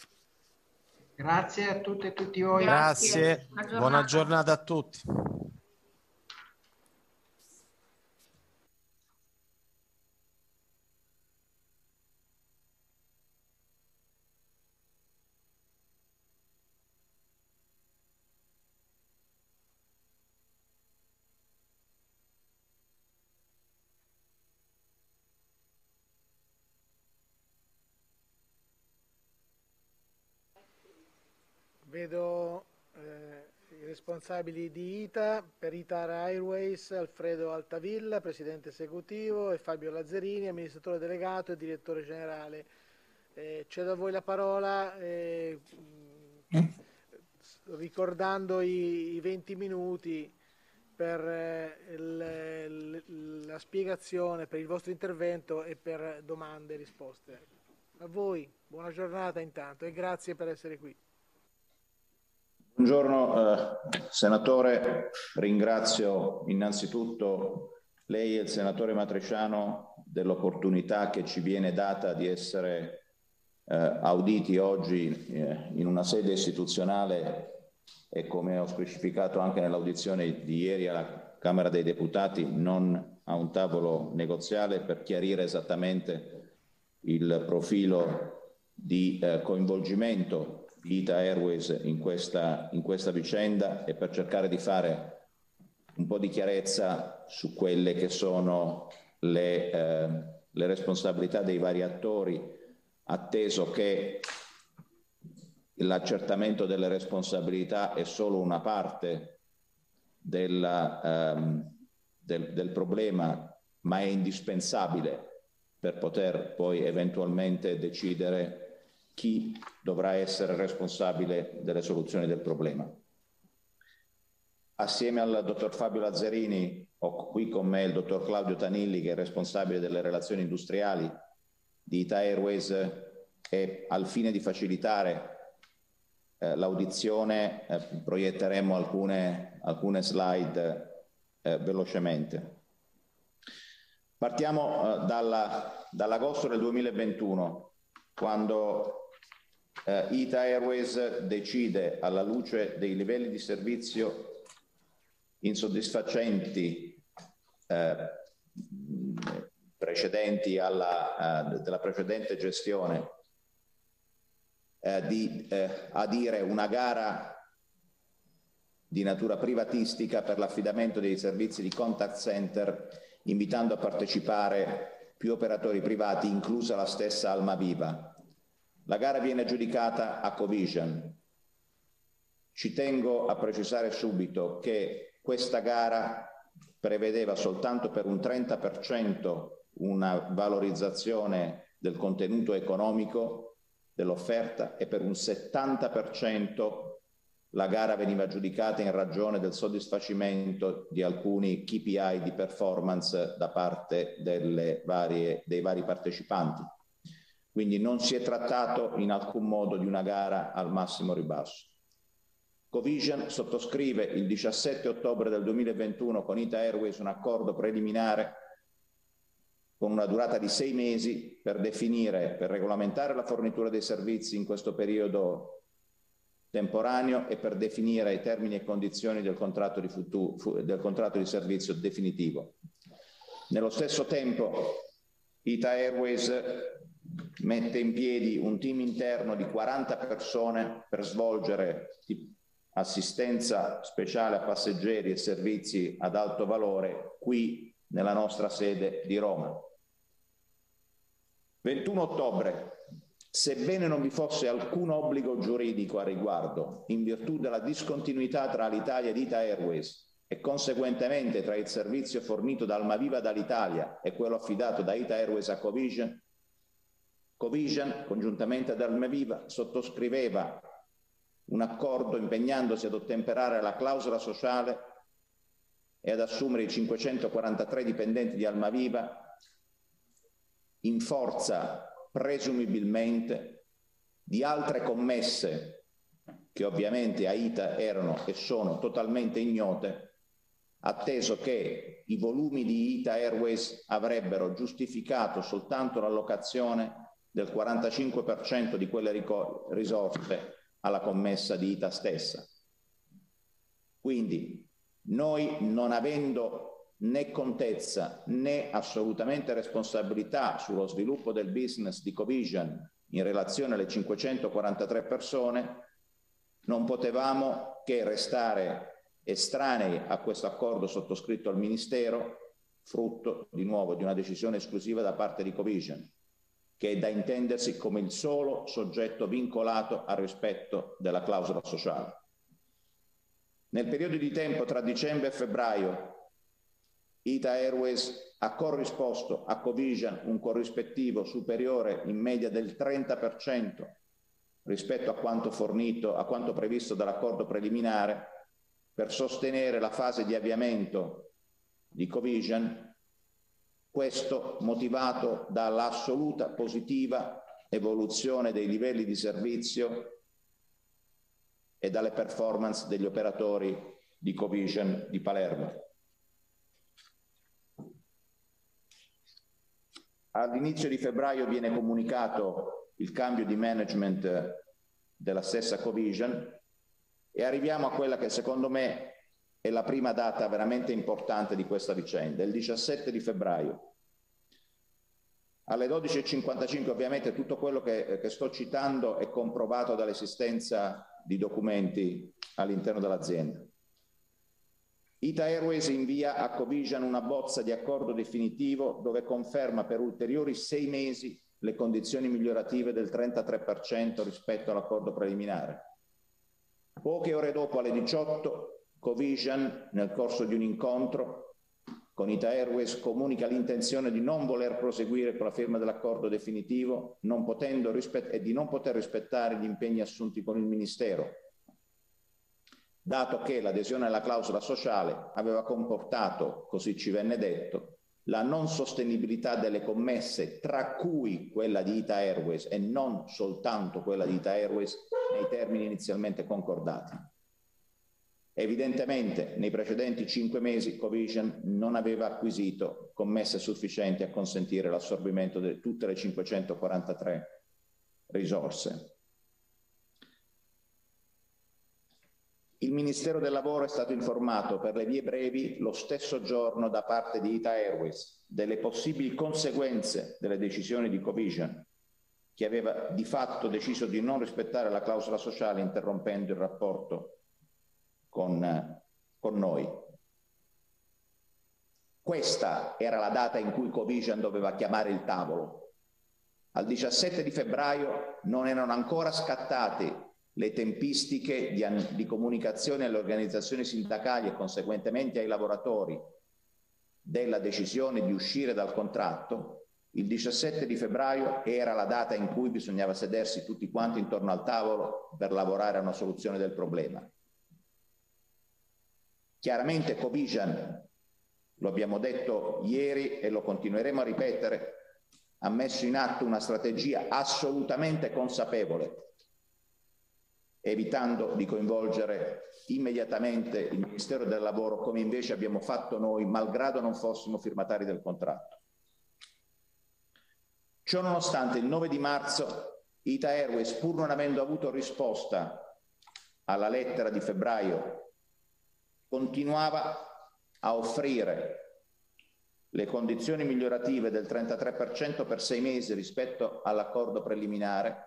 S11: Grazie a tutte e tutti voi.
S14: Grazie. Buona giornata a tutti.
S1: Vedo i responsabili di ITA, per Itar Airways, Alfredo Altavilla, presidente esecutivo, e Fabio Lazzarini, amministratore delegato e direttore generale. Cedo a voi la parola, ricordando i 20 minuti per la spiegazione, per il vostro intervento e per domande e risposte. A voi, buona giornata intanto e grazie per essere qui.
S5: Buongiorno senatore, ringrazio innanzitutto lei e il senatore Matrisciano dell'opportunità che ci viene data di essere auditi oggi in una sede istituzionale e, come ho specificato anche nell'audizione di ieri alla Camera dei Deputati, non a un tavolo negoziale, per chiarire esattamente il profilo di coinvolgimento di Ita Airways in questa vicenda e per cercare di fare un po' di chiarezza su quelle che sono le responsabilità dei vari attori, atteso che l'accertamento delle responsabilità è solo una parte del problema, ma è indispensabile per poter poi eventualmente decidere chi dovrà essere responsabile delle soluzioni del problema. Assieme al dottor Fabio Lazzarini ho qui con me il dottor Claudio Tanilli, che è responsabile delle relazioni industriali di Ita Airways, e al fine di facilitare l'audizione proietteremo alcune slide velocemente. Partiamo dall'agosto del 2021, quando Ita Airways decide, alla luce dei livelli di servizio insoddisfacenti precedenti della precedente gestione, di adire una gara di natura privatistica per l'affidamento dei servizi di contact center, invitando a partecipare più operatori privati, inclusa la stessa Almaviva. La gara viene aggiudicata a Covision.
S15: Ci tengo a precisare subito che questa gara prevedeva soltanto per un 30% una valorizzazione del contenuto economico dell'offerta e per un 70% la gara veniva giudicata in ragione del soddisfacimento di alcuni KPI di performance da parte dei vari partecipanti. Quindi non si è trattato in alcun modo di una gara al massimo ribasso. Covision sottoscrive il 17 ottobre del 2021 con Ita Airways un accordo preliminare con una durata di 6 mesi per regolamentare la fornitura dei servizi in questo periodo temporaneo e per definire i termini e condizioni del contratto di servizio definitivo. Nello stesso tempo Ita Airways mette in piedi un team interno di 40 persone per svolgere assistenza speciale a passeggeri e servizi ad alto valore qui nella nostra sede di Roma. 21 ottobre. Sebbene non vi fosse alcun obbligo giuridico a riguardo, in virtù della discontinuità tra l'Italia ed Ita Airways e conseguentemente tra il servizio fornito da Almaviva dall'Italia e quello affidato da Ita Airways a Covision, congiuntamente ad Almaviva, sottoscriveva un accordo impegnandosi ad ottemperare alla clausola sociale e ad assumere i 543 dipendenti di Almaviva in forza presumibilmente di altre commesse che ovviamente a Ita erano e sono totalmente ignote, atteso che i volumi di Ita Airways avrebbero giustificato soltanto l'allocazione del 45% di quelle risorse alla commessa di Ita stessa. Quindi noi, non avendo né contezza né assolutamente responsabilità sullo sviluppo del business di Covision in relazione alle 543 persone, non potevamo che restare estranei a questo accordo sottoscritto al Ministero, frutto di nuovo di una decisione esclusiva da parte di Covision, che è da intendersi come il solo soggetto vincolato al rispetto della clausola sociale. Nel periodo di tempo tra dicembre e febbraio, Ita Airways ha corrisposto a Covision un corrispettivo superiore in media del 30% rispetto a quanto previsto dall'accordo preliminare per sostenere la fase di avviamento di Covision, questo motivato dall'assoluta positiva evoluzione dei livelli di servizio e dalle performance degli operatori di Covision di Palermo. All'inizio di febbraio viene comunicato il cambio di management della stessa Covision e arriviamo a quella che secondo me è la prima data veramente importante di questa vicenda, il 17 di febbraio. Alle 12:55 ovviamente tutto quello che sto citando è comprovato dall'esistenza di documenti all'interno dell'azienda. Ita Airways invia a Covision una bozza di accordo definitivo dove conferma per ulteriori 6 mesi le condizioni migliorative del 33% rispetto all'accordo preliminare. Poche ore dopo, alle 18, Covision, nel corso di un incontro con Ita Airways, comunica l'intenzione di non voler proseguire con la firma dell'accordo definitivo e di non poter rispettare gli impegni assunti con il Ministero, dato che l'adesione alla clausola sociale aveva comportato, così ci venne detto, la non sostenibilità delle commesse, tra cui quella di Ita Airways e non soltanto quella di Ita Airways, nei termini inizialmente concordati. Evidentemente nei precedenti 5 mesi Covision non aveva acquisito commesse sufficienti a consentire l'assorbimento di tutte le 543 risorse. Il Ministero del Lavoro è stato informato per le vie brevi lo stesso giorno da parte di Ita Airways delle possibili conseguenze delle decisioni di Covision, che aveva di fatto deciso di non rispettare la clausola sociale interrompendo il rapporto con noi. Questa era la data in cui Covision doveva chiamare il tavolo. Al 17 di febbraio non erano ancora scattati le tempistiche di comunicazione alle organizzazioni sindacali e conseguentemente ai lavoratori della decisione di uscire dal contratto, il 17 di febbraio era la data in cui bisognava sedersi tutti quanti intorno al tavolo per lavorare a una soluzione del problema. Chiaramente Covision, lo abbiamo detto ieri e lo continueremo a ripetere, ha messo in atto una strategia assolutamente consapevole, evitando di coinvolgere immediatamente il Ministero del Lavoro, come invece abbiamo fatto noi, malgrado non fossimo firmatari del contratto. Ciò nonostante, il 9 di marzo Ita Airways, pur non avendo avuto risposta alla lettera di febbraio, continuava a offrire le condizioni migliorative del 33% per 6 mesi rispetto all'accordo preliminare,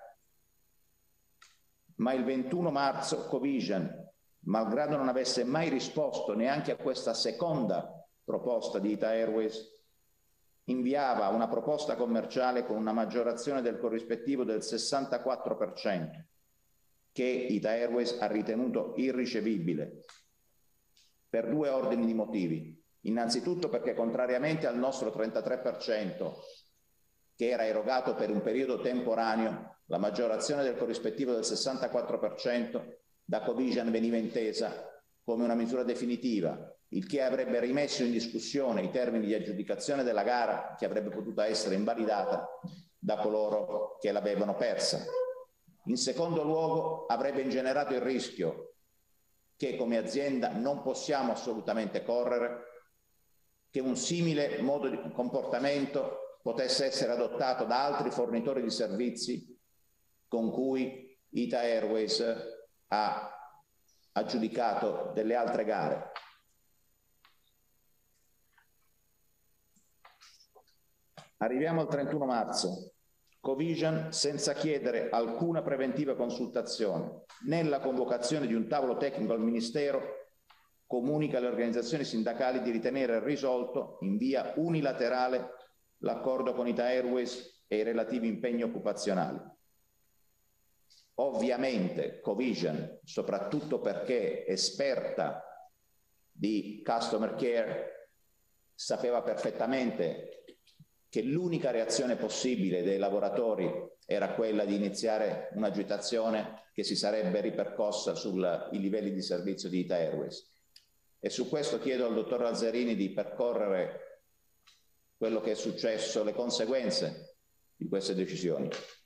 S15: ma il 21 marzo Covision, malgrado non avesse mai risposto neanche a questa seconda proposta di Ita Airways, inviava una proposta commerciale con una maggiorazione del corrispettivo del 64%, che Ita Airways ha ritenuto irricevibile per 2 ordini di motivi. Innanzitutto perché, contrariamente al nostro 33%, che era erogato per un periodo temporaneo, la maggiorazione del corrispettivo del 64% da Covision veniva intesa come una misura definitiva, il che avrebbe rimesso in discussione i termini di aggiudicazione della gara, che avrebbe potuto essere invalidata da coloro che l'avevano persa. In secondo luogo, avrebbe ingenerato il rischio che come azienda non possiamo assolutamente correre, che un simile modo di comportamento potesse essere adottato da altri fornitori di servizi con cui Ita Airways ha aggiudicato delle altre gare. Arriviamo al 31 marzo. Covision, senza chiedere alcuna preventiva consultazione, nella convocazione di un tavolo tecnico al Ministero, comunica alle organizzazioni sindacali di ritenere risolto in via unilaterale l'accordo con Ita Airways e i relativi impegni occupazionali. Ovviamente Covision, soprattutto perché esperta di customer care, sapeva perfettamente che l'unica reazione possibile dei lavoratori era quella di iniziare un'agitazione che si sarebbe ripercossa sui livelli di servizio di Ita Airways. E su questo chiedo al dottor Lazzarini di percorrere quello che è successo, le conseguenze di queste decisioni.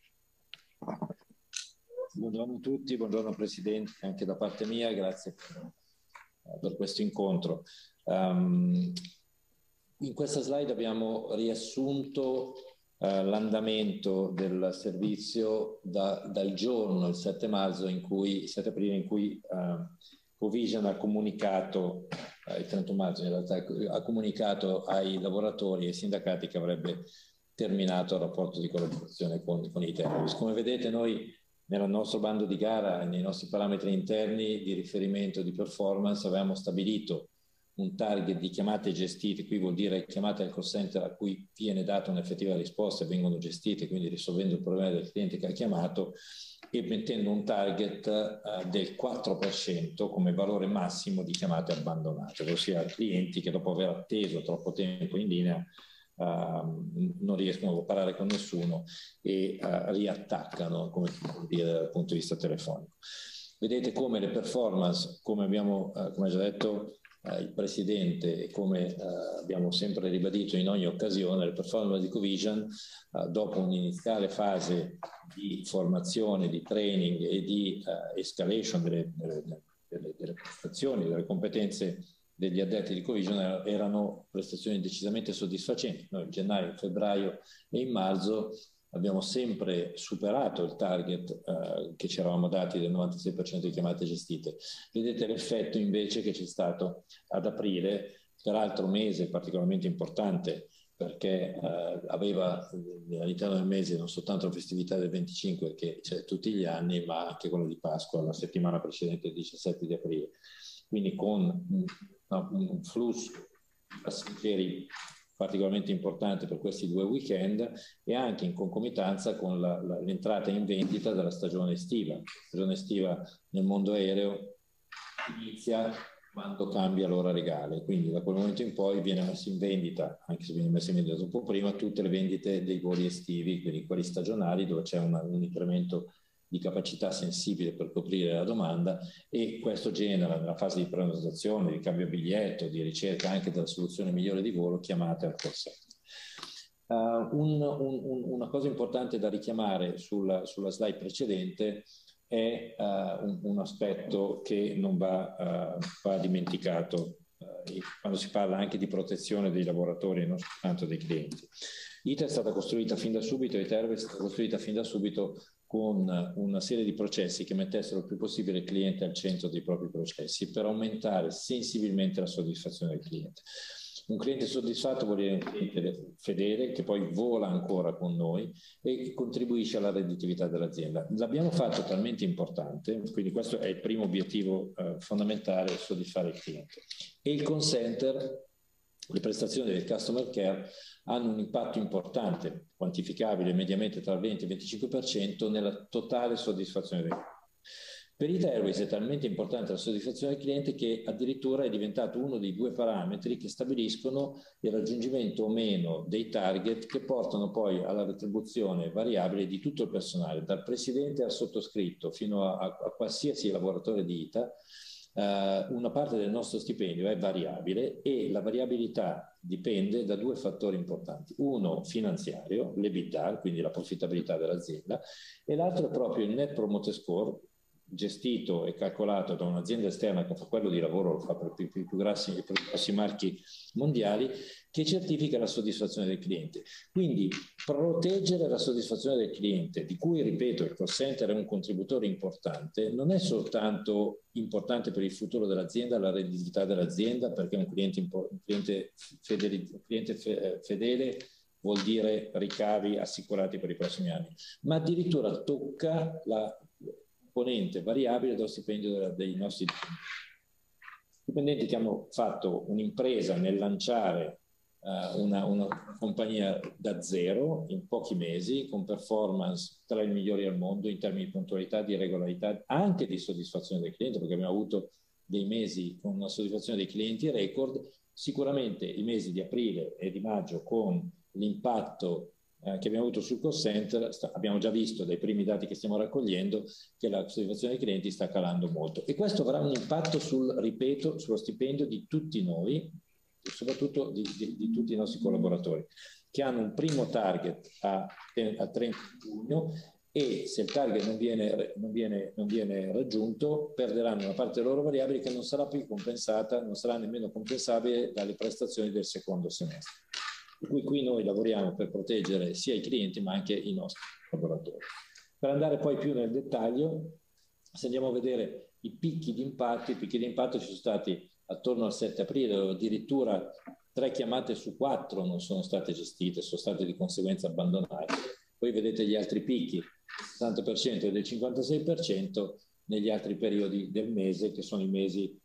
S16: Buongiorno a tutti, buongiorno Presidente, anche da parte mia, grazie per questo incontro. In questa slide abbiamo riassunto l'andamento del servizio dal giorno, il 7 marzo, in cui, 7 aprile, in cui Covision ha comunicato, il 31 marzo in realtà, ha comunicato ai lavoratori e ai sindacati che avrebbe terminato il rapporto di collaborazione con Ita Airways. Come vedete, noi nel nostro bando di gara e nei nostri parametri interni di riferimento di performance avevamo stabilito un target di chiamate gestite, qui vuol dire chiamate al call center a cui viene data un'effettiva risposta e vengono gestite, quindi risolvendo il problema del cliente che ha chiamato, e mettendo un target del 4% come valore massimo di chiamate abbandonate, ossia clienti che dopo aver atteso troppo tempo in linea non riescono a parlare con nessuno e riattaccano, come dire, dal punto di vista telefonico. Vedete come le performance, come ha già detto il Presidente e come abbiamo sempre ribadito in ogni occasione, le performance di Covision, dopo un'iniziale fase di formazione, di training e di escalation delle prestazioni, delle competenze degli addetti di Covision, erano prestazioni decisamente soddisfacenti. Noi in gennaio, in febbraio e in marzo abbiamo sempre superato il target che ci eravamo dati del 96% di chiamate gestite. Vedete l'effetto invece che c'è stato ad aprile, peraltro mese particolarmente importante perché aveva all'interno del mese non soltanto la festività del 25 che c'è tutti gli anni, ma anche quella di Pasqua, la settimana precedente, il 17 di aprile. Quindi con un flusso di passeggeri particolarmente importante per questi 2 weekend, e anche in concomitanza con l'entrata in vendita della stagione estiva. La stagione estiva nel mondo aereo inizia quando cambia l'ora legale, quindi da quel momento in poi viene messo in vendita, anche se viene messo in vendita un po' prima, tutte le vendite dei voli estivi, quindi quelli stagionali, dove c'è un incremento di capacità sensibile per coprire la domanda, e questo genera nella fase di prenotazione, di cambio biglietto, di ricerca anche della soluzione migliore di volo, chiamate al call center. Una cosa importante da richiamare sulla slide precedente è un aspetto che non va dimenticato quando si parla anche di protezione dei lavoratori e non soltanto dei clienti. ITA è stata costruita fin da subito, ITA Airways è stata costruita fin da subito con una serie di processi che mettessero il più possibile il cliente al centro dei propri processi, per aumentare sensibilmente la soddisfazione del cliente. Un cliente soddisfatto vuol dire un cliente fedele, che poi vola ancora con noi e contribuisce alla redditività dell'azienda. L'abbiamo fatto talmente importante, quindi questo è il primo obiettivo fondamentale, soddisfare il cliente. E il call center, le prestazioni del customer care hanno un impatto importante, quantificabile mediamente tra il 20 e il 25% nella totale soddisfazione del cliente. Per ITA Airways è talmente importante la soddisfazione del cliente che addirittura è diventato uno dei 2 parametri che stabiliscono il raggiungimento o meno dei target che portano poi alla retribuzione variabile di tutto il personale, dal presidente al sottoscritto fino a qualsiasi lavoratore di ITA. Una parte del nostro stipendio è variabile e la variabilità dipende da 2 fattori importanti. Uno finanziario, l'EBITDA, quindi la profittabilità dell'azienda, e l'altro è proprio il Net Promoter Score, gestito e calcolato da un'azienda esterna che fa quello di lavoro, lo fa per i più grossi marchi mondiali, che certifica la soddisfazione del cliente. Quindi proteggere la soddisfazione del cliente, di cui, ripeto, il call center è un contributore importante, non è soltanto importante per il futuro dell'azienda, la redditività dell'azienda, perché un cliente fedele vuol dire ricavi assicurati per i prossimi anni, ma addirittura tocca la componente variabile dello stipendio dei nostri dipendenti, che hanno fatto un'impresa nel lanciare una compagnia da zero in pochi mesi, con performance tra i migliori al mondo in termini di puntualità, di regolarità, anche di soddisfazione del cliente, perché abbiamo avuto dei mesi con una soddisfazione dei clienti record. Sicuramente i mesi di aprile e di maggio, con l'impatto che abbiamo avuto sul call center, abbiamo già visto dai primi dati che stiamo raccogliendo che la soddisfazione dei clienti sta calando molto, e questo avrà un impatto ripeto, sullo stipendio di tutti noi, soprattutto di tutti i nostri collaboratori, che hanno un primo target a 30 giugno, e se il target non viene raggiunto, perderanno una parte delle loro variabili che non sarà più compensata, non sarà nemmeno compensabile dalle prestazioni del secondo semestre. Per cui qui noi lavoriamo per proteggere sia i clienti ma anche i nostri collaboratori. Per andare poi più nel dettaglio, se andiamo a vedere i picchi di impatto ci sono stati attorno al 7 aprile, dove addirittura 3 chiamate su 4 non sono state gestite, sono state di conseguenza abbandonate. Poi vedete gli altri picchi, del 60% e del 56% negli altri periodi del mese, che sono i mesi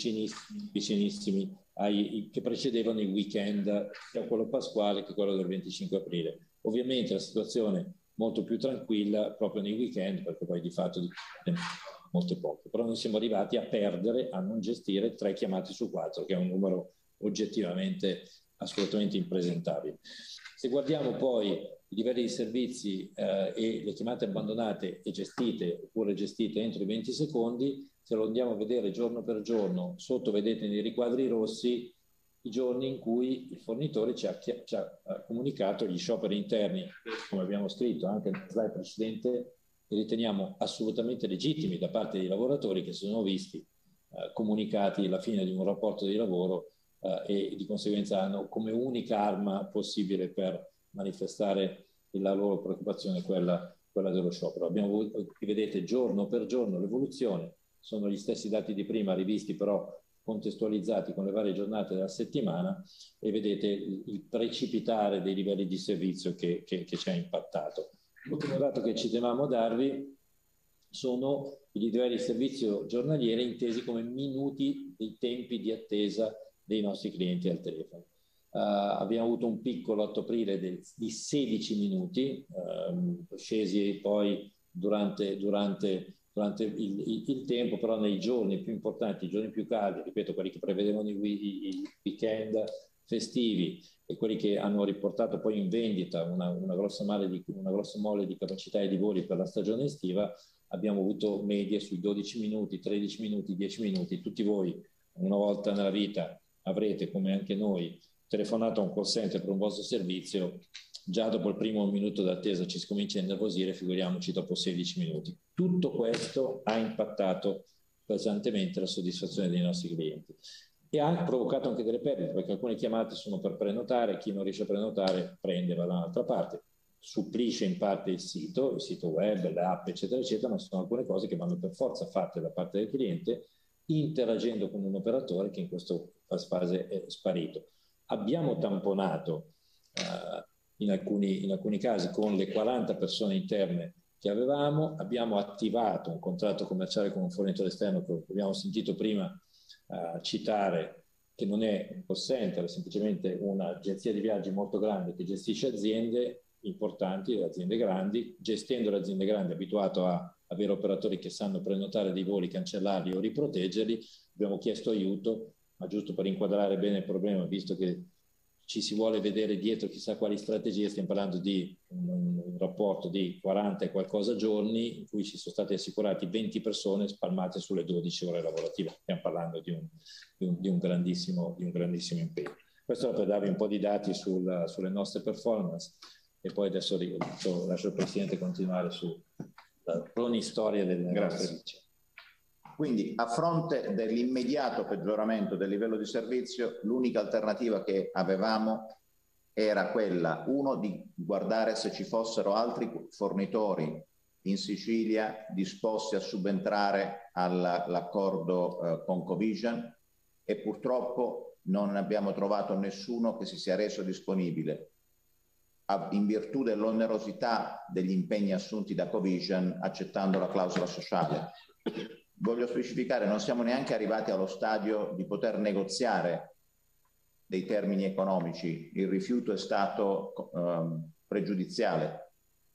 S16: vicinissimi che precedevano il weekend, sia quello pasquale che quello del 25 aprile. Ovviamente la situazione molto più tranquilla proprio nei weekend, perché poi di fatto molte poche, però noi siamo arrivati a non gestire 3 chiamate su 4, che è un numero oggettivamente assolutamente impresentabile. Se guardiamo poi i livelli di servizi e le chiamate abbandonate e gestite, oppure gestite entro i 20 secondi, se lo andiamo a vedere giorno per giorno, sotto vedete nei riquadri rossi i giorni in cui il fornitore ci ha comunicato gli scioperi interni, come abbiamo scritto anche nella slide precedente, li riteniamo assolutamente legittimi da parte dei lavoratori, che si sono visti comunicati alla fine di un rapporto di lavoro e di conseguenza hanno come unica arma possibile per manifestare la loro preoccupazione quella dello sciopero. Vedete giorno per giorno l'evoluzione, sono gli stessi dati di prima rivisti però contestualizzati con le varie giornate della settimana, e vedete il precipitare dei livelli di servizio che ci ha impattato. L'ultimo dato che ci tenevamo a darvi sono i livelli di servizio giornalieri intesi come minuti dei tempi di attesa dei nostri clienti al telefono. abbiamo avuto un picco l'8 aprile di 16 minuti, scesi poi durante il tempo, però nei giorni più importanti, i giorni più caldi, ripeto, quelli che prevedevano i weekend festivi e quelli che hanno riportato poi in vendita una grossa mole di capacità e di voli per la stagione estiva, abbiamo avuto medie sui 12 minuti, 13 minuti, 10 minuti. Tutti voi una volta nella vita avrete, come anche noi, telefonato a un call center per un vostro servizio, già dopo il primo minuto d'attesa ci si comincia a innervosire, figuriamoci dopo 16 minuti. Tutto questo ha impattato pesantemente la soddisfazione dei nostri clienti e ha provocato anche delle perdite, perché alcune chiamate sono per prenotare, chi non riesce a prenotare prende e va da un'altra parte. Supplisce in parte il sito web, le app, eccetera, eccetera, ma sono alcune cose che vanno per forza fatte da parte del cliente, interagendo con un operatore che in questa fase è sparito. Abbiamo tamponato in alcuni casi con le 40 persone interne che avevamo, abbiamo attivato un contratto commerciale con un fornitore esterno che abbiamo sentito prima citare, che non è un call center, è semplicemente un'agenzia di viaggi molto grande che gestisce aziende importanti, aziende grandi. Gestendo le aziende grandi, abituato a avere operatori che sanno prenotare dei voli, cancellarli o riproteggerli, abbiamo chiesto aiuto, ma giusto per inquadrare bene il problema, visto che ci si vuole vedere dietro chissà quali strategie, stiamo parlando di un rapporto di 40 e qualcosa giorni in cui ci sono state assicurate 20 persone spalmate sulle 12 ore lavorative. Stiamo parlando di un grandissimo impegno. Questo per darvi un po' di dati sulle nostre performance e poi adesso lascio il Presidente continuare sulla cronistoria delle nostre vice.
S15: Quindi, a fronte dell'immediato peggioramento del livello di servizio, l'unica alternativa che avevamo era quella, uno, di guardare se ci fossero altri fornitori in Sicilia disposti a subentrare all'accordo con Covision, e purtroppo non abbiamo trovato nessuno che si sia reso disponibile in virtù dell'onerosità degli impegni assunti da Covision accettando la clausola sociale. Voglio specificare, non siamo neanche arrivati allo stadio di poter negoziare dei termini economici, il rifiuto è stato pregiudiziale.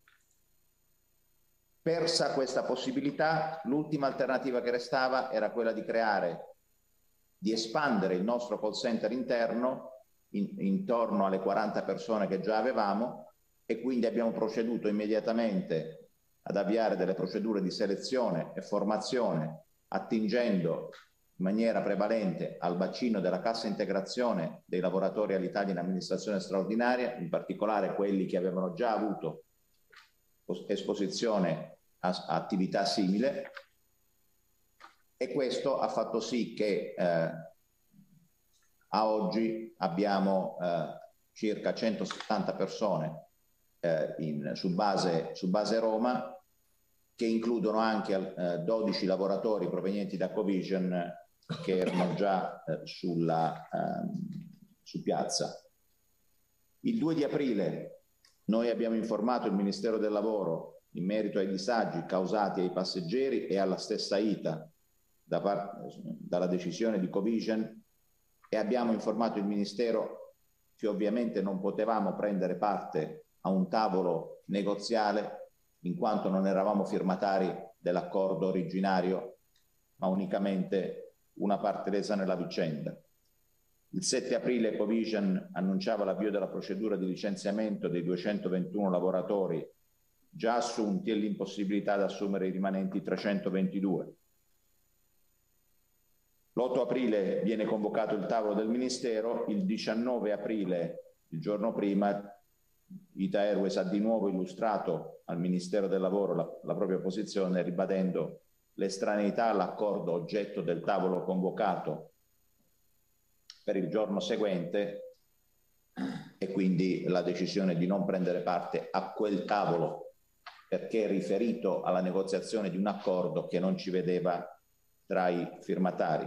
S15: Persa questa possibilità, l'ultima alternativa che restava era quella di espandere il nostro call center interno intorno alle 40 persone che già avevamo, e quindi abbiamo proceduto immediatamente ad avviare delle procedure di selezione e formazione, attingendo in maniera prevalente al bacino della cassa integrazione dei lavoratori all'Italia in amministrazione straordinaria, in particolare quelli che avevano già avuto esposizione a attività simile, e questo ha fatto sì che a oggi abbiamo circa 170 persone su base Roma, che includono anche 12 lavoratori provenienti da Covision che erano già su piazza. Il 2 di aprile noi abbiamo informato il Ministero del Lavoro in merito ai disagi causati ai passeggeri e alla stessa ITA dalla decisione di Covision, e abbiamo informato il Ministero che ovviamente non potevamo prendere parte a un tavolo negoziale in quanto non eravamo firmatari dell'accordo originario, ma unicamente una parte lesa nella vicenda. Il 7 aprile Covision annunciava l'avvio della procedura di licenziamento dei 221 lavoratori già assunti e l'impossibilità di assumere i rimanenti 322. L'8 aprile viene convocato il tavolo del Ministero, il 19 aprile, il giorno prima, Ita Airways ha di nuovo illustrato al Ministero del Lavoro la propria posizione, ribadendo l'estraneità all'accordo oggetto del tavolo convocato per il giorno seguente, e quindi la decisione di non prendere parte a quel tavolo perché riferito alla negoziazione di un accordo che non ci vedeva tra i firmatari.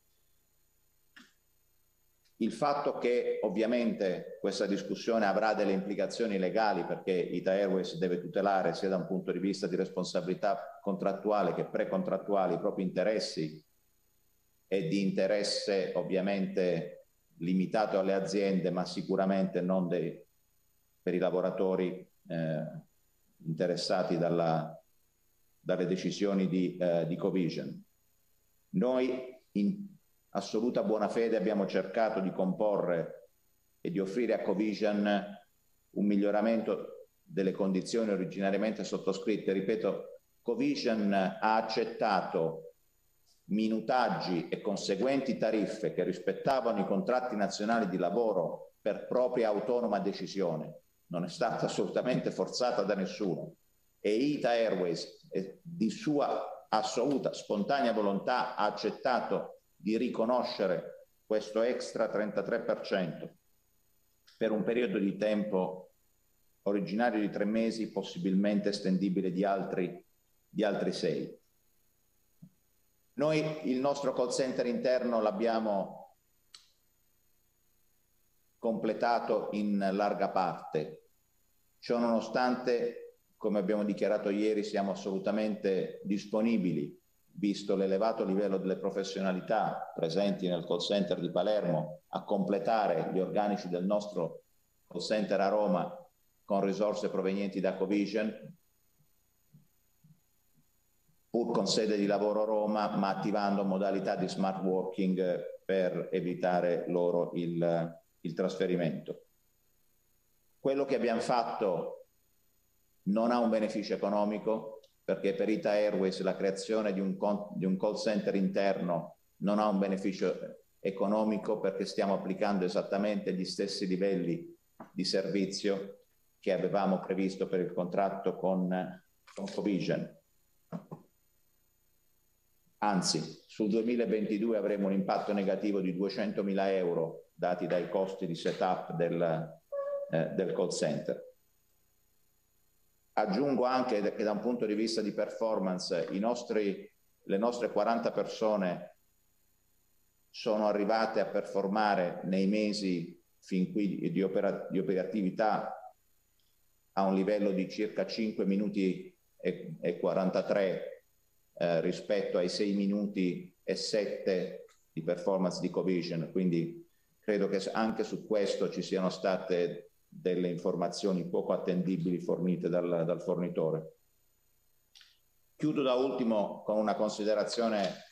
S15: Il fatto che ovviamente questa discussione avrà delle implicazioni legali, perché Ita Airways deve tutelare sia da un punto di vista di responsabilità contrattuale che precontrattuale i propri interessi, e di interesse ovviamente limitato alle aziende, ma sicuramente non per i lavoratori interessati dalle decisioni di Covision. Noi in assoluta buona fede abbiamo cercato di comporre e di offrire a Covision un miglioramento delle condizioni originariamente sottoscritte. Ripeto, Covision ha accettato minutaggi e conseguenti tariffe che rispettavano i contratti nazionali di lavoro per propria autonoma decisione, non è stata assolutamente forzata da nessuno, e Ita Airways di sua assoluta spontanea volontà ha accettato di riconoscere questo extra 33% per un periodo di tempo originario di 3 mesi, possibilmente estendibile di altri 6. Noi il nostro call center interno l'abbiamo completato in larga parte. Ciò nonostante, come abbiamo dichiarato ieri, siamo assolutamente disponibili, visto l'elevato livello delle professionalità presenti nel call center di Palermo, a completare gli organici del nostro call center a Roma con risorse provenienti da Covision, pur con sede di lavoro a Roma, ma attivando modalità di smart working per evitare loro il trasferimento. Quello che abbiamo fatto non ha un beneficio economico, perché per Ita Airways la creazione di un call center interno non ha un beneficio economico, perché stiamo applicando esattamente gli stessi livelli di servizio che avevamo previsto per il contratto con Covision. Anzi, sul 2022 avremo un impatto negativo di 200.000 euro dati dai costi di setup del call center. Aggiungo anche che da un punto di vista di performance le nostre 40 persone sono arrivate a performare nei mesi fin qui di operatività a un livello di circa 5 minuti e 43 rispetto ai 6 minuti e 7 di performance di Covision, quindi credo che anche su questo ci siano state delle informazioni poco attendibili fornite dal fornitore. Chiudo da ultimo con una considerazione.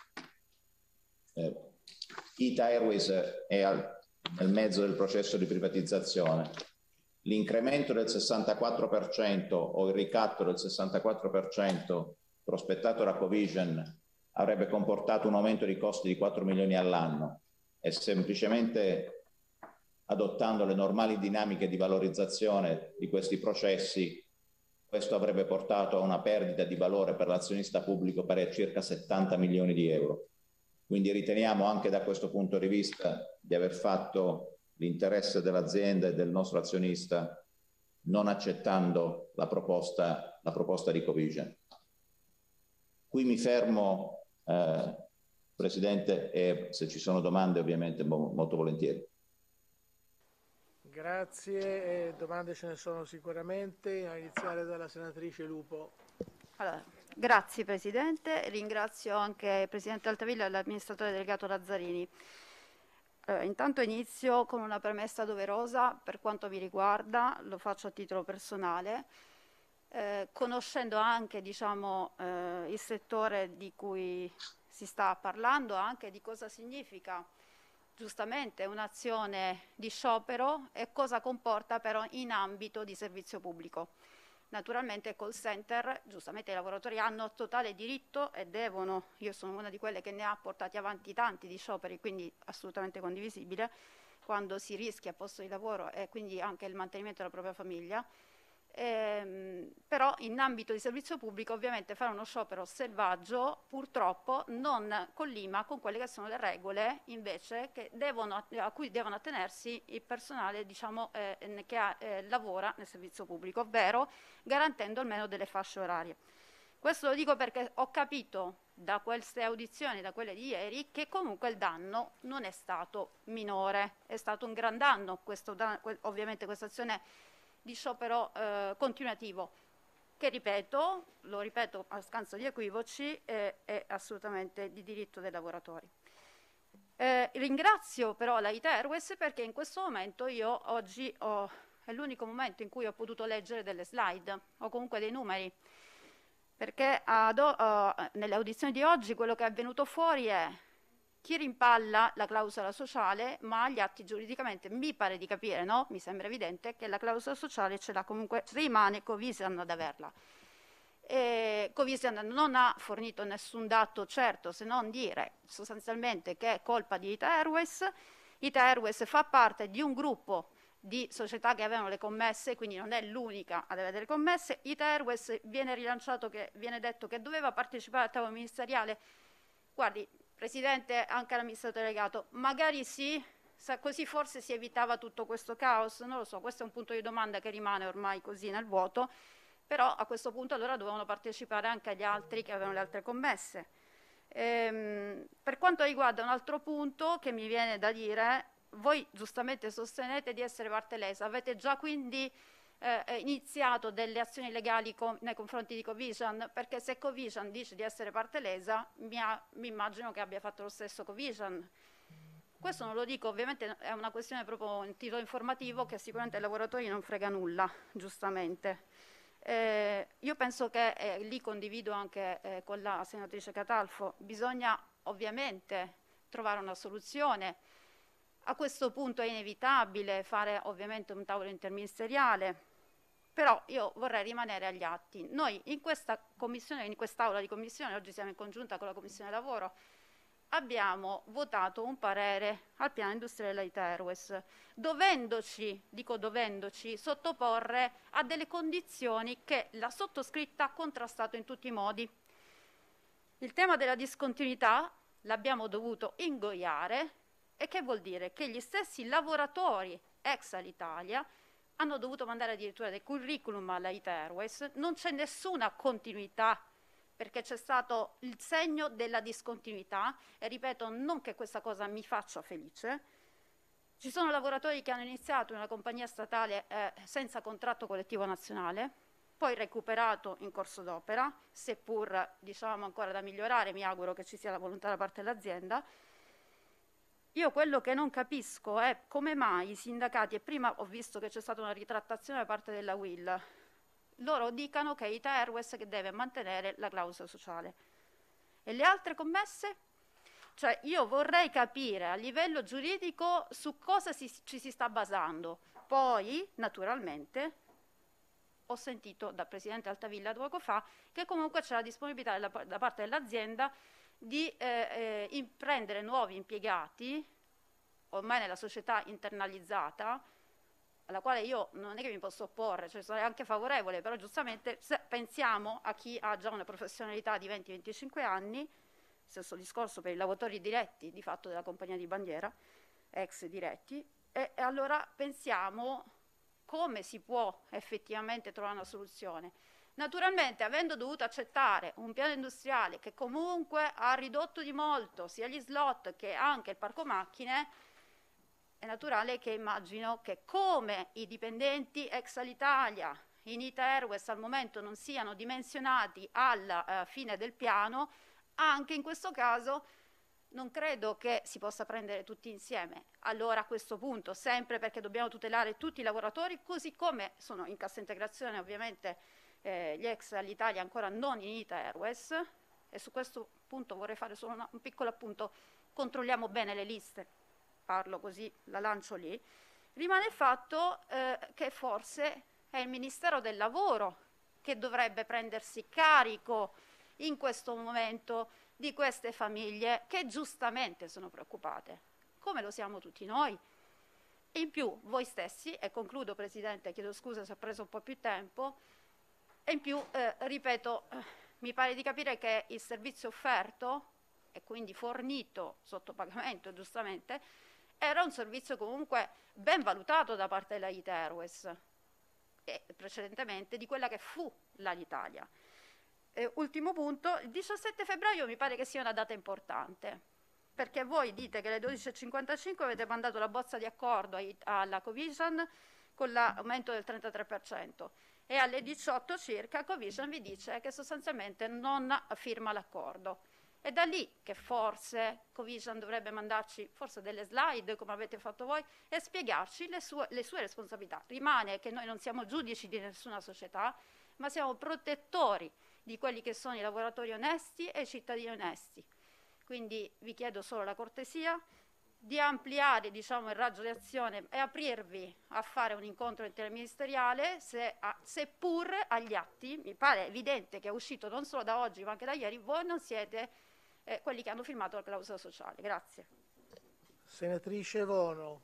S15: Ita Airways è nel mezzo del processo di privatizzazione. L'incremento del 64% o il ricatto del 64% prospettato da Covision avrebbe comportato un aumento di costi di 4 milioni all'anno, e semplicemente adottando le normali dinamiche di valorizzazione di questi processi, questo avrebbe portato a una perdita di valore per l'azionista pubblico pari a circa 70 milioni di euro. Quindi riteniamo anche da questo punto di vista di aver fatto l'interesse dell'azienda e del nostro azionista, non accettando la proposta di Covision. Qui mi fermo, Presidente, e se ci sono domande ovviamente molto volentieri.
S1: Grazie, domande ce ne sono sicuramente, a iniziare dalla senatrice Lupo.
S7: Allora, grazie Presidente, ringrazio anche il Presidente Altavilla e l'amministratore delegato Lazzarini. Intanto inizio con una premessa doverosa per quanto mi riguarda, lo faccio a titolo personale, conoscendo anche il settore di cui si sta parlando, anche di cosa significa giustamente un'azione di sciopero e cosa comporta però in ambito di servizio pubblico. Naturalmente call center, giustamente i lavoratori hanno totale diritto e devono, io sono una di quelle che ne ha portati avanti tanti di scioperi, quindi assolutamente condivisibile, quando si rischia posto di lavoro e quindi anche il mantenimento della propria famiglia. Però in ambito di servizio pubblico ovviamente fare uno sciopero selvaggio purtroppo non collima con quelle che sono le regole invece a cui devono attenersi il personale che lavora nel servizio pubblico, ovvero garantendo almeno delle fasce orarie. Questo lo dico perché ho capito da queste audizioni, da quelle di ieri, che comunque il danno non è stato minore, è stato un gran danno, ovviamente questa azione di sciopero continuativo, che lo ripeto a scanso di equivoci, è assolutamente di diritto dei lavoratori.
S17: Ringrazio però la ITA Airways perché in questo momento è l'unico momento in cui ho potuto leggere delle slide o comunque dei numeri, perché nelle audizioni di oggi quello che è venuto fuori è chi rimpalla la clausola sociale, ma agli atti giuridicamente mi pare di capire, no? Mi sembra evidente che la clausola sociale ce l'ha comunque, rimane Covision ad averla. Covision non ha fornito nessun dato certo, se non dire sostanzialmente che è colpa di ITA Airways. ITA Airways fa parte di un gruppo di società che avevano le commesse, quindi non è l'unica ad avere le commesse. ITA Airways viene detto che doveva partecipare al tavolo ministeriale. Guardi, Presidente, anche all'amministratore delegato, magari sì, così forse si evitava tutto questo caos, non lo so, questo è un punto di domanda che rimane ormai così nel vuoto, però a questo punto allora dovevano partecipare anche gli altri che avevano le altre commesse. Per quanto riguarda un altro punto che mi viene da dire, voi giustamente sostenete di essere parte lesa, avete già quindi iniziato delle azioni legali nei confronti di Covision, perché se Covision dice di essere parte lesa, mi immagino che abbia fatto lo stesso Covision. Questo non lo dico, ovviamente è una questione proprio un titolo informativo che sicuramente ai lavoratori non frega nulla, giustamente. Io penso che, lì condivido anche con la senatrice Catalfo, bisogna ovviamente trovare una soluzione. A questo punto è inevitabile fare ovviamente un tavolo interministeriale, però io vorrei rimanere agli atti. Noi in questa commissione, in quest'aula di commissione, oggi siamo in congiunta con la Commissione Lavoro, abbiamo votato un parere al piano industriale della ITA Airways, dovendoci sottoporre a delle condizioni che la sottoscritta ha contrastato in tutti i modi. Il tema della discontinuità l'abbiamo dovuto ingoiare, e che vuol dire? Che gli stessi lavoratori ex Alitalia hanno dovuto mandare addirittura dei curriculum alla ITA Airways, non c'è nessuna continuità perché c'è stato il segno della discontinuità e ripeto, non che questa cosa mi faccia felice. Ci sono lavoratori che hanno iniziato in una compagnia statale senza contratto collettivo nazionale, poi recuperato in corso d'opera, seppur diciamo ancora da migliorare, mi auguro che ci sia la volontà da parte dell'azienda. Io quello che non capisco è come mai i sindacati, e prima ho visto che c'è stata una ritrattazione da parte della UIL, loro dicano che ITA Airways che deve mantenere la clausola sociale. E le altre commesse? Cioè io vorrei capire a livello giuridico su cosa ci si sta basando. Poi, naturalmente, ho sentito dal Presidente Altavilla poco fa che comunque c'è la disponibilità da parte dell'azienda di prendere nuovi impiegati, ormai nella società internalizzata, alla quale io non è che mi posso opporre, cioè sarei anche favorevole, però giustamente se pensiamo a chi ha già una professionalità di 20-25 anni, stesso discorso per i lavoratori diretti di fatto della compagnia di bandiera, ex diretti, e allora pensiamo come si può effettivamente trovare una soluzione. Naturalmente, avendo dovuto accettare un piano industriale che comunque ha ridotto di molto sia gli slot che anche il parco macchine, è naturale che immagino che come i dipendenti ex Alitalia in ITA Airways al momento non siano dimensionati alla fine del piano, anche in questo caso non credo che si possa prendere tutti insieme. Allora a questo punto, sempre perché dobbiamo tutelare tutti i lavoratori, così come sono in cassa integrazione ovviamente gli ex Alitalia ancora non in ITA Airways, e su questo punto vorrei fare solo un piccolo appunto, controlliamo bene le liste, parlo così, la lancio lì, rimane il fatto che forse è il Ministero del Lavoro che dovrebbe prendersi carico in questo momento di queste famiglie che giustamente sono preoccupate, come lo siamo tutti noi. E in più voi stessi, e concludo Presidente, chiedo scusa se ho preso un po' più tempo, e in più, ripeto, mi pare di capire che il servizio offerto e quindi fornito sotto pagamento, giustamente, era un servizio comunque ben valutato da parte della ITA Airways e precedentemente di quella che fu l'Alitalia. Ultimo punto, il 17 febbraio mi pare che sia una data importante, perché voi dite che alle 12.55 avete mandato la bozza di accordo alla Covision con l'aumento del 33%. E alle 18 circa Covision vi dice che sostanzialmente non firma l'accordo. È da lì che forse Covision dovrebbe mandarci forse delle slide, come avete fatto voi, e spiegarci le sue responsabilità. Rimane che noi non siamo giudici di nessuna società, ma siamo protettori di quelli che sono i lavoratori onesti e i cittadini onesti. Quindi vi chiedo solo la cortesia di ampliare, diciamo, il raggio di azione e aprirvi a fare un incontro interministeriale, seppur agli atti, mi pare evidente che è uscito non solo da oggi ma anche da ieri, voi non siete quelli che hanno firmato la clausola sociale. Grazie.
S1: Senatrice Vono.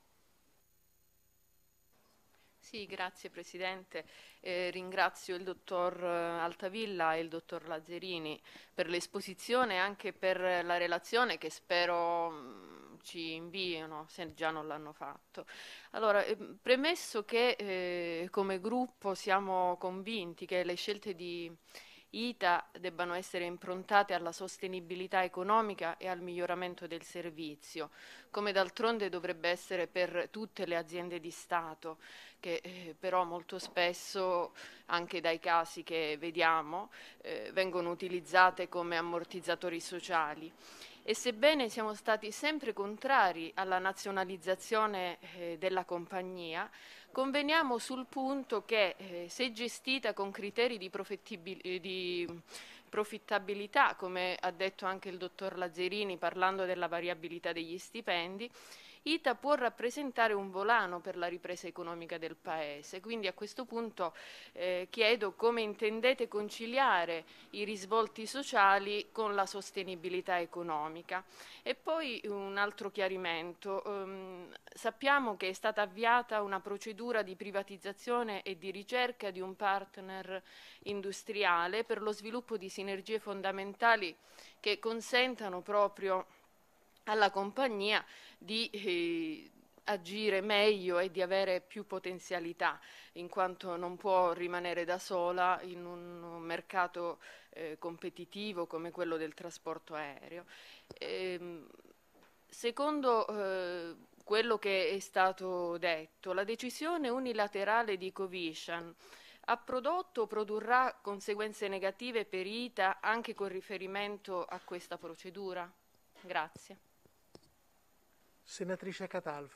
S18: Sì, grazie Presidente. Ringrazio il dottor Altavilla e il dottor Lazzarini per l'esposizione e anche per la relazione che spero ci inviano, se già non l'hanno fatto. Allora, premesso che come gruppo siamo convinti che le scelte di ITA debbano essere improntate alla sostenibilità economica e al miglioramento del servizio, come d'altronde dovrebbe essere per tutte le aziende di Stato, che però molto spesso, anche dai casi che vediamo, vengono utilizzate come ammortizzatori sociali. E sebbene siamo stati sempre contrari alla nazionalizzazione della compagnia, conveniamo sul punto che se gestita con criteri di profittabilità, come ha detto anche il dottor Lazzarini parlando della variabilità degli stipendi, ITA può rappresentare un volano per la ripresa economica del Paese. Quindi a questo punto chiedo come intendete conciliare i risvolti sociali con la sostenibilità economica. E poi un altro chiarimento. Sappiamo che è stata avviata una procedura di privatizzazione e di ricerca di un partner industriale per lo sviluppo di sinergie fondamentali che consentano proprio alla compagnia di agire meglio e di avere più potenzialità, in quanto non può rimanere da sola in un mercato competitivo come quello del trasporto aereo. Secondo quello che è stato detto, la decisione unilaterale di Covision ha prodotto o produrrà conseguenze negative per ITA anche con riferimento a questa procedura? Grazie.
S1: Senatrice Catalfo.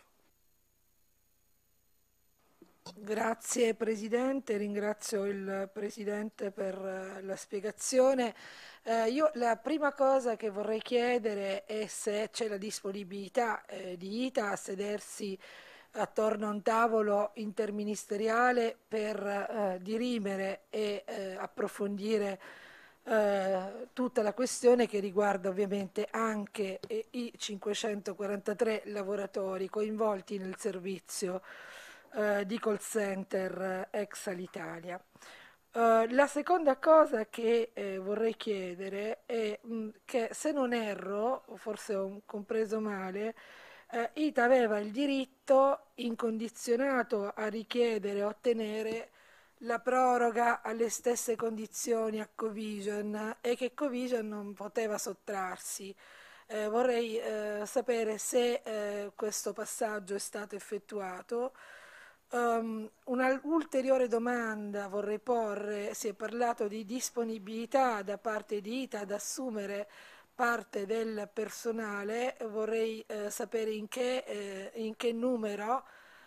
S4: Grazie Presidente, ringrazio il Presidente per la spiegazione. Io la prima cosa che vorrei chiedere è se c'è la disponibilità di ITA a sedersi attorno a un tavolo interministeriale per dirimere e approfondire tutta la questione che riguarda ovviamente anche i 543 lavoratori coinvolti nel servizio di call center ex Alitalia. La seconda cosa che vorrei chiedere è che, se non erro, forse ho compreso male, ITA aveva il diritto incondizionato a richiedere e ottenere la proroga alle stesse condizioni a Covision e che Covision non poteva sottrarsi. Vorrei sapere se questo passaggio è stato effettuato. Un'ulteriore domanda vorrei porre: si è parlato di disponibilità da parte di ITA ad assumere parte del personale, vorrei sapere in che numero.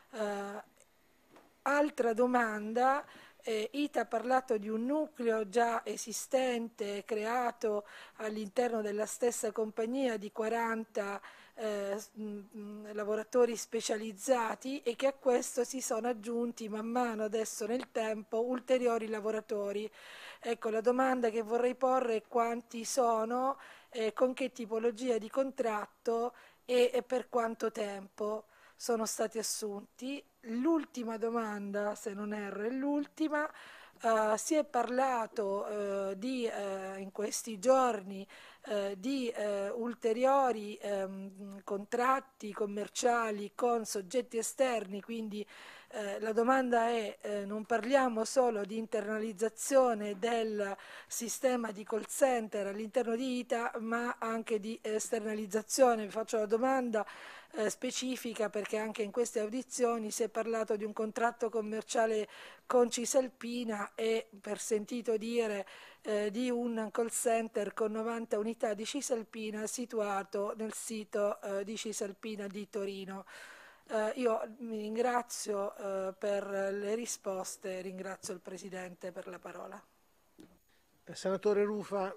S4: Altra domanda: ITA ha parlato di un nucleo già esistente, creato all'interno della stessa compagnia, di 40 lavoratori specializzati, e che a questo si sono aggiunti man mano adesso nel tempo ulteriori lavoratori. Ecco, la domanda che vorrei porre è: quanti sono, con che tipologia di contratto e per quanto tempo sono stati assunti. L'ultima domanda, se non erro, è l'ultima. Si è parlato in questi giorni di ulteriori contratti commerciali con soggetti esterni, quindi la domanda è: non parliamo solo di internalizzazione del sistema di call center all'interno di ITA, ma anche di esternalizzazione? Vi faccio la domanda specifica perché anche in queste audizioni si è parlato di un contratto commerciale con Cisalpina e, per sentito dire, di un call center con 90 unità di Cisalpina situato nel sito di Cisalpina di Torino. Io mi ringrazio per le risposte, ringrazio il Presidente per la parola.
S1: Senatore Rufa.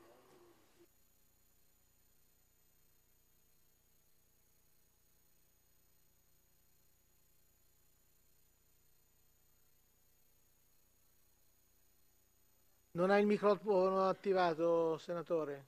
S1: Non ha il microfono attivato, senatore?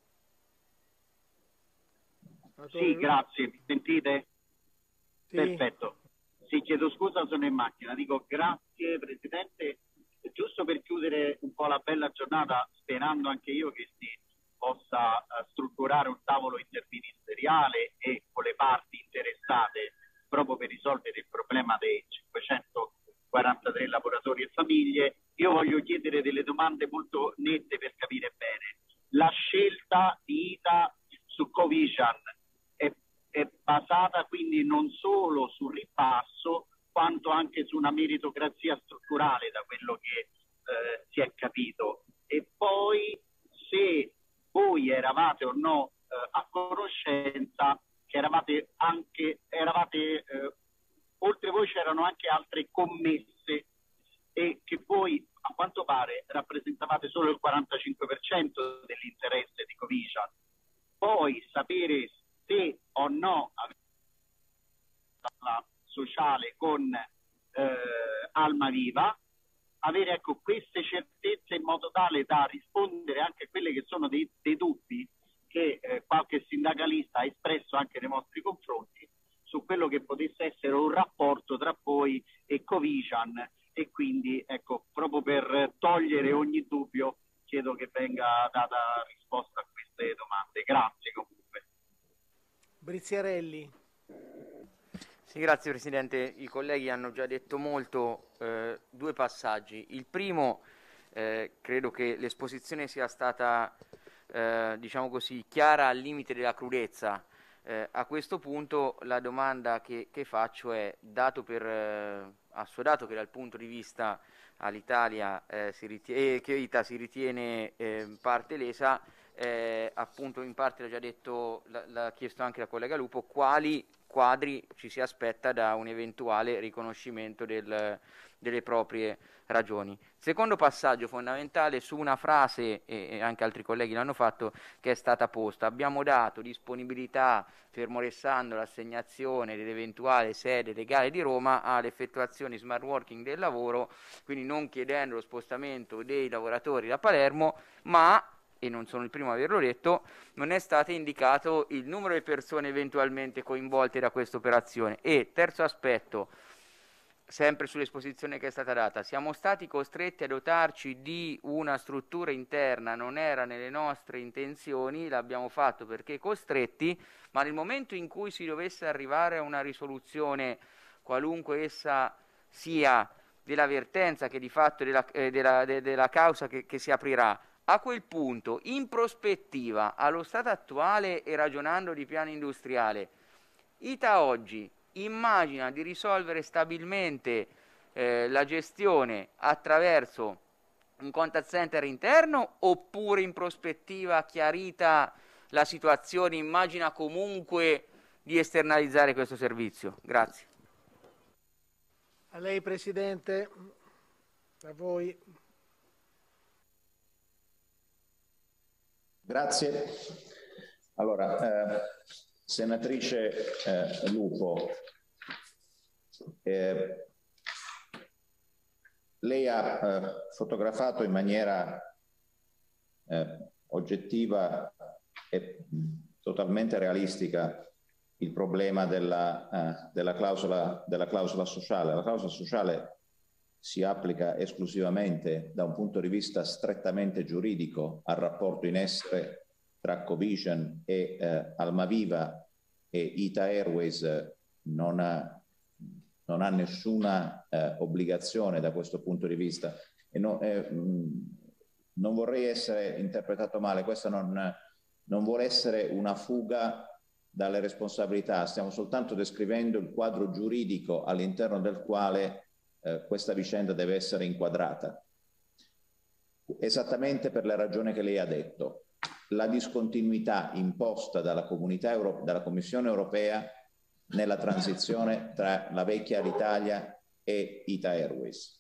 S19: Sì, grazie. Mi sentite? Sì. Perfetto. Sì, chiedo scusa, sono in macchina. Dico grazie, Presidente. Giusto per chiudere un po' la bella giornata, sperando anche io che si possa strutturare un tavolo interministeriale e con le parti interessate proprio per risolvere il problema dei 543 lavoratori e famiglie. Io voglio chiedere delle domande molto nette per capire bene. La scelta di ITA su Covision è basata quindi non solo sul ribasso, quanto anche su una meritocrazia strutturale, da quello che si è capito. E poi se voi eravate o no a conoscenza che oltre voi c'erano anche altre commesse e che voi a quanto pare rappresentavate solo il 45% dell'interesse di Covision. Poi sapere se o no la sociale con Almaviva, avere ecco queste certezze in modo tale da rispondere anche a quelle che sono dei dubbi che qualche sindacalista ha espresso anche nei vostri confronti su quello che potesse essere un rapporto tra voi e Covision, e quindi ecco, proprio per togliere ogni dubbio chiedo che venga data risposta a queste domande. Grazie comunque.
S1: Briziarelli.
S8: Sì, grazie Presidente. I colleghi hanno già detto molto, due passaggi. Il primo, credo che l'esposizione sia stata, diciamo così, chiara al limite della crudezza. A questo punto la domanda che faccio è, dato che dal punto di vista all'Italia che ITA si ritiene parte lesa, appunto in parte l'ha già detto, l'ha chiesto anche la collega Lupo, quali quadri ci si aspetta da un eventuale riconoscimento delle proprie ragioni. Secondo passaggio fondamentale su una frase, e anche altri colleghi l'hanno fatto, che è stata posta: abbiamo dato disponibilità, fermo restando l'assegnazione dell'eventuale sede legale di Roma, all'effettuazione smart working del lavoro, quindi non chiedendo lo spostamento dei lavoratori da Palermo, ma, e non sono il primo a averlo detto, non è stato indicato il numero di persone eventualmente coinvolte da questa operazione. E terzo aspetto, sempre sull'esposizione che è stata data, siamo stati costretti a dotarci di una struttura interna, non era nelle nostre intenzioni, l'abbiamo fatto perché costretti, ma nel momento in cui si dovesse arrivare a una risoluzione, qualunque essa sia, della vertenza che di fatto della causa che si aprirà, a quel punto, in prospettiva, allo stato attuale e ragionando di piano industriale, ITA oggi immagina di risolvere stabilmente la gestione attraverso un contact center interno, oppure in prospettiva, chiarita la situazione, immagina comunque di esternalizzare questo servizio? Grazie.
S1: A lei Presidente, a voi.
S15: Grazie. Allora, senatrice Lupo, lei ha fotografato in maniera oggettiva e totalmente realistica il problema della clausola sociale. La clausola sociale si applica esclusivamente da un punto di vista strettamente giuridico al rapporto in essere tra Covision e Almaviva, e ITA Airways non ha nessuna obbligazione da questo punto di vista. E non vorrei essere interpretato male, questa non vuole essere una fuga dalle responsabilità, stiamo soltanto descrivendo il quadro giuridico all'interno del quale questa vicenda deve essere inquadrata. esattamente per la ragione che lei ha detto. La discontinuità imposta dalla Commissione europea nella transizione tra la vecchia Alitalia e Ita Airways.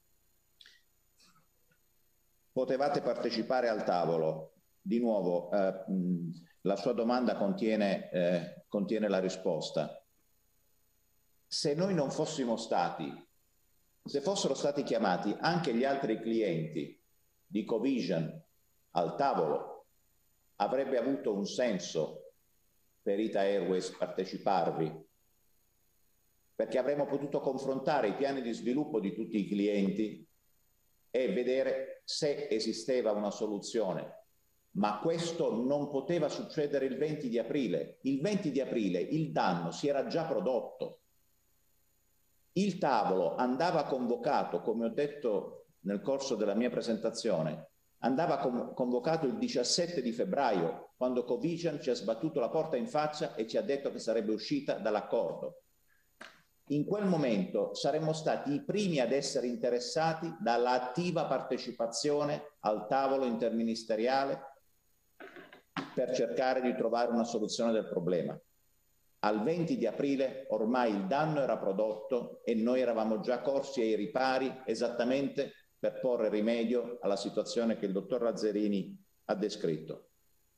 S15: Potevate partecipare al tavolo. Di nuovo, la sua domanda contiene la risposta. Se noi non fossimo stati, se fossero stati chiamati anche gli altri clienti di Covision al tavolo, avrebbe avuto un senso per Ita Airways parteciparvi, perché avremmo potuto confrontare i piani di sviluppo di tutti i clienti e vedere se esisteva una soluzione. Ma questo non poteva succedere il 20 di aprile. Il 20 di aprile il danno si era già prodotto. Il tavolo andava convocato, come ho detto nel corso della mia presentazione, andava convocato il 17 di febbraio, quando Covision ci ha sbattuto la porta in faccia e ci ha detto che sarebbe uscita dall'accordo. In quel momento saremmo stati i primi ad essere interessati dall'attiva partecipazione al tavolo interministeriale per cercare di trovare una soluzione del problema. Al 20 di aprile ormai il danno era prodotto e noi eravamo già corsi ai ripari esattamente per porre rimedio alla situazione che il dottor Lazzarini ha descritto.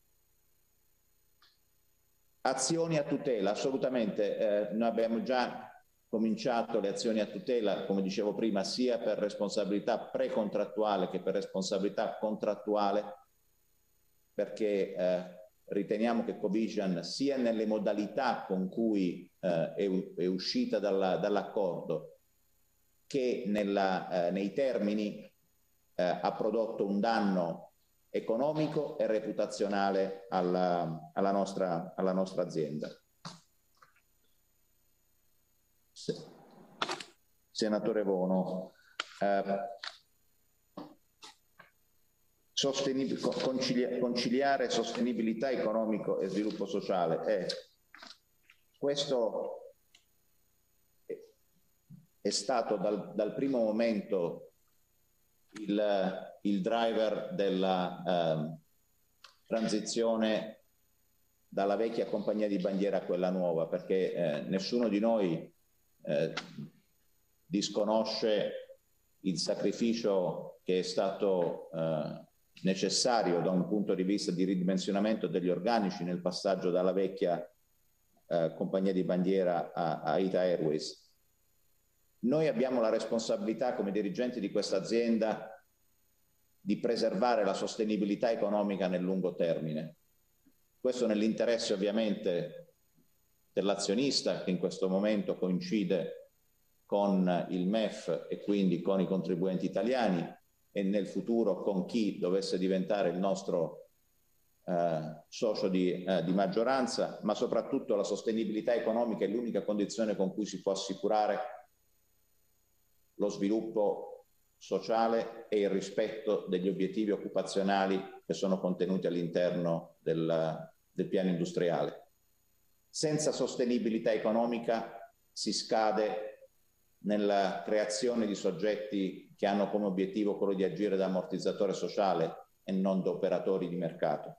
S15: Azioni a tutela, assolutamente. Noi abbiamo già cominciato le azioni a tutela, come dicevo prima, sia per responsabilità precontrattuale che per responsabilità contrattuale, perché riteniamo che Covision, sia nelle modalità con cui è uscita dall'accordo, che nei termini ha prodotto un danno economico e reputazionale alla nostra azienda. Senatore Vono, conciliare sostenibilità economico e sviluppo sociale. Questo è stato dal primo momento il driver della transizione dalla vecchia compagnia di bandiera a quella nuova, perché nessuno di noi disconosce il sacrificio che è stato necessario da un punto di vista di ridimensionamento degli organici nel passaggio dalla vecchia compagnia di bandiera a Ita Airways. Noi abbiamo la responsabilità come dirigenti di questa azienda di preservare la sostenibilità economica nel lungo termine. Questo nell'interesse ovviamente dell'azionista, che in questo momento coincide con il MEF e quindi con i contribuenti italiani, e nel futuro con chi dovesse diventare il nostro socio di maggioranza, ma soprattutto la sostenibilità economica è l'unica condizione con cui si può assicurare lo sviluppo sociale e il rispetto degli obiettivi occupazionali che sono contenuti all'interno del piano industriale. Senza sostenibilità economica si scade nella creazione di soggetti che hanno come obiettivo quello di agire da ammortizzatore sociale e non da operatori di mercato.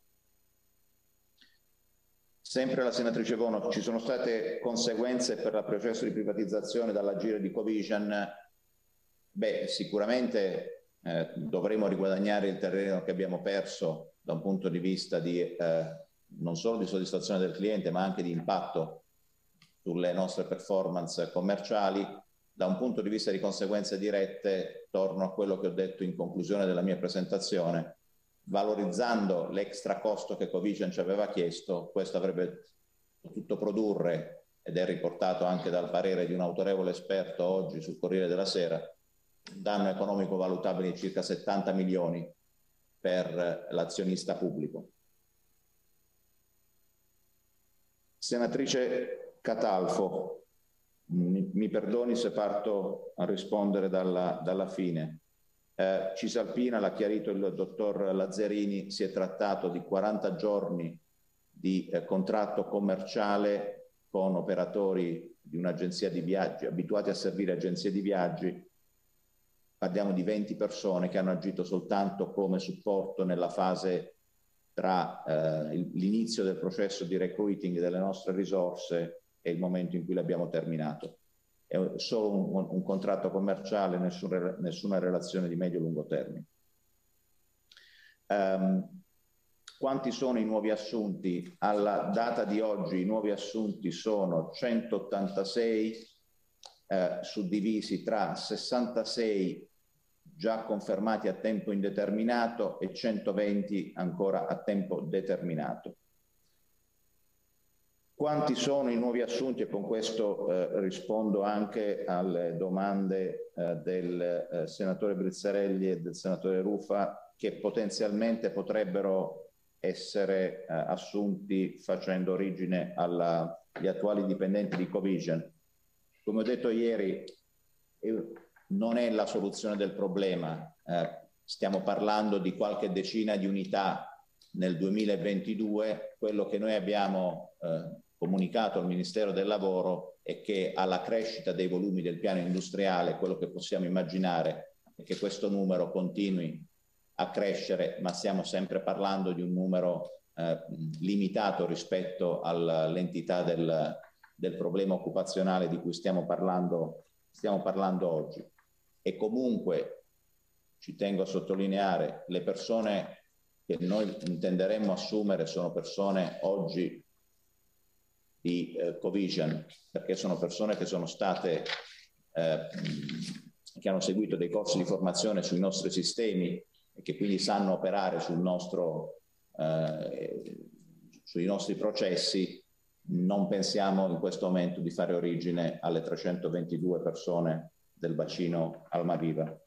S15: Sempre la senatrice Vono, ci sono state conseguenze per il processo di privatizzazione dall'agire di Covision? Beh, sicuramente dovremo riguadagnare il terreno che abbiamo perso da un punto di vista di non solo di soddisfazione del cliente, ma anche di impatto sulle nostre performance commerciali. Da un punto di vista di conseguenze dirette, torno a quello che ho detto in conclusione della mia presentazione, valorizzando l'extra costo che Covision ci aveva chiesto, questo avrebbe potuto produrre, ed è riportato anche dal parere di un autorevole esperto oggi sul Corriere della Sera, un danno economico valutabile di circa 70 milioni per l'azionista pubblico. Senatrice Catalfo, mi perdoni se parto a rispondere dalla fine. Cisalpina, l'ha chiarito il dottor Lazzarini, si è trattato di 40 giorni di contratto commerciale con operatori di un'agenzia di viaggi, abituati a servire agenzie di viaggi, parliamo di 20 persone che hanno agito soltanto come supporto nella fase tra l'inizio del processo di recruiting delle nostre risorse e il momento in cui l'abbiamo terminato. È solo un contratto commerciale, nessuna relazione di medio-lungo termine. Quanti sono i nuovi assunti? Alla data di oggi i nuovi assunti sono 186, suddivisi tra 66 già confermati a tempo indeterminato e 120 ancora a tempo determinato. Quanti sono i nuovi assunti? E con questo rispondo anche alle domande del senatore Brizzarelli e del senatore Rufa, che potenzialmente potrebbero essere assunti facendo origine agli attuali dipendenti di Covision. Come ho detto ieri, non è la soluzione del problema. Stiamo parlando di qualche decina di unità nel 2022. Quello che noi abbiamo comunicato al Ministero del Lavoro è che alla crescita dei volumi del piano industriale, quello che possiamo immaginare è che questo numero continui a crescere, ma stiamo sempre parlando di un numero limitato rispetto all'entità del problema occupazionale di cui stiamo parlando oggi. E comunque ci tengo a sottolineare, le persone che noi intenderemmo assumere sono persone oggi di Covision, perché sono persone che sono state che hanno seguito dei corsi di formazione sui nostri sistemi e che quindi sanno operare sui nostri processi. Non pensiamo in questo momento di fare origine alle 322 persone del bacino Almaviva.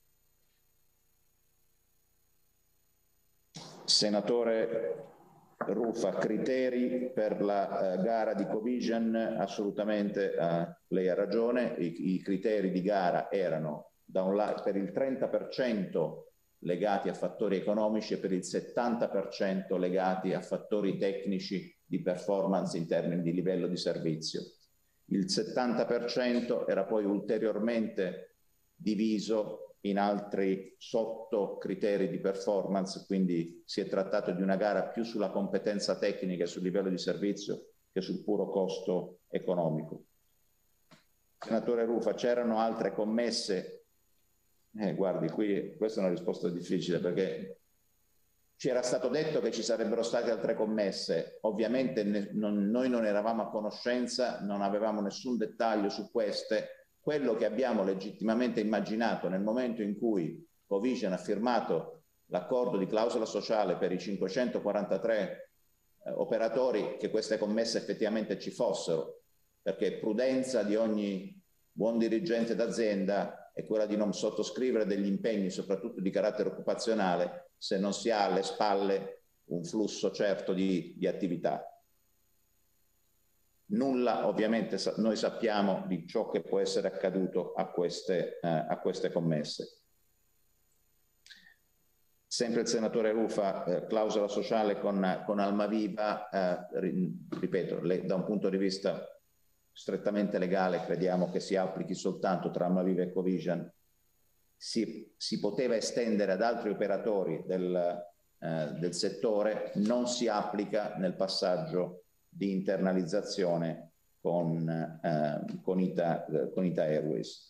S15: Senatore Rufa, criteri per la gara di Covision? Assolutamente, lei ha ragione, i criteri di gara erano da un lato per il 30% legati a fattori economici e per il 70% legati a fattori tecnici di performance in termini di livello di servizio. Il 70% era poi ulteriormente diviso in altri sotto criteri di performance, quindi si è trattato di una gara più sulla competenza tecnica e sul livello di servizio che sul puro costo economico. Senatore Rufa, c'erano altre commesse? Guardi, qui questa è una risposta difficile, perché ci era stato detto che ci sarebbero state altre commesse. Ovviamente noi non eravamo a conoscenza, non avevamo nessun dettaglio su queste. Quello che abbiamo legittimamente immaginato nel momento in cui Covision ha firmato l'accordo di clausola sociale per i 543 operatori, che queste commesse effettivamente ci fossero, perché prudenza di ogni buon dirigente d'azienda è quella di non sottoscrivere degli impegni, soprattutto di carattere occupazionale, se non si ha alle spalle un flusso certo di attività. Nulla, ovviamente, noi sappiamo di ciò che può essere accaduto a queste commesse. Sempre il senatore Rufa, clausola sociale con Almaviva, ripeto, da un punto di vista strettamente legale crediamo che si applichi soltanto tra Almaviva e Covision. Si poteva estendere ad altri operatori del settore, non si applica nel passaggio di internalizzazione con Ita Airways.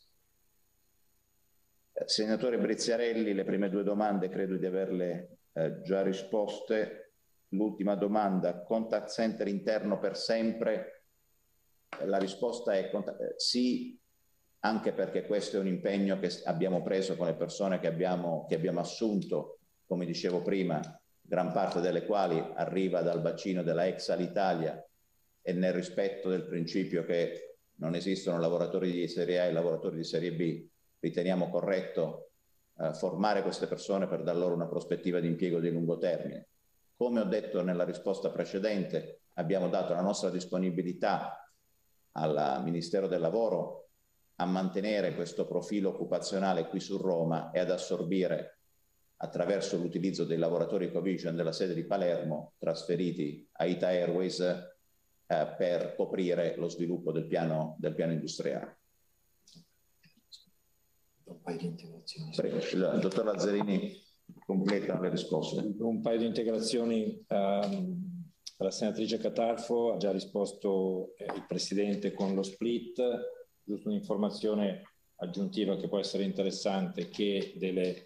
S15: Senatore Briziarelli, le prime due domande credo di averle già risposte. L'ultima domanda, contact center interno per sempre? La risposta è sì, anche perché questo è un impegno che abbiamo preso con le persone che abbiamo assunto, come dicevo prima, gran parte delle quali arriva dal bacino della ex Alitalia, e nel rispetto del principio che non esistono lavoratori di serie A e lavoratori di serie B, riteniamo corretto formare queste persone per dar loro una prospettiva di impiego di lungo termine. Come ho detto nella risposta precedente, abbiamo dato la nostra disponibilità al Ministero del Lavoro a mantenere questo profilo occupazionale qui su Roma e ad assorbire, attraverso l'utilizzo dei lavoratori Covision della sede di Palermo, trasferiti a Ita Airways, per coprire lo sviluppo del piano industriale.
S16: Un paio di integrazioni.
S15: Prego, il dottor Lazzarini completa le risposte.
S16: Un paio di integrazioni. La senatrice Catalfo ha già risposto il Presidente con lo split. Giusto un'informazione aggiuntiva che può essere interessante, che delle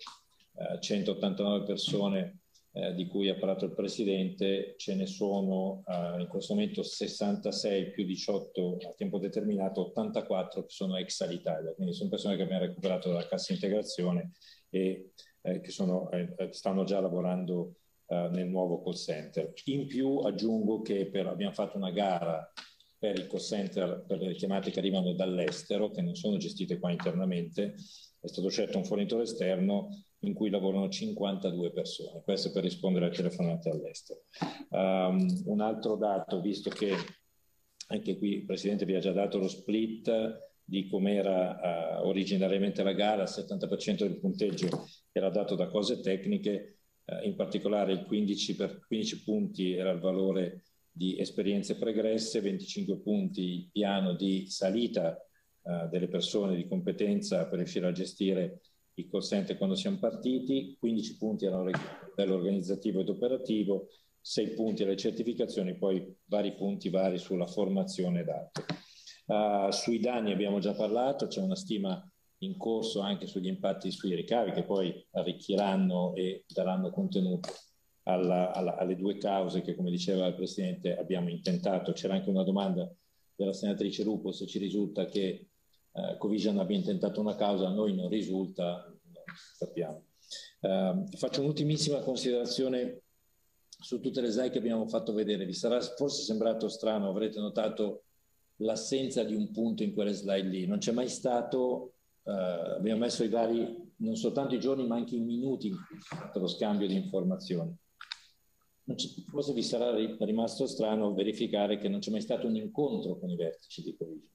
S16: 189 persone di cui ha parlato il Presidente, ce ne sono in questo momento 66 più 18 a tempo determinato, 84 che sono ex Alitalia, quindi sono persone che abbiamo recuperato dalla cassa integrazione e che stanno già lavorando nel nuovo call center. In più aggiungo che abbiamo fatto una gara per il call center per le chiamate che arrivano dall'estero, che non sono gestite qua internamente. È stato scelto un fornitore esterno in cui lavorano 52 persone, questo per rispondere alle telefonate all'estero. Un altro dato, visto che anche qui il Presidente vi ha già dato lo split di com'era originariamente la gara, il 70% del punteggio era dato da cose tecniche, in particolare il 15 punti era il valore di esperienze pregresse, 25 punti il piano di salita delle persone di competenza per riuscire a gestire il call center quando siamo partiti, 15 punti erano dell'organizzativo ed operativo, 6 punti alle certificazioni, poi vari punti vari sulla formazione dati. Sui danni abbiamo già parlato, c'è una stima in corso anche sugli impatti sui ricavi che poi arricchiranno e daranno contenuto alle due cause che, come diceva il Presidente, abbiamo intentato. C'era anche una domanda della senatrice Lupo se ci risulta che Covision abbia intentato una causa, a noi non risulta, non sappiamo. Faccio un'ultimissima considerazione su tutte le slide che abbiamo fatto vedere. Vi sarà forse sembrato strano, avrete notato l'assenza di un punto in quelle slide lì. Non c'è mai stato, abbiamo messo i vari, non soltanto i giorni ma anche i minuti in cui c'è stato lo scambio di informazioni. Forse vi sarà rimasto strano verificare che non c'è mai stato un incontro con i vertici di Covision.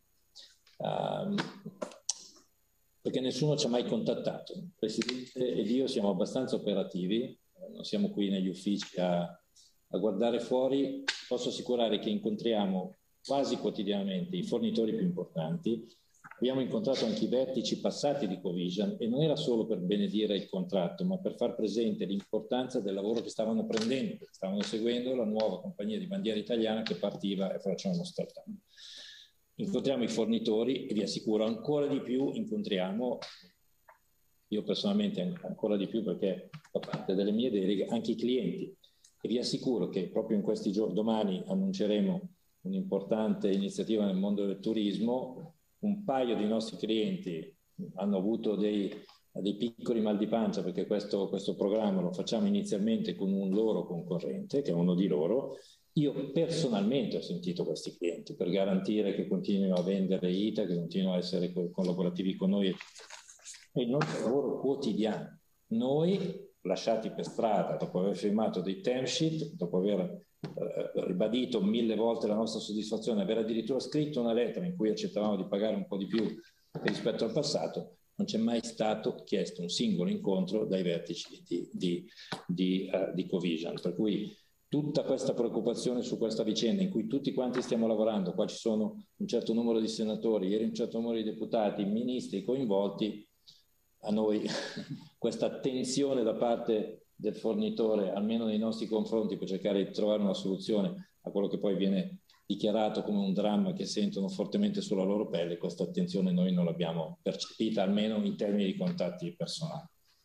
S16: Perché nessuno ci ha mai contattato. Il Presidente ed io siamo abbastanza operativi, non siamo qui negli uffici a guardare fuori. Posso assicurare che incontriamo quasi quotidianamente i fornitori più importanti. Abbiamo incontrato anche i vertici passati di Covision e non era solo per benedire il contratto, ma per far presente l'importanza del lavoro che stavano prendendo, perché stavano seguendo la nuova compagnia di bandiera italiana che partiva e faceva uno start-up. Incontriamo i fornitori e vi assicuro ancora di più incontriamo, io personalmente ancora di più perché fa parte delle mie deleghe, anche i clienti. E vi assicuro che proprio in questi giorni, domani annunceremo un'importante iniziativa nel mondo del turismo. Un paio di nostri clienti hanno avuto dei piccoli mal di pancia perché questo programma lo facciamo inizialmente con un loro concorrente, che è uno di loro. Io personalmente ho sentito questi clienti per garantire che continuino a vendere ITA, che continuino a essere collaborativi con noi. È il nostro lavoro quotidiano. Noi, lasciati per strada, dopo aver firmato dei term sheet, dopo aver ribadito 1000 volte la nostra soddisfazione, aver addirittura scritto una lettera in cui accettavamo di pagare un po' di più rispetto al passato, non c'è mai stato chiesto un singolo incontro dai vertici di Covision. Per cui tutta questa preoccupazione su questa vicenda in cui tutti quanti stiamo lavorando, qua ci sono un certo numero di senatori, ieri un certo numero di deputati, ministri coinvolti, a noi questa attenzione da parte del fornitore, almeno nei nostri confronti, per cercare di trovare una soluzione a quello che poi viene dichiarato come un dramma che sentono fortemente sulla loro pelle, questa attenzione noi non l'abbiamo percepita, almeno in termini di contatti personali.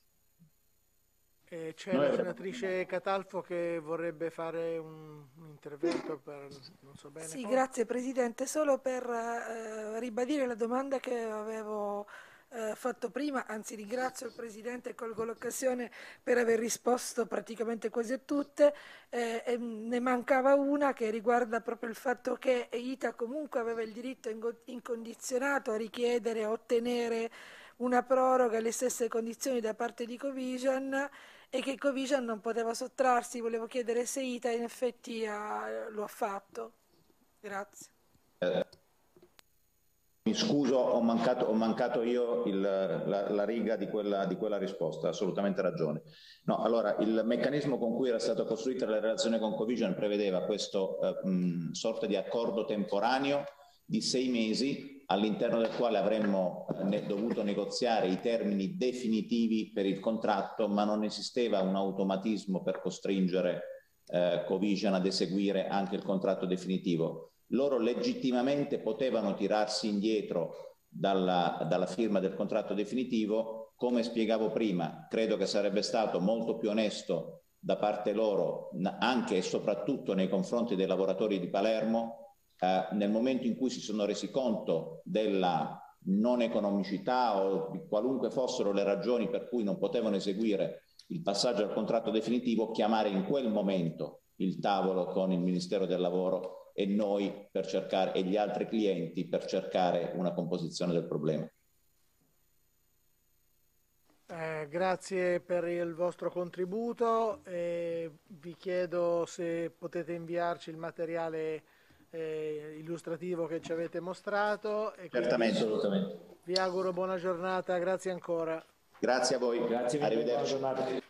S1: C'è la senatrice Catalfo che vorrebbe fare un intervento per non so bene.
S4: Sì, grazie Presidente, solo per ribadire la domanda che avevo fatto prima, anzi ringrazio il Presidente e colgo l'occasione per aver risposto praticamente quasi a tutte, ne mancava una che riguarda proprio il fatto che ITA comunque aveva il diritto incondizionato a richiedere e ottenere una proroga alle stesse condizioni da parte di Covision e che Covision non poteva sottrarsi. Volevo chiedere se ITA in effetti lo ha fatto. Grazie.
S15: Mi scuso, ho mancato io la riga di quella risposta, assolutamente ragione. No, allora, il meccanismo con cui era stata costruita la relazione con Covision prevedeva questo sorta di accordo temporaneo di 6 mesi all'interno del quale avremmo dovuto negoziare i termini definitivi per il contratto, ma non esisteva un automatismo per costringere Covision ad eseguire anche il contratto definitivo. Loro legittimamente potevano tirarsi indietro dalla firma del contratto definitivo. Come spiegavo prima, credo che sarebbe stato molto più onesto da parte loro, anche e soprattutto nei confronti dei lavoratori di Palermo, nel momento in cui si sono resi conto della non economicità o di qualunque fossero le ragioni per cui non potevano eseguire il passaggio al contratto definitivo, chiamare in quel momento il tavolo con il Ministero del Lavoro e noi per cercare, e gli altri clienti, per cercare una composizione del problema.
S1: Grazie per il vostro contributo. Vi chiedo se potete inviarci il materiale illustrativo che ci avete mostrato.
S15: Certamente, assolutamente.
S1: Vi auguro buona giornata, grazie ancora.
S15: Grazie a voi,
S16: grazie,
S15: arrivederci.
S16: Buona giornata.